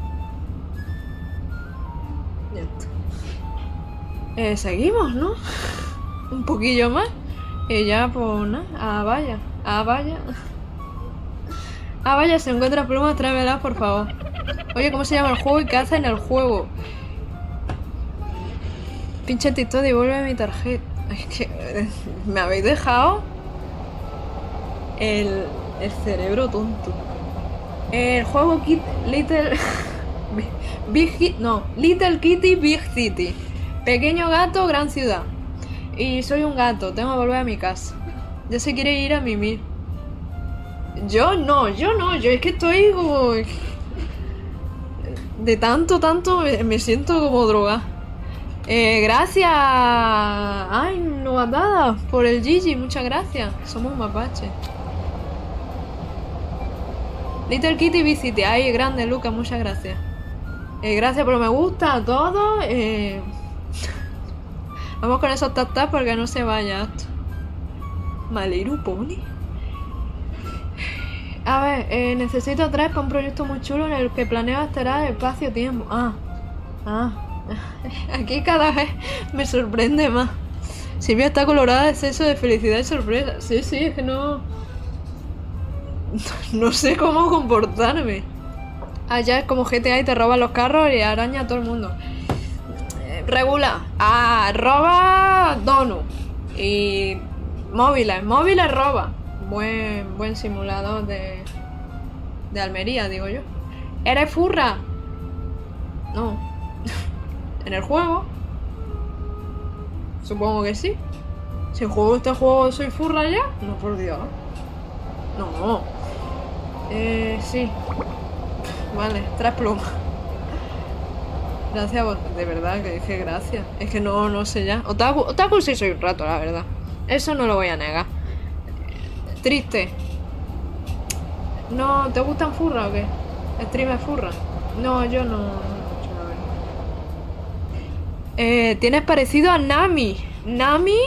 Ya está. Eh, seguimos, ¿no? Un poquillo más. Y ya, pues nada. Ah, vaya. Ah, vaya. Ah, vaya, si encuentras plumas, tráemelas, por favor. Oye, ¿cómo se llama el juego y qué hace en el juego? Pinche TikTok, devuelve mi tarjeta. Es que me habéis dejado el, el cerebro tonto. El juego Kit, Little Big no, Little Kitty Big City. Pequeño gato, gran ciudad. Y soy un gato, tengo que volver a mi casa. Ya se quiere ir a mimir. Yo no, yo no, yo es que estoy como... De tanto, tanto me, me siento como drogada. Eh, gracias. Ay, novatada por el Gigi, muchas gracias. Somos mapaches. Little Kitty Visit. Ay, grande, Lucas, muchas gracias. Eh, gracias por me gusta a todos. Eh... Vamos con esos tap tap porque no se vaya esto. Maliru Pony. A ver, eh, necesito tres para un proyecto muy chulo en el que planeo alterar el espacio-tiempo. Ah, ah. Aquí cada vez me sorprende más. Silvia está colorada de exceso de felicidad y sorpresa. Sí, sí, es que no... No sé cómo comportarme. Allá es como G T A y te roban los carros y araña a todo el mundo. Eh, regula. Ah, roba Donu. Y móviles. Móviles roba. Buen, buen simulador de... De Almería, digo yo. ¿Eres furra? No. En el juego. Supongo que sí. Si juego este juego soy furra ya. No, por Dios. No. Eh, sí. Vale, tres plumas. Gracias, de verdad, que dije gracias. Es que no, no sé ya. Otaku, otaku sí soy un rato, la verdad. Eso no lo voy a negar. Triste. No, ¿te gustan furra o qué? ¿Streamer furra? No, yo no. no mucho, la verdad. Eh, tienes parecido a Nami. ¿Nami?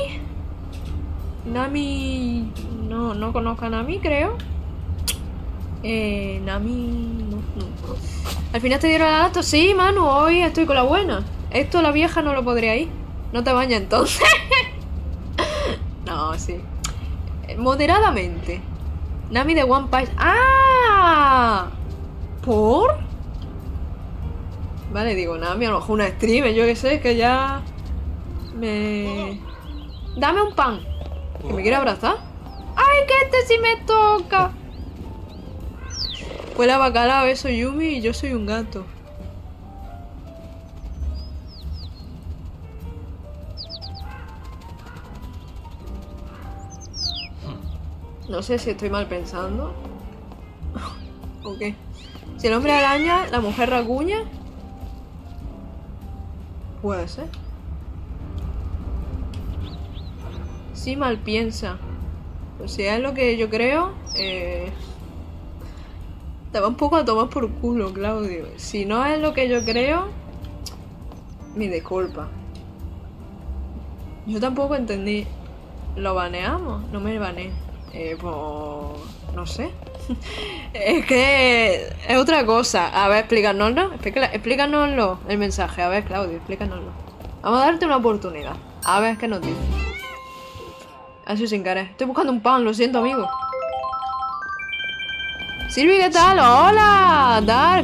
Nami... No, no conozco a Nami, creo. Eh, Nami... No, no. Al final te dieron el dato. Sí, Manu, hoy estoy con la buena. Esto la vieja no lo podría ir. No te bañas entonces. No, sí. Moderadamente. Nami de One Piece. ¡Ah! ¿Por? Vale, digo, Nami, a lo mejor una streamer, yo qué sé, que ya... Me... Dame un pan. ¿Que me quiere abrazar? ¡Ay, que este sí me toca! Huele a bacalao, eso, Yumi, y yo soy un gato. No sé si estoy mal pensando. Ok. Si el hombre araña, la mujer racuña. Puede ser. Sí, mal piensa. Pues si es lo que yo creo, eh... te va un poco a tomar por culo, Claudio. Si no es lo que yo creo, mi disculpa. Yo tampoco entendí. ¿Lo baneamos? No me baneé. Eh, pues... no sé. Es que... es otra cosa. A ver, explícanoslo. Explícanoslo el mensaje. A ver, Claudio, explícanoslo. Vamos a darte una oportunidad. A ver qué nos dice. Así sin querer. Estoy buscando un pan, lo siento, amigo. Silvi, ¿qué tal? ¡Hola! Dark.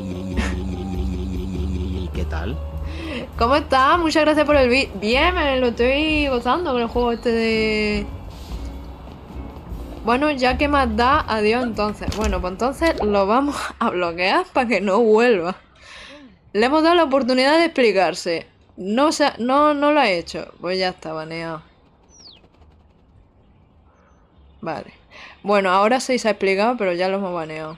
¿Qué tal? ¿Cómo estás? Muchas gracias por el vídeo. Bien, me lo estoy gozando con el juego este de... Bueno, ya que más da, adiós entonces. Bueno, pues entonces lo vamos a bloquear para que no vuelva. Le hemos dado la oportunidad de explicarse. No, se ha... no, no lo ha hecho. Pues ya está, baneado. Vale. Bueno, ahora sí se ha explicado, pero ya lo hemos baneado.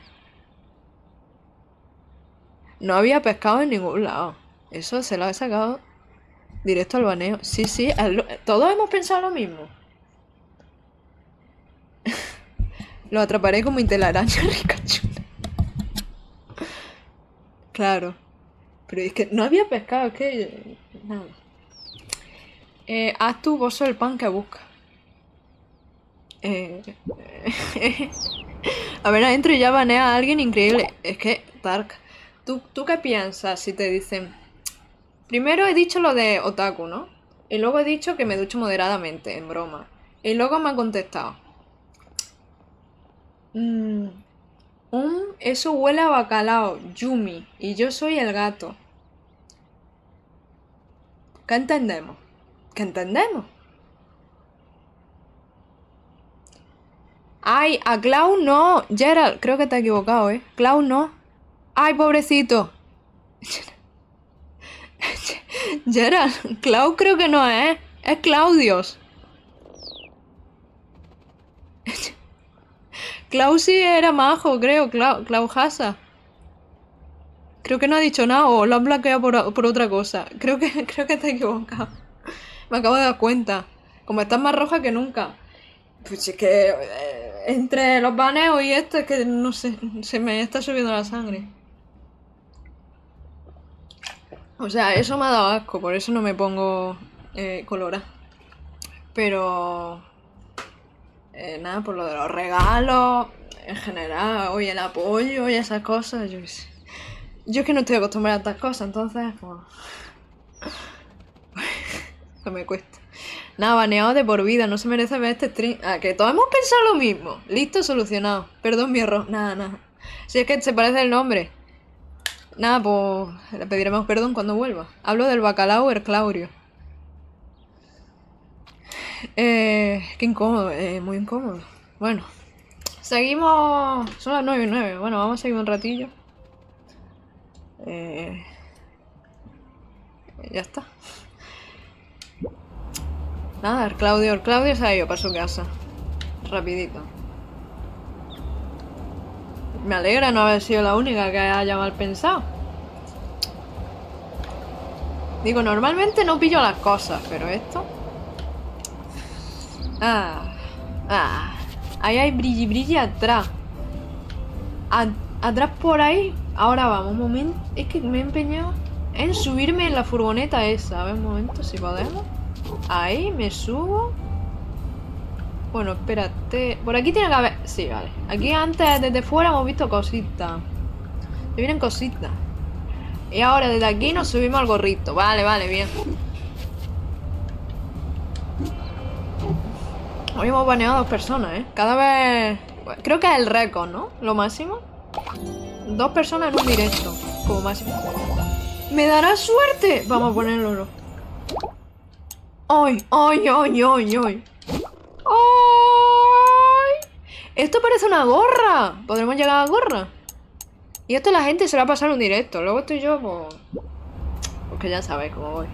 No había pescado en ningún lado. Eso se lo he sacado directo al baneo. Sí, sí, al... todos hemos pensado lo mismo. Lo atraparé como telaraña ricachuna. Claro. Pero es que no había pescado, es que... nada. Eh, haz tu bozo el pan que busca. Eh... a ver, adentro ya banea a alguien increíble. Es que, Dark, ¿tú, ¿tú qué piensas si te dicen... Primero he dicho lo de otaku, ¿no? Y luego he dicho que me ducho moderadamente, en broma. Y luego me ha contestado. Mm, un, eso huele a bacalao, Yumi, y yo soy el gato. ¿Qué entendemos? ¿Qué entendemos? Ay, a Clau no. Gerald, creo que te has equivocado, ¿eh? Clau no. Ay, pobrecito. Gerald, Clau creo que no es. Es Claudios. Clau sí era majo, creo. Clau, Clau Hasa. Creo que no ha dicho nada o lo han bloqueado por, por otra cosa. Creo que, creo que te has equivocado. Me acabo de dar cuenta. Como estás más roja que nunca. Pues es que eh, entre los baneos y esto es que no sé, se me está subiendo la sangre. O sea, eso me ha dado asco, por eso no me pongo eh, colorada. Pero... Eh, nada, por lo de los regalos, en general, hoy el apoyo y esas cosas, yo qué sé. Yo es que no estoy acostumbrada a estas cosas, entonces, pues... que me cuesta. Nada, baneado de por vida, no se merece ver este stream. Ah, que todos hemos pensado lo mismo. Listo, solucionado. Perdón mi error. Nada, nada. Si es que se parece el nombre. Nada, pues le pediremos perdón cuando vuelva. Hablo del bacalao el Claudio. Eh, qué incómodo, eh, muy incómodo. Bueno, seguimos. Son las nueve y nueve. Bueno, vamos a seguir un ratillo. Eh, ya está. Nada, el Claudio, el Claudio se ha ido para su casa. Rapidito. Me alegra no haber sido la única que haya mal pensado. Digo, normalmente no pillo las cosas, pero esto... Ah, ah. Ahí hay brilli brilli atrás. A, atrás por ahí. Ahora vamos, un momento. Es que me he empeñado en subirme en la furgoneta esa. A ver, un momento, si podemos. Ahí, me subo. Bueno, espérate. Por aquí tiene que haber... Sí, vale. Aquí antes, desde fuera, hemos visto cositas. Me vienen cositas. Y ahora desde aquí nos subimos al gorrito. Vale, vale, bien. Hoy hemos baneado a dos personas, ¿eh? Cada vez... Creo que es el récord, ¿no? Lo máximo. Dos personas en un directo. Como máximo. ¡Me dará suerte! Vamos a ponerlo. ¡Ay, ay, ay, ay, ay! ¡Ay! Esto parece una gorra. ¿Podremos llegar a la gorra? Y esto la gente se va a pasar un directo. Luego estoy yo, pues... Porque ya sabéis cómo voy.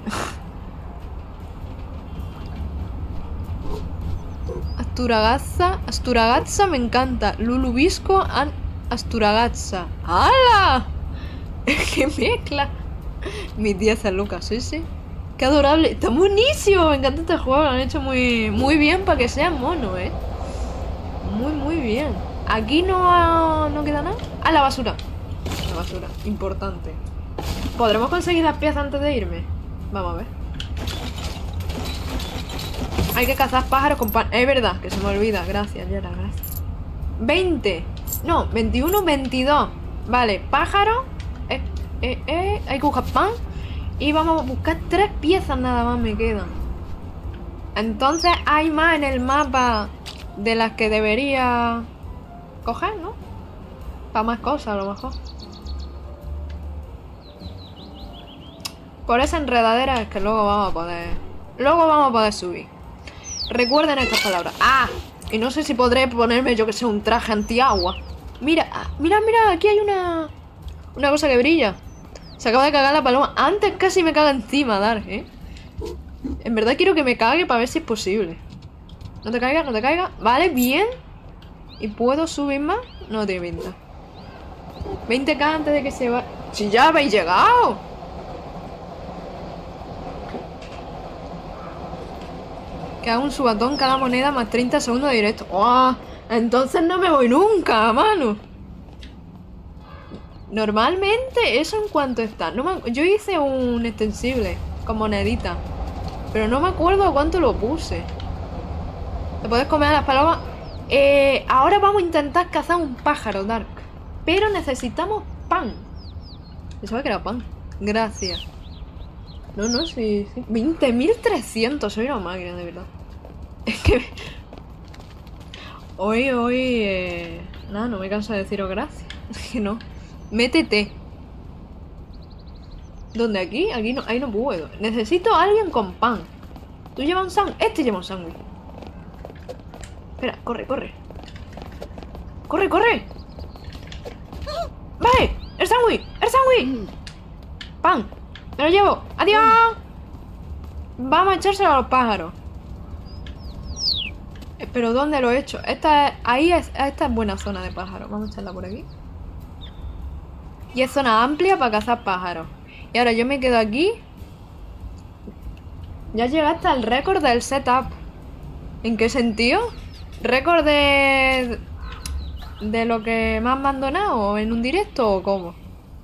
Asturagazza. Asturagazza me encanta. Lulubisco and Asturagazza. ¡Hala! ¡Qué mezcla! Mi tía San Lucas, sí, sí. ¡Qué adorable! ¡Está buenísimo! Me encanta este juego. Lo han hecho muy, muy bien para que sea mono, ¿eh? Muy, muy bien. Aquí no, no queda nada. ¡Ah, la basura! La basura. Importante. ¿Podremos conseguir las piezas antes de irme? Vamos a ver. Hay que cazar pájaros con pan. Es verdad, que se me olvida. Gracias, Yara, gracias. veinte. No, veintiuno, veintidós. Vale, pájaro. Eh, eh, eh. Hay que buscar pan. Y vamos a buscar tres piezas nada más me quedan. Entonces hay más en el mapa de las que debería coger, ¿no? Para más cosas a lo mejor. Por esa enredadera es que luego vamos a poder... Luego vamos a poder subir. Recuerden estas palabras. ¡Ah! Y no sé si podré ponerme, yo que sé, un traje antiagua. Mira, mira, mira, aquí hay una... Una cosa que brilla. Se acaba de cagar la paloma. Antes casi me caga encima, Dark, ¿eh? En verdad quiero que me cague para ver si es posible. No te caigas, no te caigas. Vale, bien. ¿Y puedo subir más? No tiene pinta. veinte k antes de que se va... ¡Si ya habéis llegado! Que haga un subatón cada moneda más treinta segundos de directo. ¡Oh! Entonces no me voy nunca, mano. Normalmente, ¿eso en cuánto está? No me... Yo hice un extensible con monedita, pero no me acuerdo a cuánto lo puse. ¿Te puedes comer a las palomas? Eh, ahora vamos a intentar cazar un pájaro, Dark. Pero necesitamos pan. Pensaba que era pan. Gracias. No, no, sí, sí. veinte mil trescientos. Soy una máquina, de verdad. Es que... Hoy, hoy... Eh... Nada, no me canso de deciros gracias. Es que no. Métete. ¿Dónde? ¿Aquí? Aquí no, ahí no puedo. Necesito a alguien con pan. ¿Tú llevas un sándwich? Este lleva un sándwich. Espera, corre, corre. ¡Corre, corre! ¡Vale! ¡El sándwich! ¡El sándwich! ¡Pan! ¡Me lo llevo! ¡Adiós! Vamos a echárselo a los pájaros. Pero ¿dónde lo he hecho? Esta es... Ahí es... Esta es buena zona de pájaros. Vamos a echarla por aquí. Y es zona amplia para cazar pájaros. Y ahora yo me quedo aquí. Ya llegaste al récord del setup. ¿En qué sentido? ¿Récord de... de lo que me han abandonado en un directo o cómo?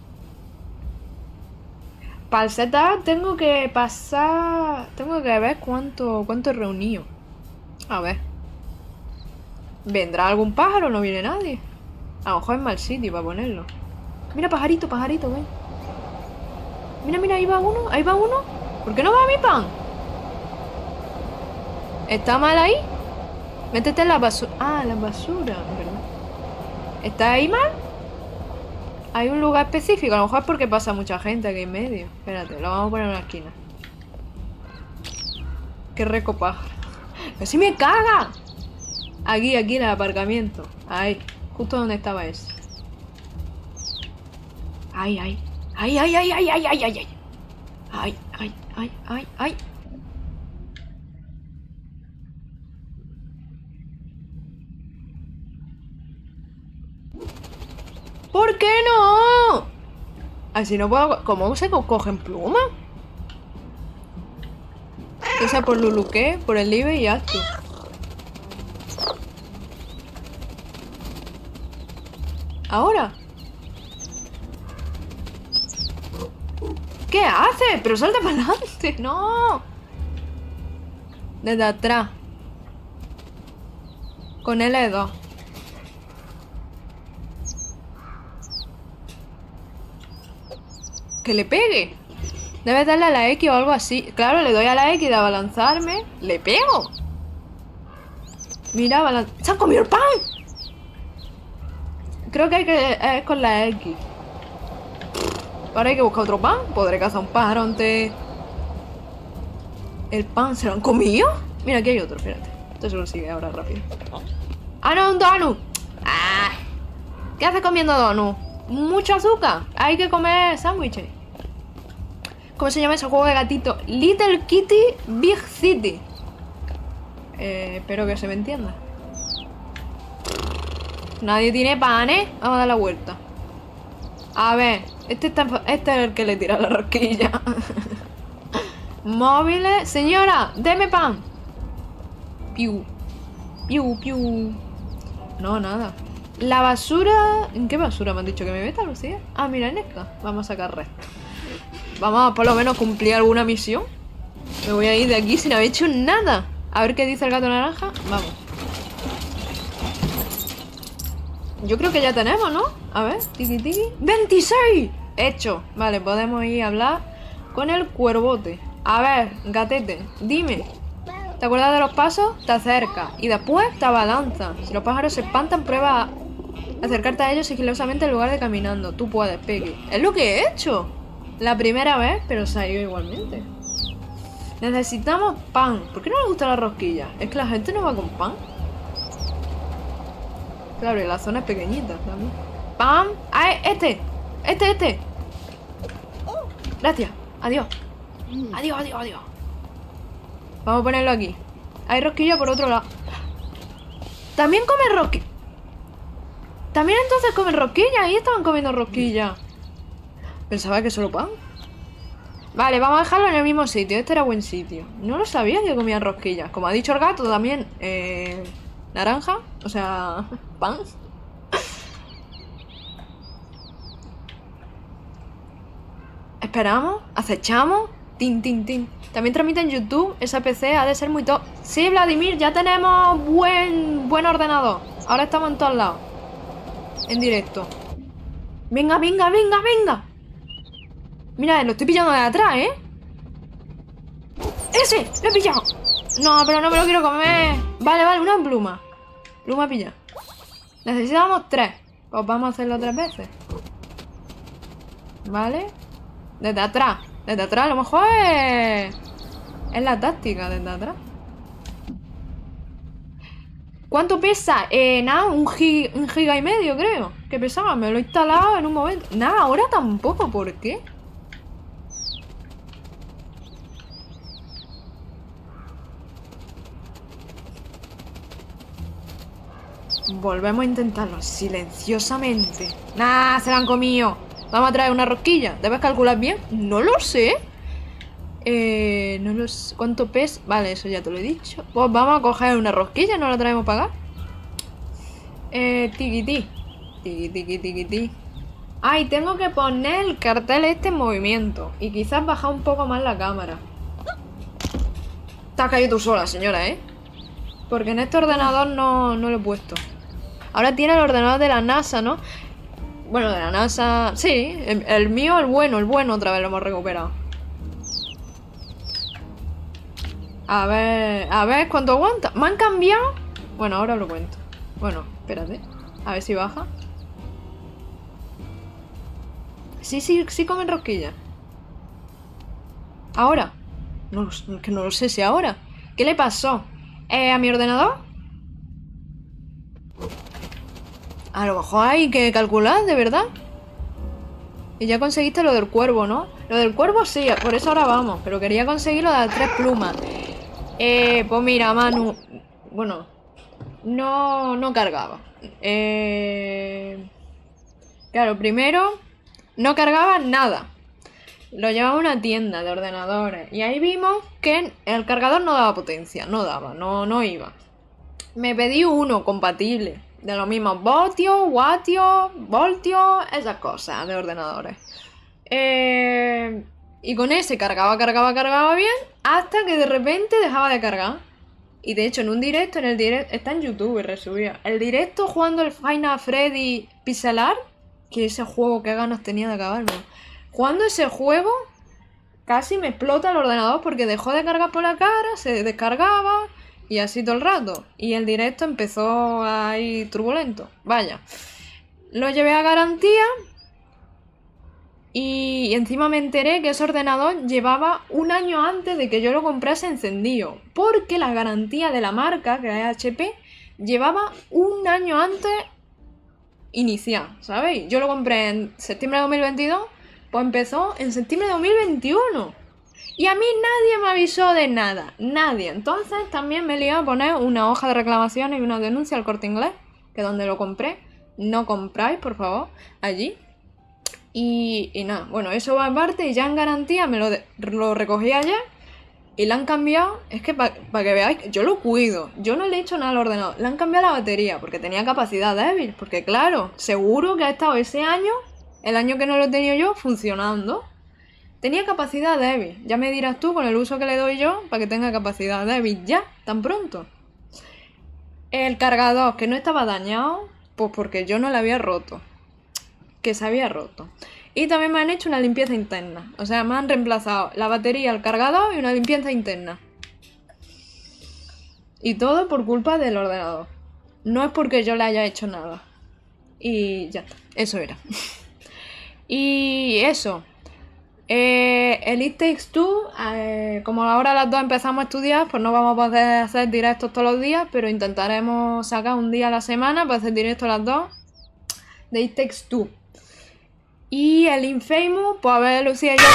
Para el setup tengo que pasar... Tengo que ver cuánto, cuánto he reunido. A ver. ¿Vendrá algún pájaro o no viene nadie? A lo mejor es mal sitio para ponerlo. Mira, pajarito, pajarito, ven. Mira, mira, ahí va uno, ahí va uno. ¿Por qué no va mi pan? ¿Está mal ahí? Métete en la basura. Ah, la basura, ¿verdad? ¿Está ahí mal? Hay un lugar específico. A lo mejor es porque pasa mucha gente aquí en medio. Espérate, lo vamos a poner en una esquina. Qué rico pájaro. ¡Que si me caga! Aquí, aquí en el aparcamiento. Ahí, justo donde estaba ese. Ay, ay. Ay, ay, ay, ay, ay, ay, ay, ay. Ay, ay, ay, ay, ay. ¿Por qué no? Así no puedo... ¿Cómo se co- cogen plumas? Que sea por Luluque, por el Live y ya tú. Ahora. ¿Qué haces? Pero salta para adelante. No. Desde atrás. Con L dos. Que le pegue. Debes darle a la X o algo así. Claro, le doy a la X de abalanzarme. ¡Le pego! Mira, abalan... ¡Se han comido el pan! Creo que hay que... es con la X. Ahora hay que buscar otro pan. Podré cazar un pájaro antes... ¿El pan se lo han comido? Mira, aquí hay otro, espérate. Esto se lo sigue ahora rápido. ¡Ah, no! ¡Un donut! ¡Ah! ¿Qué haces comiendo donut? Mucho azúcar. Hay que comer sándwiches. ¿Cómo se llama ese juego de gatito? Little Kitty Big City. Eh, espero que se me entienda. Nadie tiene pan, ¿eh? Vamos a dar la vuelta. A ver, este, está, este es el que le tira la rosquilla. Móviles. Señora, deme pan. Piu. Piu, piu. No, nada. La basura... ¿En qué basura me han dicho que me meta, Lucía? Ah, mira, en esta. Vamos a sacar resto. Vamos a por lo menos cumplir alguna misión. Me voy a ir de aquí sin haber hecho nada. A ver qué dice el gato naranja. Vamos. Yo creo que ya tenemos, ¿no? A ver, tiki tiki. ¡veintiséis! Hecho. Vale, podemos ir a hablar con el cuervote. A ver, gatete, dime. ¿Te acuerdas de los pasos? Te acercas. Y después te abalanza. Si los pájaros se espantan, prueba a acercarte a ellos sigilosamente en lugar de caminando. Tú puedes, Peggy. Es lo que he hecho. La primera vez, pero se ha ido igualmente. Necesitamos pan. ¿Por qué no le gusta la rosquilla? Es que la gente no va con pan. Claro, y la zona es pequeñita también. ¡Pan! ¡Ah, este! ¡Este, este! Gracias. Adiós. Adiós, adiós, adiós. Vamos a ponerlo aquí. Hay rosquilla por otro lado. También comen rosquilla. También entonces comen rosquilla. Ahí estaban comiendo rosquilla. Pensaba que solo pan. Vale, vamos a dejarlo en el mismo sitio. Este era buen sitio. No lo sabía que comían rosquillas. Como ha dicho el gato también. Eh, naranja. O sea, pan. Esperamos. Acechamos. Tin, tin, tin. También transmite en YouTube. Esa P C ha de ser muy top. Sí, Vladimir, ya tenemos buen, buen ordenador. Ahora estamos en todos lados. En directo. Venga, venga, venga, venga. Mira, lo estoy pillando de atrás, ¿eh? ¡Ese! ¡Lo he pillado! No, pero no me lo quiero comer. Vale, vale, una pluma. Pluma pilla. Necesitamos tres. Pues vamos a hacerlo tres veces. Vale. Desde atrás. Desde atrás, a lo mejor es... Es la táctica, desde atrás. ¿Cuánto pesa? Eh, nada, un, gig, un giga y medio, creo. Que pesaba, me lo he instalado en un momento. Nada, ahora tampoco, ¿por qué? Volvemos a intentarlo silenciosamente. Nah, se la han comido. Vamos a traer una rosquilla. ¿Debes calcular bien? No lo sé. Eh, no lo sé. ¿Cuánto pesa? Vale, eso ya te lo he dicho. Pues vamos a coger una rosquilla, no la traemos para acá. Eh, tiquití. Tiqui, tiqui, tiqui. Ay, tengo que poner el cartel este en movimiento. Y quizás bajar un poco más la cámara. Te has caído tú sola, señora, ¿eh? Porque en este ordenador no, no lo he puesto. Ahora tiene el ordenador de la NASA, ¿no? Bueno, de la NASA... Sí, el, el mío, el bueno, el bueno otra vez lo hemos recuperado. A ver... A ver, ¿cuánto aguanta? ¿Me han cambiado? Bueno, ahora lo cuento. Bueno, espérate. A ver si baja. Sí, sí, sí comen rosquillas. ¿Ahora? No, lo- que no lo sé si ahora. ¿Qué le pasó? Eh, ¿a mi ordenador? A lo mejor hay que calcular, de verdad. Y ya conseguiste lo del cuervo, ¿no? Lo del cuervo sí, por eso ahora vamos. Pero quería conseguir lo de las tres plumas. Eh, pues mira, Manu. Bueno, no, no cargaba. Eh, Claro, primero no cargaba nada. Lo llevaba a una tienda de ordenadores. Y ahí vimos que el cargador no daba potencia. No daba, no, no iba. Me pedí uno compatible. De los mismos voltios, vatios, voltios, esas cosas de ordenadores. Eh, y con ese cargaba, cargaba, cargaba bien. Hasta que de repente dejaba de cargar. Y de hecho en un directo, en el directo, está en YouTube, resubía. El directo jugando el Final Freddy Pixel Art. Que ese juego, qué ganas tenía de acabarlo. Jugando ese juego, casi me explota el ordenador porque dejó de cargar por la cara, se descargaba y así todo el rato. Y el directo empezó a ir turbulento. Vaya. Lo llevé a garantía y encima me enteré que ese ordenador llevaba un año antes de que yo lo comprase encendido. Porque la garantía de la marca, que es H P, llevaba un año antes inicial, ¿sabéis? Yo lo compré en septiembre de dos mil veintidós. Pues empezó en septiembre de dos mil veintiuno. Y a mí nadie me avisó de nada. Nadie. Entonces también me lié a poner una hoja de reclamaciones y una denuncia al Corte Inglés. Que es donde lo compré. No compráis, por favor. Allí. Y, y nada. Bueno, eso va aparte. Y ya en garantía me lo, de, lo recogí ayer. Y le han cambiado. Es que para pa que veáis. Yo lo cuido. Yo no le he hecho nada al ordenador. Le han cambiado la batería. Porque tenía capacidad débil. Porque claro. Seguro que ha estado ese año. El año que no lo he tenido yo, funcionando. Tenía capacidad débil. Ya me dirás tú con el uso que le doy yo para que tenga capacidad débil ya, tan pronto. El cargador, que no estaba dañado, pues porque yo no lo había roto. Que se había roto. Y también me han hecho una limpieza interna. O sea, me han reemplazado la batería, el cargador y una limpieza interna. Y todo por culpa del ordenador. No es porque yo le haya hecho nada. Y ya está. Eso era. Y eso, eh, el It Takes Two, eh, como ahora las dos empezamos a estudiar, pues no vamos a poder hacer directos todos los días, pero intentaremos sacar un día a la semana para hacer directos las dos de It Takes Two. Y el Infamous, pues a ver Lucía y yo...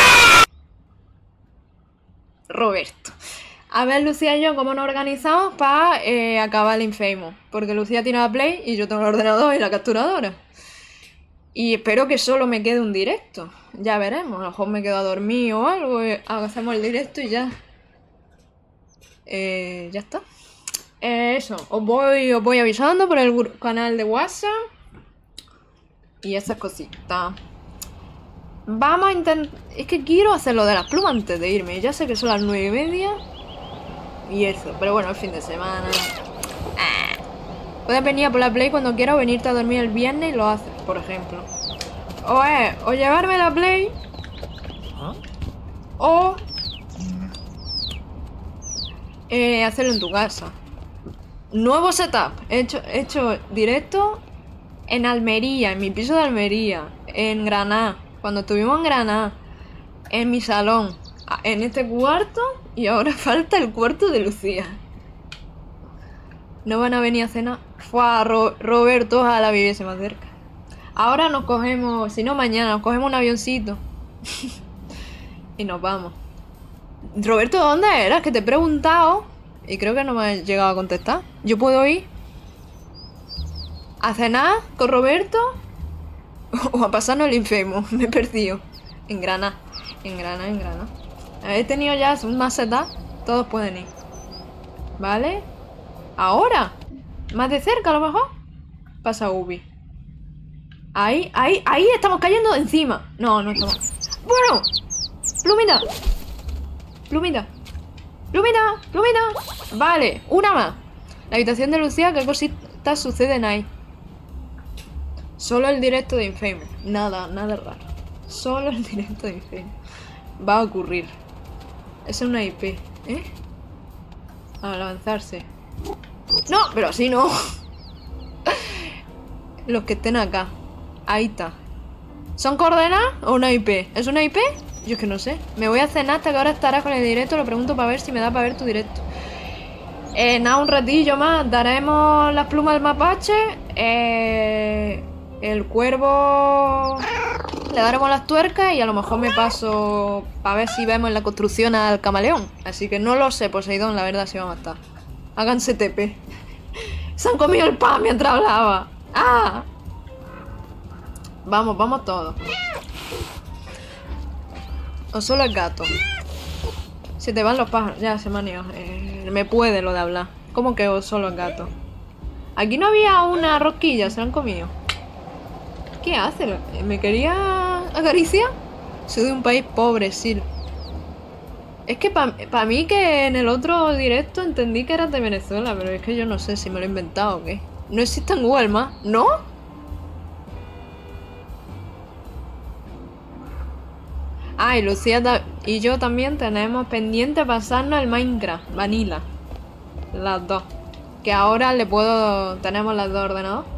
Roberto. A ver Lucía y yo cómo nos organizamos para eh, acabar el Infamous. Porque Lucía tiene la Play y yo tengo el ordenador y la capturadora. Y espero que solo me quede un directo. Ya veremos. A lo mejor me quedo a dormir o algo. Hacemos el directo y ya. Eh, ya está. Eh, eso. Os voy, os voy avisando por el canal de WhatsApp. Y esas cositas. Vamos a intentar... Es que quiero hacer lo de las plumas antes de irme. Ya sé que son las nueve y media. Y eso. Pero bueno, el fin de semana... Ah. Puedes venir a por la Play cuando quieras o venirte a dormir el viernes y lo haces, por ejemplo. O es, o llevarme la Play. O... Eh, hacerlo en tu casa. Nuevo setup. He hecho, he hecho directo en Almería, en mi piso de Almería. En Granada. Cuando estuvimos en Granada. En mi salón. En este cuarto. Y ahora falta el cuarto de Lucía. No van a venir a cenar. Fue a Ro Roberto, ojalá viviese más cerca. Ahora nos cogemos, si no mañana, nos cogemos un avioncito. Y nos vamos. Roberto, ¿dónde eras? Que te he preguntado. Y creo que no me has llegado a contestar. ¿Yo puedo ir a cenar con Roberto? O a pasarnos el Infamous. Me he perdido. En Granada. En Granada, en Granada. He tenido ya un maceta. Todos pueden ir. ¿Vale? Ahora. Más de cerca a lo mejor. Pasa Ubi. Ahí, ahí, ahí estamos cayendo encima. No, no estamos. Bueno. Plumita. Plumita. Plumita. Plumita. Vale, una más. La habitación de Lucía, ¿qué cositas suceden ahí? Solo el directo de Infamous. Nada, nada raro. Solo el directo de Infamous. Va a ocurrir. Esa es una I P, ¿eh? Al avanzarse. No, pero así no. Los que estén acá. Ahí está. ¿Son coordenadas o una I P? ¿Es una I P? Yo es que no sé. Me voy a cenar hasta que ahora estarás con el directo. Lo pregunto para ver si me da para ver tu directo. Eh, nada, un ratillo más. Daremos las plumas del mapache. Eh, el cuervo... Le daremos las tuercas y a lo mejor me paso para ver si vemos en la construcción al camaleón. Así que no lo sé, Poseidón, la verdad, si va a matar. Háganse T P. Se han comido el pan mientras hablaba. ¡Ah! Vamos, vamos todos. O solo el gato. Se te van los pájaros. Ya, se me han ido. Eh, me puede lo de hablar. ¿Cómo que o solo el gato? Aquí no había una rosquilla, se la han comido. ¿Qué hace? ¿Me quería acariciar? Soy de un país pobre, sí. Es que para pa mí que en el otro directo entendí que eras de Venezuela, pero es que yo no sé si me lo he inventado o qué. No existe en Google más, ¿no? Ah, y Lucía y yo también tenemos pendiente pasarnos el Minecraft Vanilla. Las dos. Que ahora le puedo... Tenemos las dos ordenados.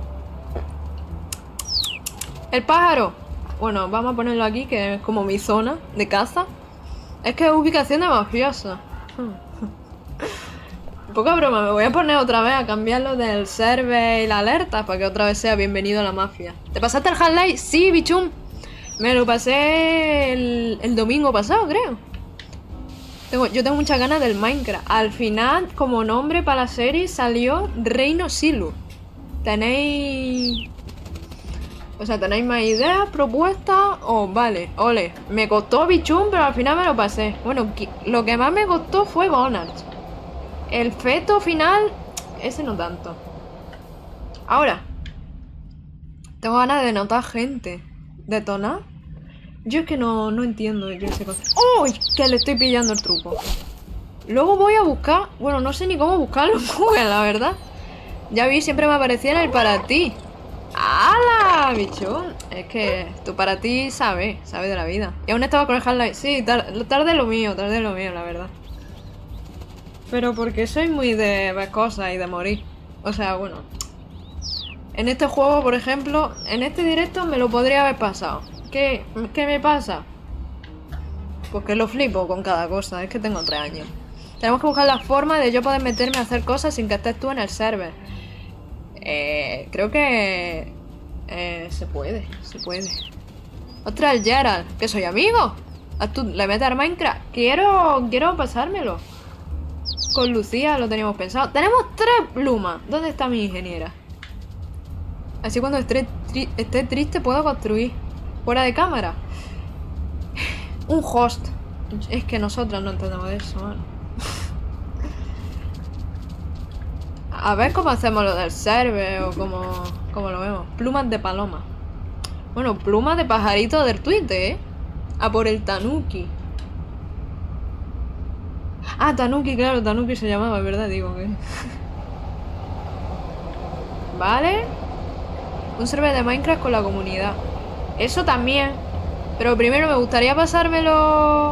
El pájaro. Bueno, vamos a ponerlo aquí, que es como mi zona de caza. Es que es ubicación de mafiosa. Poca broma, me voy a poner otra vez a cambiarlo del server y la alerta para que otra vez sea bienvenido a la mafia. ¿Te pasaste el Half-Life? Sí, bichum. Me lo pasé el, el domingo pasado, creo. Tengo, yo tengo muchas ganas del Minecraft. Al final, como nombre para la serie, salió Reino Silu. ¿Tenéis... O sea, ¿tenéis más ideas, propuestas? O oh, vale, ole. Me costó bichum, pero al final me lo pasé. Bueno, lo que más me costó fue Gonard. El feto final, ese no tanto. Ahora, tengo ganas de notar gente. ¿Detonar? Yo es que no, no entiendo yo ese cosa. ¡Uy! Que le estoy pillando el truco. Luego voy a buscar... Bueno, no sé ni cómo buscarlo en Google, la verdad. Ya vi, siempre me aparecía en el para ti. ¡Hala, bichón! Es que tú para ti sabes, sabes de la vida. Y aún estaba con el Half-Life. Sí, tarde tar lo mío, tarde lo mío, la verdad. Pero porque soy muy de ver cosas y de morir. O sea, bueno. En este juego, por ejemplo, en este directo me lo podría haber pasado. ¿Qué, ¿Qué me pasa? Pues que lo flipo con cada cosa. Es que tengo tres años. Tenemos que buscar la forma de yo poder meterme a hacer cosas sin que estés tú en el server. Eh, creo que... Eh, se puede, se puede. Ostras, el Gerald, que soy amigo. ¿Tú le metes al Minecraft? Quiero, quiero pasármelo. Con Lucía lo teníamos pensado. Tenemos tres plumas. ¿Dónde está mi ingeniera? Así cuando esté, tri esté triste puedo construir. Fuera de cámara. Un host. Es que nosotros no entendemos eso, mano. A ver cómo hacemos lo del server o cómo, cómo lo vemos. Plumas de paloma. Bueno, plumas de pajarito del Twitter, ¿eh? A por el Tanuki. Ah, Tanuki, claro, Tanuki se llamaba, ¿verdad? Digo que... Vale. Un server de Minecraft con la comunidad. Eso también. Pero primero me gustaría pasármelo...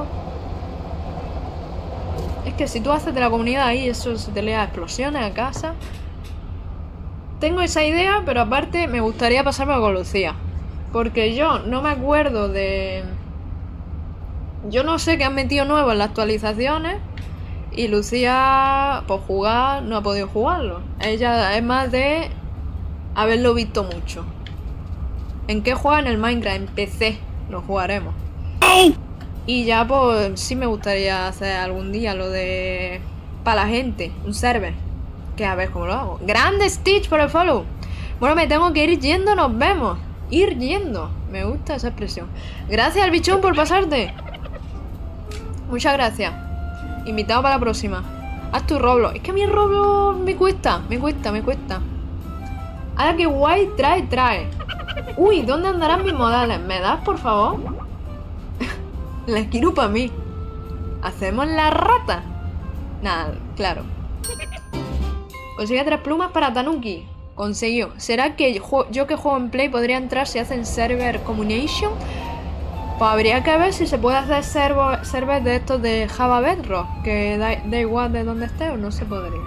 Es que si tú haces de la comunidad ahí, eso se te lea explosiones a casa. Tengo esa idea, pero aparte me gustaría pasármelo con Lucía. Porque yo no me acuerdo de... Yo no sé qué han metido nuevo en las actualizaciones. Y Lucía, por jugar, no ha podido jugarlo. Ella es más de haberlo visto mucho. ¿En qué juega? En el Minecraft, en P C lo jugaremos. Y ya pues sí me gustaría hacer algún día lo de... Para la gente, un server. Que a ver cómo lo hago. ¡Grande Stitch por el follow! Bueno, me tengo que ir yendo, nos vemos. Ir yendo, me gusta esa expresión. Gracias al bichón por pasarte. Muchas gracias. Invitado para la próxima. Haz tu Roblox. Es que a mí Roblox me cuesta, me cuesta, me cuesta. Ahora que guay, trae, trae. Uy, ¿dónde andarán mis modales? ¿Me das, por favor? La quiero para mí. ¿Hacemos la rata? Nada, claro. Consigue tres plumas para Tanuki. Consiguió. ¿Será que yo que juego en Play podría entrar si hacen server combination? Pues habría que ver si se puede hacer server, server de estos de Java Bedrock. Que da, da igual de donde esté o no se podría.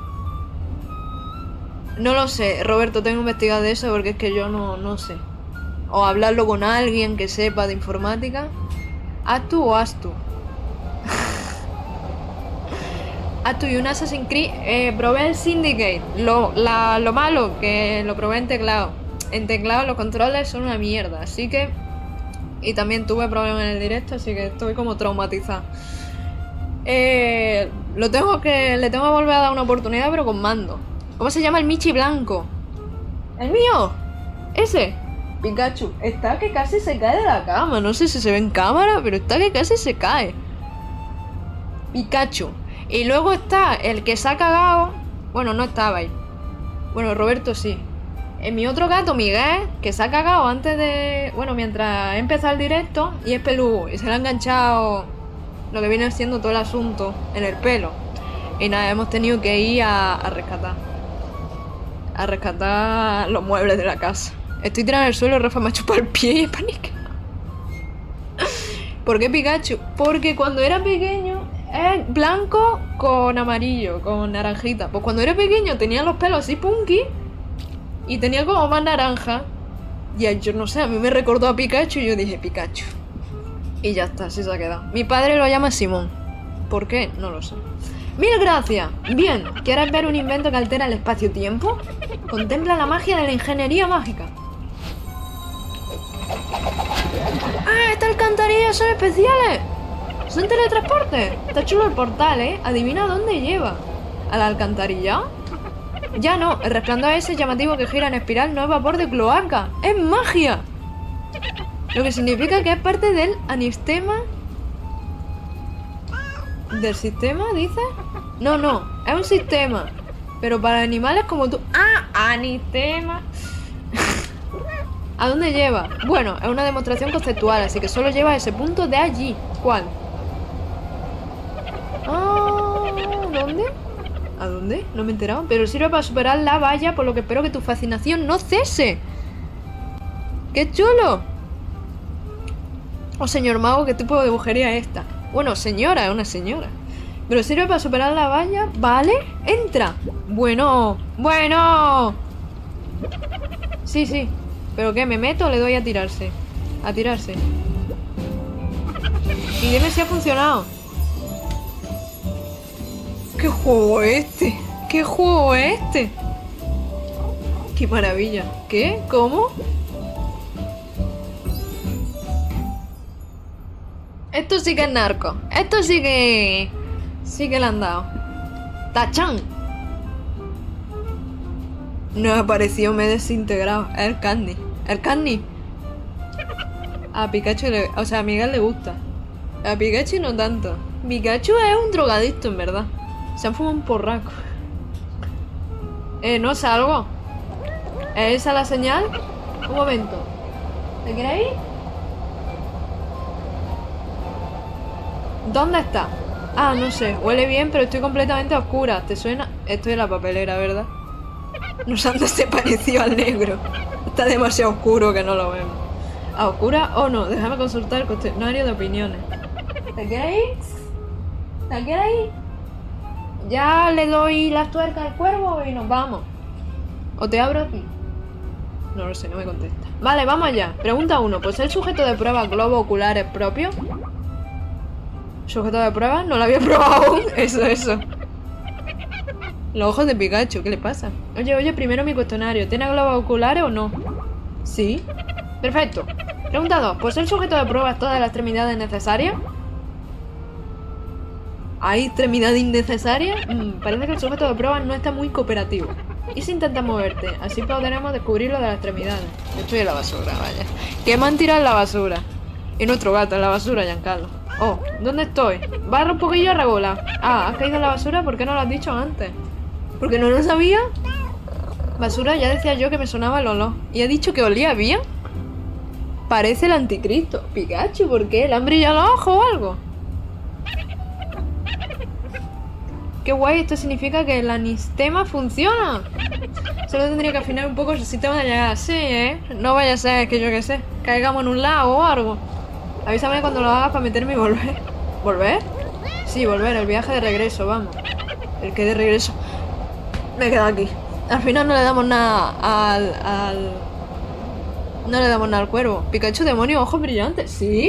No lo sé, Roberto, tengo que investigar de eso porque es que yo no, no sé. O hablarlo con alguien que sepa de informática. ¿Haz tú o haz tú? ¿Haz tú y un Assassin's Creed? Eh, probé el Syndicate. Lo, la, lo malo, que lo probé en teclado. En teclado los controles son una mierda, así que... Y también tuve problemas en el directo, así que estoy como traumatizada. Eh, lo tengo que... Le tengo que volver a dar una oportunidad, pero con mando. ¿Cómo se llama el Michi blanco? ¿El mío? ¿Ese? Pikachu, está que casi se cae de la cama. No sé si se ve en cámara, pero está que casi se cae. Pikachu. Y luego está el que se ha cagado. Bueno, no estaba ahí. Bueno, Roberto sí. En mi otro gato, Miguel, que se ha cagado antes de... Bueno, mientras he empezado el directo. Y es peludo. Y se le ha enganchado lo que viene siendo todo el asunto en el pelo. Y nada, hemos tenido que ir a, a rescatar. A rescatar los muebles de la casa. Estoy tirando en el suelo, Rafa me ha chupado el pie y he paniqueado. ¿Por qué Pikachu? Porque cuando era pequeño es blanco con amarillo, con naranjita. Pues cuando era pequeño tenía los pelos así punky y tenía como más naranja. Y yo no sé, a mí me recordó a Pikachu y yo dije Pikachu. Y ya está, así se ha quedado. Mi padre lo llama Simón. ¿Por qué? No lo sé. ¡Mil gracias! Bien, ¿quieres ver un invento que altera el espacio-tiempo? Contempla la magia de la ingeniería mágica. ¡Ah! ¡Estas alcantarillas son especiales! ¡Son teletransportes! Está chulo el portal, ¿eh? Adivina dónde lleva. ¿A la alcantarilla? Ya no, el resplandor ese llamativo que gira en espiral no es vapor de cloaca. ¡Es magia! Lo que significa que es parte del anistema... ¿Del sistema, dices? No, no, es un sistema. Pero para animales como tú... ¡Ah! ¡Anistema! ¿A dónde lleva? Bueno, es una demostración conceptual, así que solo lleva a ese punto de allí. ¿Cuál? Ah, ¿dónde? ¿A dónde? No me he enterado. Pero sirve para superar la valla, por lo que espero que tu fascinación no cese. ¡Qué chulo! Oh, señor mago, ¿qué tipo de brujería es esta? Bueno, señora, es una señora. Pero sirve para superar la valla. ¿Vale? ¡Entra! Bueno, bueno. Sí, sí. ¿Pero qué? ¿Me meto o le doy a tirarse? A tirarse. Y dime si ha funcionado. ¿Qué juego es este? ¿Qué juego es este? ¡Qué maravilla! ¿Qué? ¿Cómo? Esto sí que es narco. Esto sí que... Sí que le han dado. ¡Tachán! No ha aparecido, me he desintegrado. Es el Candy. El Candy. A Pikachu le... O sea, a Miguel le gusta. A Pikachu no tanto. Pikachu es un drogadicto, en verdad. Se han fumado un porraco. Eh, ¿no salgo? ¿Es esa la señal? Un momento. ¿Te quieres ir? ¿Dónde está? Ah, no sé. Huele bien, pero estoy completamente a oscura. ¿Te suena? Estoy en la papelera, ¿verdad? No sé dónde se pareció al negro. Está demasiado oscuro que no lo vemos. ¿A oscura o no? Déjame consultar el cuestionario de opiniones. ¿Te quieres ir? ¿Te quieres ir? Ya le doy las tuercas al cuervo y nos vamos. ¿O te abro a ti? No lo sé, no me contesta. Vale, vamos allá. Pregunta uno. ¿Pues el sujeto de prueba globo ocular es propio? ¿Sujeto de prueba? No lo había probado aún. Eso, eso. Los ojos de Pikachu, ¿qué le pasa? Oye, oye, primero mi cuestionario. ¿Tiene globos oculares o no? Sí. Perfecto. Pregunta dos. ¿Pues el sujeto de prueba es todas las extremidades necesarias? ¿Hay extremidad innecesaria? Mm, parece que el sujeto de prueba no está muy cooperativo. ¿Y si intentas moverte? Así podremos descubrir lo de las extremidades. Estoy en la basura, vaya. Que me han tirado en la basura. Y nuestro gato en la basura, Giancarlo. Oh, ¿dónde estoy? Barra un poquillo regular. Ah, ¿has caído en la basura? ¿Por qué no lo has dicho antes? ¿Porque no lo sabía? Basura, ya decía yo que me sonaba el olor. ¿Y ha dicho que olía bien? Parece el anticristo. Pikachu, ¿por qué? ¿Le han brillado los ojos o algo? Qué guay, esto significa que el anistema funciona. Solo tendría que afinar un poco el sistema de llegada. Sí, ¿eh? No vaya a ser que yo qué sé, caigamos en un lago o algo. Avísame cuando lo hagas para meterme y volver. ¿Volver? Sí, volver, el viaje de regreso, vamos. El que de regreso. Me he quedado aquí. Al final no le damos nada al... al... No le damos nada al cuervo. Pikachu, demonio, ojos brillantes. ¿Sí?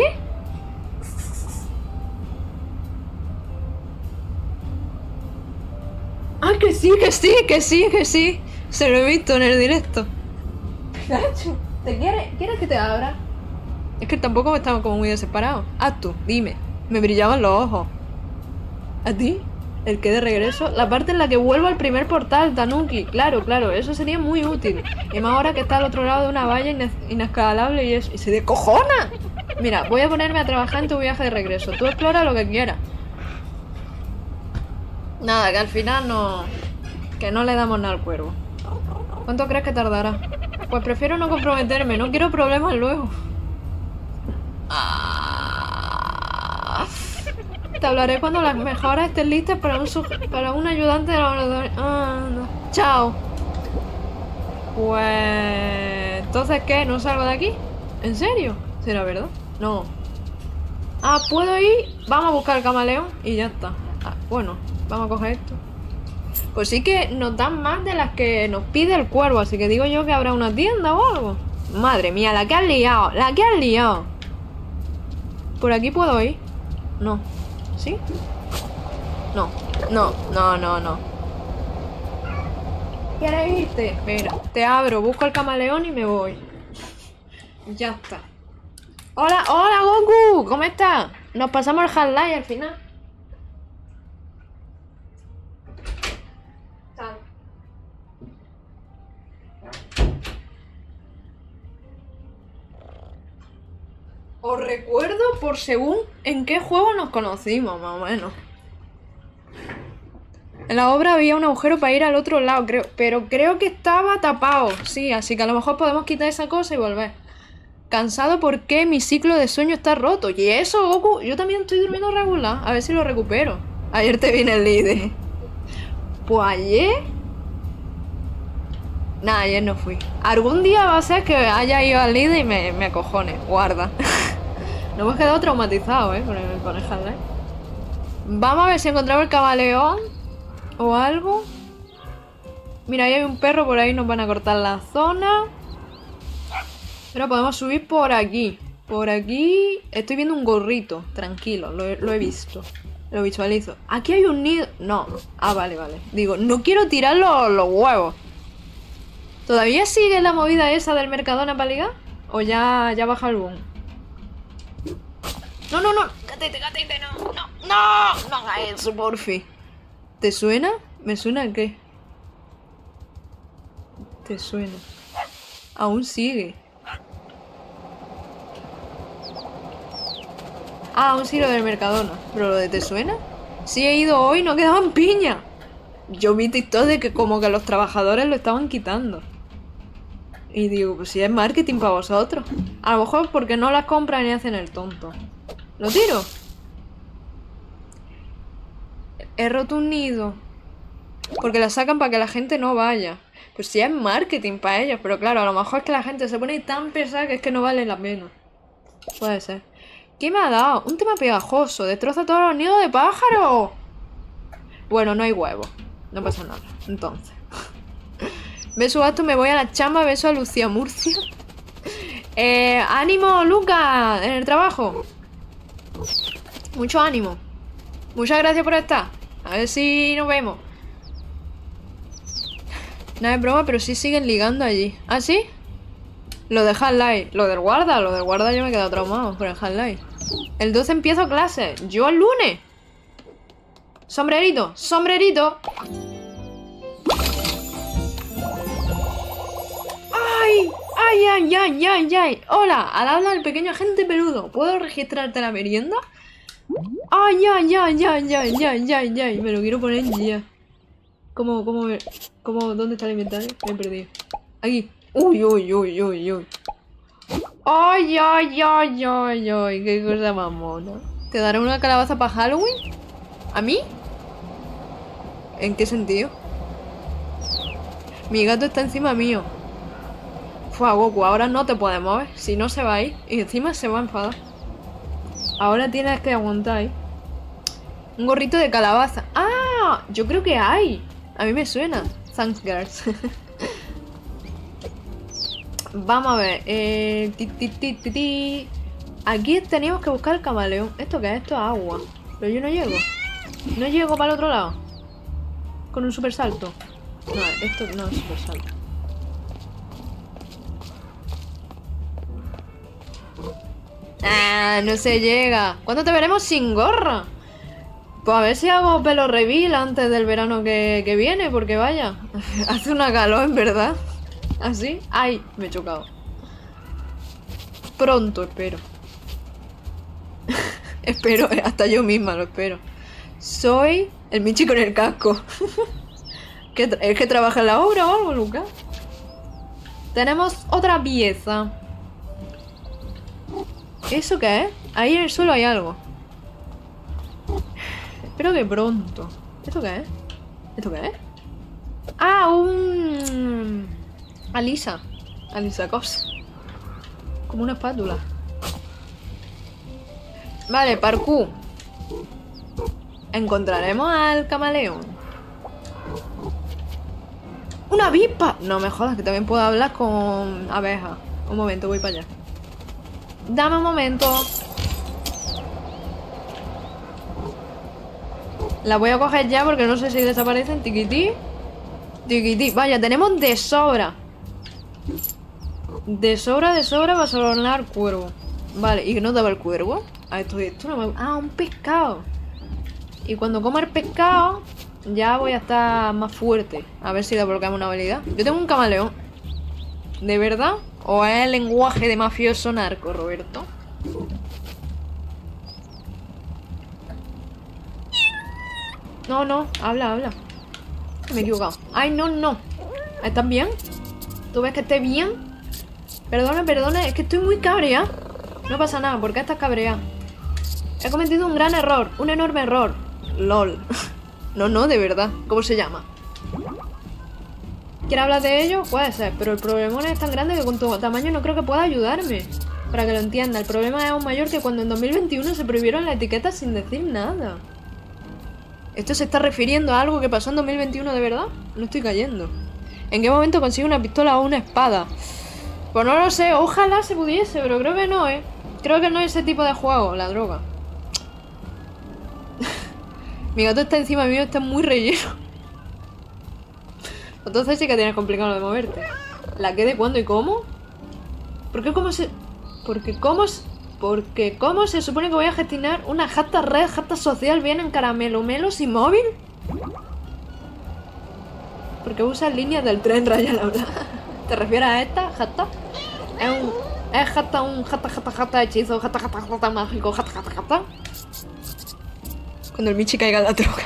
¡Ah, que sí, que sí, que sí, que sí! Se lo he visto en el directo. Pikachu, ¿te quieres, ¿quieres que te abra? Es que tampoco estamos como muy desesperados. Haz tú, dime. Me brillaban los ojos. ¿A ti? El que de regreso. La parte en la que vuelvo al primer portal, Tanuki. Claro, claro, eso sería muy útil. Y más ahora que está al otro lado de una valla ines inescalable y eso. ¡Y se descojona! Mira, voy a ponerme a trabajar en tu viaje de regreso. Tú explora lo que quieras. Nada, que al final no... Que no le damos nada al cuervo. ¿Cuánto crees que tardará? Pues prefiero no comprometerme. No quiero problemas luego. Ah... Te hablaré cuando las mejoras estén listas para un, para un ayudante de laboratorio. Ah, no. Chao. Pues... ¿Entonces qué? ¿No salgo de aquí? ¿En serio? ¿Será verdad? No. Ah, ¿puedo ir? Vamos a buscar el camaleón y ya está. Ah, bueno, vamos a coger esto. Pues sí que nos dan más de las que nos pide el cuervo, así que digo yo que habrá una tienda o algo. Madre mía, la que has liado, la que has liado. ¿Por aquí puedo ir? No. ¿Sí? No, no, no, no, no. ¿Quieres irte? Mira, te abro, busco el camaleón y me voy. Ya está. Hola, hola Goku, ¿cómo estás? Nos pasamos el Half-Life al final. Tal. Os recuerdo por según en qué juego nos conocimos, más o menos. En la obra había un agujero para ir al otro lado, creo. Pero creo que estaba tapado. Sí, así que a lo mejor podemos quitar esa cosa y volver. Cansado porque mi ciclo de sueño está roto. ¿Y eso, Goku? Yo también estoy durmiendo regular. A ver si lo recupero. Ayer te vine el líder. Pues ayer... Nah, ayer no fui. Algún día va a ser que haya ido al líder y me, me acojone. Guarda. Nos hemos quedado traumatizados, ¿eh? Con el, con el Half-Life. Vamos a ver si encontramos el camaleón. O algo. Mira, ahí hay un perro, por ahí nos van a cortar la zona. Pero podemos subir por aquí. Por aquí... Estoy viendo un gorrito. Tranquilo, lo he, lo he visto. Lo visualizo. Aquí hay un nido... No. Ah, vale, vale. Digo, no quiero tirar los, los huevos. ¿Todavía sigue la movida esa del Mercadona para ligar? ¿O ya, ya baja el boom? No, no, no. Catete, catete, no. No, no. No hagas eso, porfi. ¿Te suena? ¿Me suena a qué? ¿Te suena? Aún sigue. Ah, aún sigue lo del Mercadona. ¿Pero lo de te suena? Sí, he ido hoy, no quedaban piña. Yo vi TikTok de que como que los trabajadores lo estaban quitando. Y digo, pues si es marketing para vosotros. A lo mejor porque no las compran y hacen el tonto. ¿Lo tiro? He roto un nido. Porque la sacan para que la gente no vaya. Pues si es marketing para ellos. Pero claro, a lo mejor es que la gente se pone tan pesada que es que no vale la pena. Puede ser. ¿Qué me ha dado? Un tema pegajoso. Destroza todos los nidos de pájaros. Bueno, no hay huevo. No pasa nada. Entonces. Beso a esto, me voy a la chamba. Beso a Lucía Murcia. Eh, ánimo, Lucas, en el trabajo. Mucho ánimo. Muchas gracias por estar. A ver si nos vemos. Nada de broma, pero sí siguen ligando allí. ¿Ah, sí? Lo de Half-Life. Lo del guarda, lo del guarda yo me he quedado traumado por el Half-Life. El doce empiezo clase. Yo el lunes. Sombrerito, sombrerito. ¡Ay! ¡Ay, ay, ay, ay, ay! Hola, al habla del pequeño agente peludo. ¿Puedo registrarte la merienda? ¡Ay, ay, ay, ay, ay, ay, ay, ay! Me lo quiero poner ya. ¿Cómo, cómo, me, cómo, dónde está el inventario? Me he perdido. Aquí. ¡Uy, uy, uy, uy, uy! ¡Ay, ay, ay, ay, ay! ¡Qué cosa más mona! ¿Te daré una calabaza para Halloween? ¿A mí? ¿En qué sentido? Mi gato está encima mío. Fua, Goku, ahora no te puedes mover. Si no se va a ir. Y encima se va a enfadar. Ahora tienes que aguantar ahí. Un gorrito de calabaza. ¡Ah! Yo creo que hay. A mí me suena. Thanks, girls. Vamos a ver. Eh, ti, ti, ti, ti, ti. Aquí teníamos que buscar el camaleón. ¿Esto qué es? Esto es agua. Pero yo no llego. No llego para el otro lado. Con un super salto. No, esto no es super salto. Ah, no se llega. ¿Cuándo te veremos sin gorra? Pues a ver si hago pelo reveal antes del verano que, que viene, porque vaya. Hace una calor, en verdad. ¿Así? ¡Ay! Me he chocado. Pronto, espero. Espero, hasta yo misma lo espero. Soy el Michi con el casco. ¿Qué ¿Es que trabaja en la obra o algo, Lucas? Tenemos otra pieza. ¿Eso qué es? Ahí en el suelo hay algo. Espero que pronto. ¿Esto qué es? ¿Esto qué es? Ah, un... Alisa. Alisa cosa. Como una espátula. Vale, parkour. Encontraremos al camaleón. ¡Una avispa! No me jodas, que también puedo hablar con abejas. Un momento, voy para allá. Dame un momento. La voy a coger ya porque no sé si desaparecen. Tiquití. Tiquití. Vaya, tenemos de sobra. De sobra, de sobra para solonar cuervo. Vale, ¿y qué nos daba el cuervo? Ah, esto, esto no me... Ah, un pescado. Y cuando coma el pescado, ya voy a estar más fuerte. A ver si desbloqueamos una habilidad. Yo tengo un camaleón. ¿De verdad? ¿O es el lenguaje de mafioso narco, Roberto? No, no, habla, habla. Me he equivocado. Ay, no, no. ¿Estás bien? ¿Tú ves que estés bien? Perdona, perdona, es que estoy muy cabreada. No pasa nada, ¿por qué estás cabreada? He cometido un gran error, un enorme error. LOL. No, no, de verdad. ¿Cómo se llama? ¿Quieres hablar de ello? Puede ser, pero el problemón es tan grande que con tu tamaño no creo que pueda ayudarme. Para que lo entienda, el problema es aún mayor que cuando en dos mil veintiuno se prohibieron las etiquetas sin decir nada. ¿Esto se está refiriendo a algo que pasó en dos mil veintiuno de verdad? No estoy cayendo. ¿En qué momento consigo una pistola o una espada? Pues no lo sé, ojalá se pudiese, pero creo que no, ¿eh? Creo que no es ese tipo de juego, la droga. Mi gato está encima mío, está muy relleno. Entonces sí que tienes complicado lo de moverte. ¿La qué de cuándo y cómo? ¿Por qué cómo se...? Porque cómo se... Porque ¿cómo se supone que voy a gestionar una hashtag red, hashtag social bien en caramelo, melos y móvil? Porque usa líneas del tren Raya la bla. ¿Te refieres a esta hashtag? Es un... Es hashtag un hashtag hashtag hashtag hechizo, hashtag hashtag hashtag mágico, hashtag hashtag hashtag. Cuando el Michi caiga en la droga.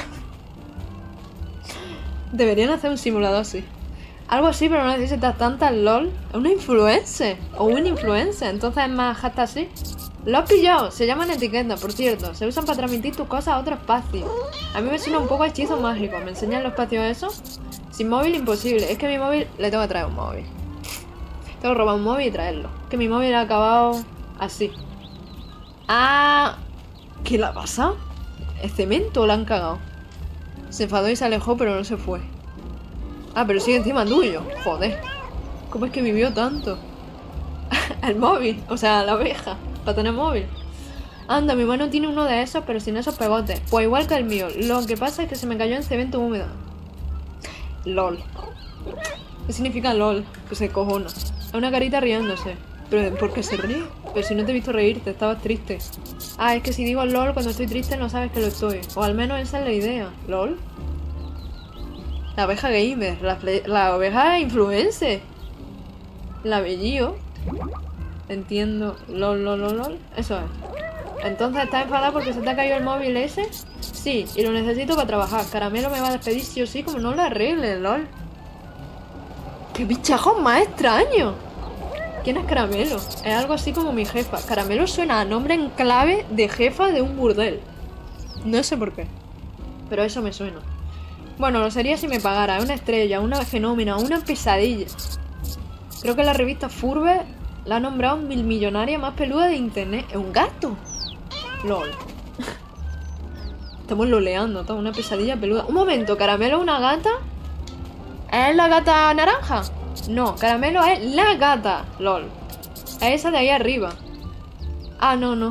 Deberían hacer un simulador así. Algo así, pero no necesitas tantas LOL. Es una influencer. O un influencer. Entonces es más hashtag así. Lo has pillado. Se llaman etiquetas, por cierto. Se usan para transmitir tus cosas a otro espacio. A mí me suena un poco a hechizo mágico. ¿Me enseñan los espacios eso? Sin móvil, imposible. Es que mi móvil... Le tengo que traer un móvil. Tengo que robar un móvil y traerlo. Que mi móvil ha acabado así. Ah... ¿Qué le ha pasado? ¿Es cemento o la han cagado? Se enfadó y se alejó, pero no se fue. Ah, pero sigue encima tuyo. Joder. ¿Cómo es que vivió tanto? El móvil. O sea, la abeja. Para tener móvil. Anda, mi mano tiene uno de esos, pero sin esos pegotes. Pues igual que el mío. Lo que pasa es que se me cayó en cemento húmedo. LOL. ¿Qué significa LOL? Que se cojona. Es una carita riéndose. ¿Pero por qué se ríe? Pero si no te he visto reírte, estabas triste. Ah, es que si digo LOL cuando estoy triste no sabes que lo estoy. O al menos esa es la idea. ¿LOL? La abeja gamer. La, la oveja influencer. La bellío. Entiendo. LOL, LOL, LOL, LOL. Eso es. Entonces, ¿estás enfadada porque se te ha caído el móvil ese? Sí, y lo necesito para trabajar. Caramelo me va a despedir sí o sí como no lo arregle, LOL. ¡Qué bichajos más extraños! ¿Quién es Caramelo? Es algo así como mi jefa. Caramelo suena a nombre en clave de jefa de un burdel. No sé por qué, pero eso me suena. Bueno, lo sería si me pagara. Una estrella, una fenómena, una pesadilla. Creo que la revista Furbe la ha nombrado mil millonaria más peluda de internet. ¿Es un gato? LOL. Estamos loleando, todo. Una pesadilla peluda. Un momento, ¿Caramelo es una gata? ¿Es la gata naranja? No, Caramelo es la gata. LOL. Es esa de ahí arriba. Ah, no, no.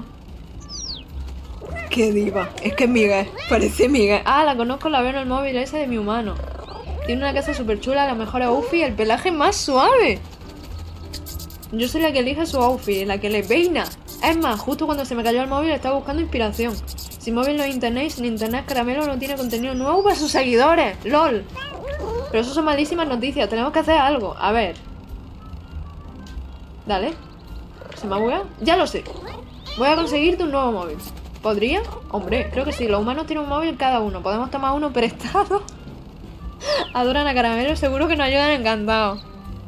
Qué diva. Es que es Miguel. Parece Miguel. Ah, la conozco, la veo en el móvil ese de mi humano. Tiene una casa súper chula, la mejor outfit y el pelaje más suave. Yo soy la que elige su outfit, la que le peina. Es más, justo cuando se me cayó el móvil estaba buscando inspiración. Sin móvil no hay internet, sin internet Caramelo no tiene contenido nuevo para sus seguidores. ¡Lol! Pero eso son malísimas noticias, tenemos que hacer algo. A ver. Dale. ¿Se me ha bugueado? Ya lo sé. Voy a conseguirte un nuevo móvil. ¿Podría? Hombre, creo que sí. Los humanos tienen un móvil cada uno. Podemos tomar uno prestado. Adoran a Caramelo, seguro que nos ayudan encantados.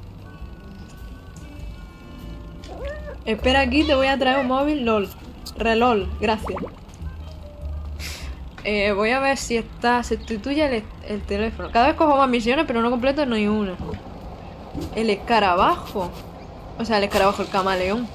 Espera aquí, te voy a traer un móvil. LOL. Relol, gracias. Eh, voy a ver si está. Se sustituye el, el teléfono. Cada vez cojo más misiones, pero no completo ni una. El escarabajo. O sea, el escarabajo, el camaleón.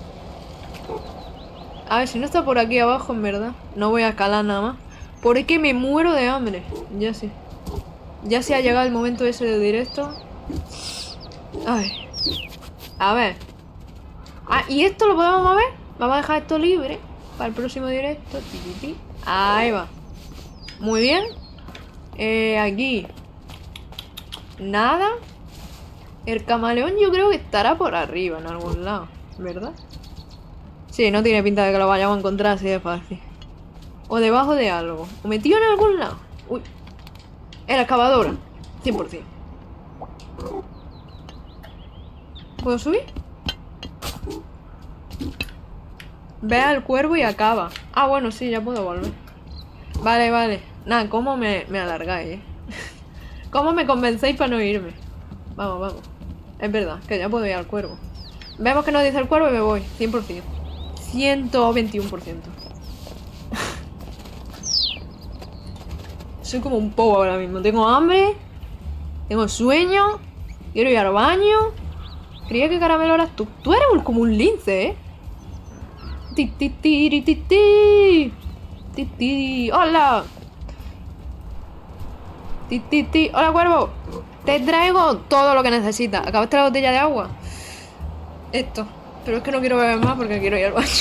A ver, si no está por aquí abajo, en verdad. No voy a escalar nada más. Porque me muero de hambre. Ya sé. Ya se ha llegado el momento ese de directo. Ay. A ver. Ah, ¿y esto lo podemos mover? Vamos a dejar esto libre para el próximo directo. Ahí va. Muy bien. Eh, aquí. Nada. El camaleón yo creo que estará por arriba, en algún lado. ¿Verdad? Sí, no tiene pinta de que lo vayamos a encontrar así de fácil. O debajo de algo. O metido en algún lado. Uy. En la excavadora. cien por cien. ¿Puedo subir? Ve al cuervo y acaba. Ah, bueno, sí, ya puedo volver. Vale, vale. Nada, ¿cómo me, me alargáis, eh? ¿Cómo me convencéis para no irme? Vamos, vamos. Es verdad, que ya puedo ir al cuervo. Vemos que nos dice el cuervo y me voy. cien por cien. ciento veintiuno por ciento. Soy como un poco ahora mismo. Tengo hambre. Tengo sueño. Quiero ir al baño. Creía que Caramelo eras tú. Tú eres como un lince, ¿eh? Ti, ti, ti, ti, ti. Ti, ti. ¡Hola! Ti, ti, ti. ¡Hola, cuervo! Te traigo todo lo que necesitas. ¿Acabaste la botella de agua? Esto. Pero es que no quiero beber más porque quiero ir al baño.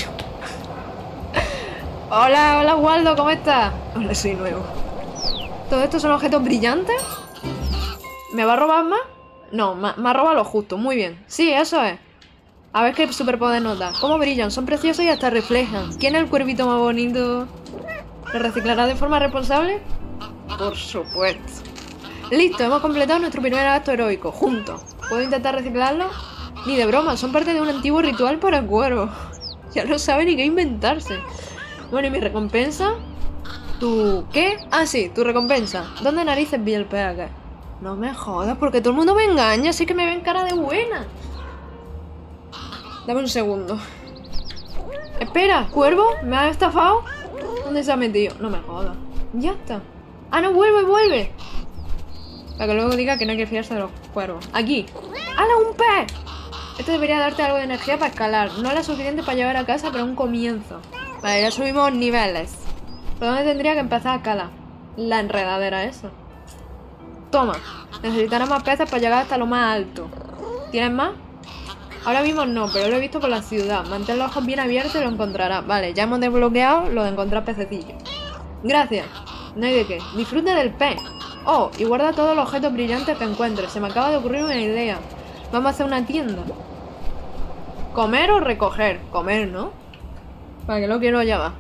Hola, hola, Waldo, ¿cómo estás? Hola, soy nuevo. ¿Todos estos son objetos brillantes? ¿Me va a robar más? No, me, me ha robado lo justo, muy bien. Sí, eso es. A ver qué superpoder nos da. ¿Cómo brillan? Son preciosos y hasta reflejan. ¿Quién es el cuervito más bonito? ¿Lo reciclará de forma responsable? Por supuesto. Listo, hemos completado nuestro primer acto heroico, juntos. ¿Puedo intentar reciclarlo? Ni de broma, son parte de un antiguo ritual para cuervos. Ya no sabe ni qué inventarse. Bueno, ¿y mi recompensa? ¿Tu qué? Ah, sí, tu recompensa. ¿Dónde narices vi el pega? No me jodas, porque todo el mundo me engaña, así que me ven cara de buena. Dame un segundo. Espera, ¿cuervo? ¿Me has estafado? ¿Dónde se ha metido? No me jodas. Ya está. Ah, no, vuelve, vuelve. Para que luego diga que no hay que fiarse de los cuervos. Aquí. ¡Hala, un pez! Esto debería darte algo de energía para escalar. No la suficiente para llevar a casa, pero un comienzo. Vale, ya subimos niveles. ¿Por dónde tendría que empezar a escalar? La enredadera esa. Toma. Necesitarás más peces para llegar hasta lo más alto. ¿Tienes más? Ahora mismo no, pero lo he visto por la ciudad. Mantén los ojos bien abiertos y lo encontrarás. Vale, ya hemos desbloqueado lo de encontrar pececillos. Gracias. No hay de qué. Disfruta del pez. Oh, y guarda todos los objetos brillantes que encuentres. Se me acaba de ocurrir una idea. Vamos a hacer una tienda. ¿Comer o recoger? Comer, ¿no? Para que lo quiero llevar.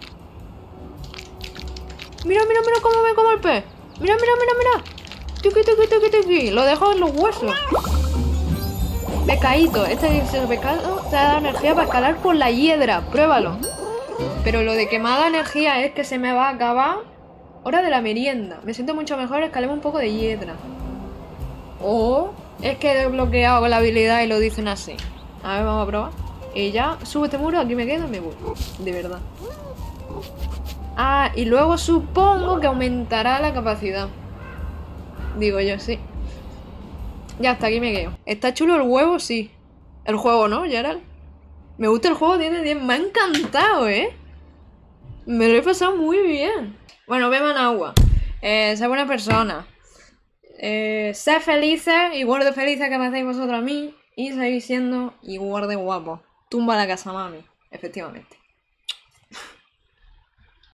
Mira, mira, mira cómo me como el pez. Mira, mira, mira, mira. Tuki, tuki, tuki, tuki. Lo dejo en los huesos. Pescadito. Este pescado te ha dado energía para escalar por la hiedra. Pruébalo. Pero lo de que me haga energía es que se me va a acabar. Hora de la merienda. Me siento mucho mejor. Escalemos un poco de hiedra. O es que he desbloqueado la habilidad y lo dicen así. A ver, vamos a probar. Y ya, subo este muro, aquí me quedo y me voy. De verdad. Ah, y luego supongo que aumentará la capacidad. Digo yo, sí. Ya hasta aquí me quedo. ¿Está chulo el huevo? Sí. El juego, ¿no, Gerald? Me gusta el juego, tiene diez. Me ha encantado, ¿eh? Me lo he pasado muy bien. Bueno, beban agua. Eh, sé buena persona. Eh, sé felices, igual de felices que me hacéis vosotros a mí. Y seguís siendo igual de guapos. Tumba la casa, mami. Efectivamente.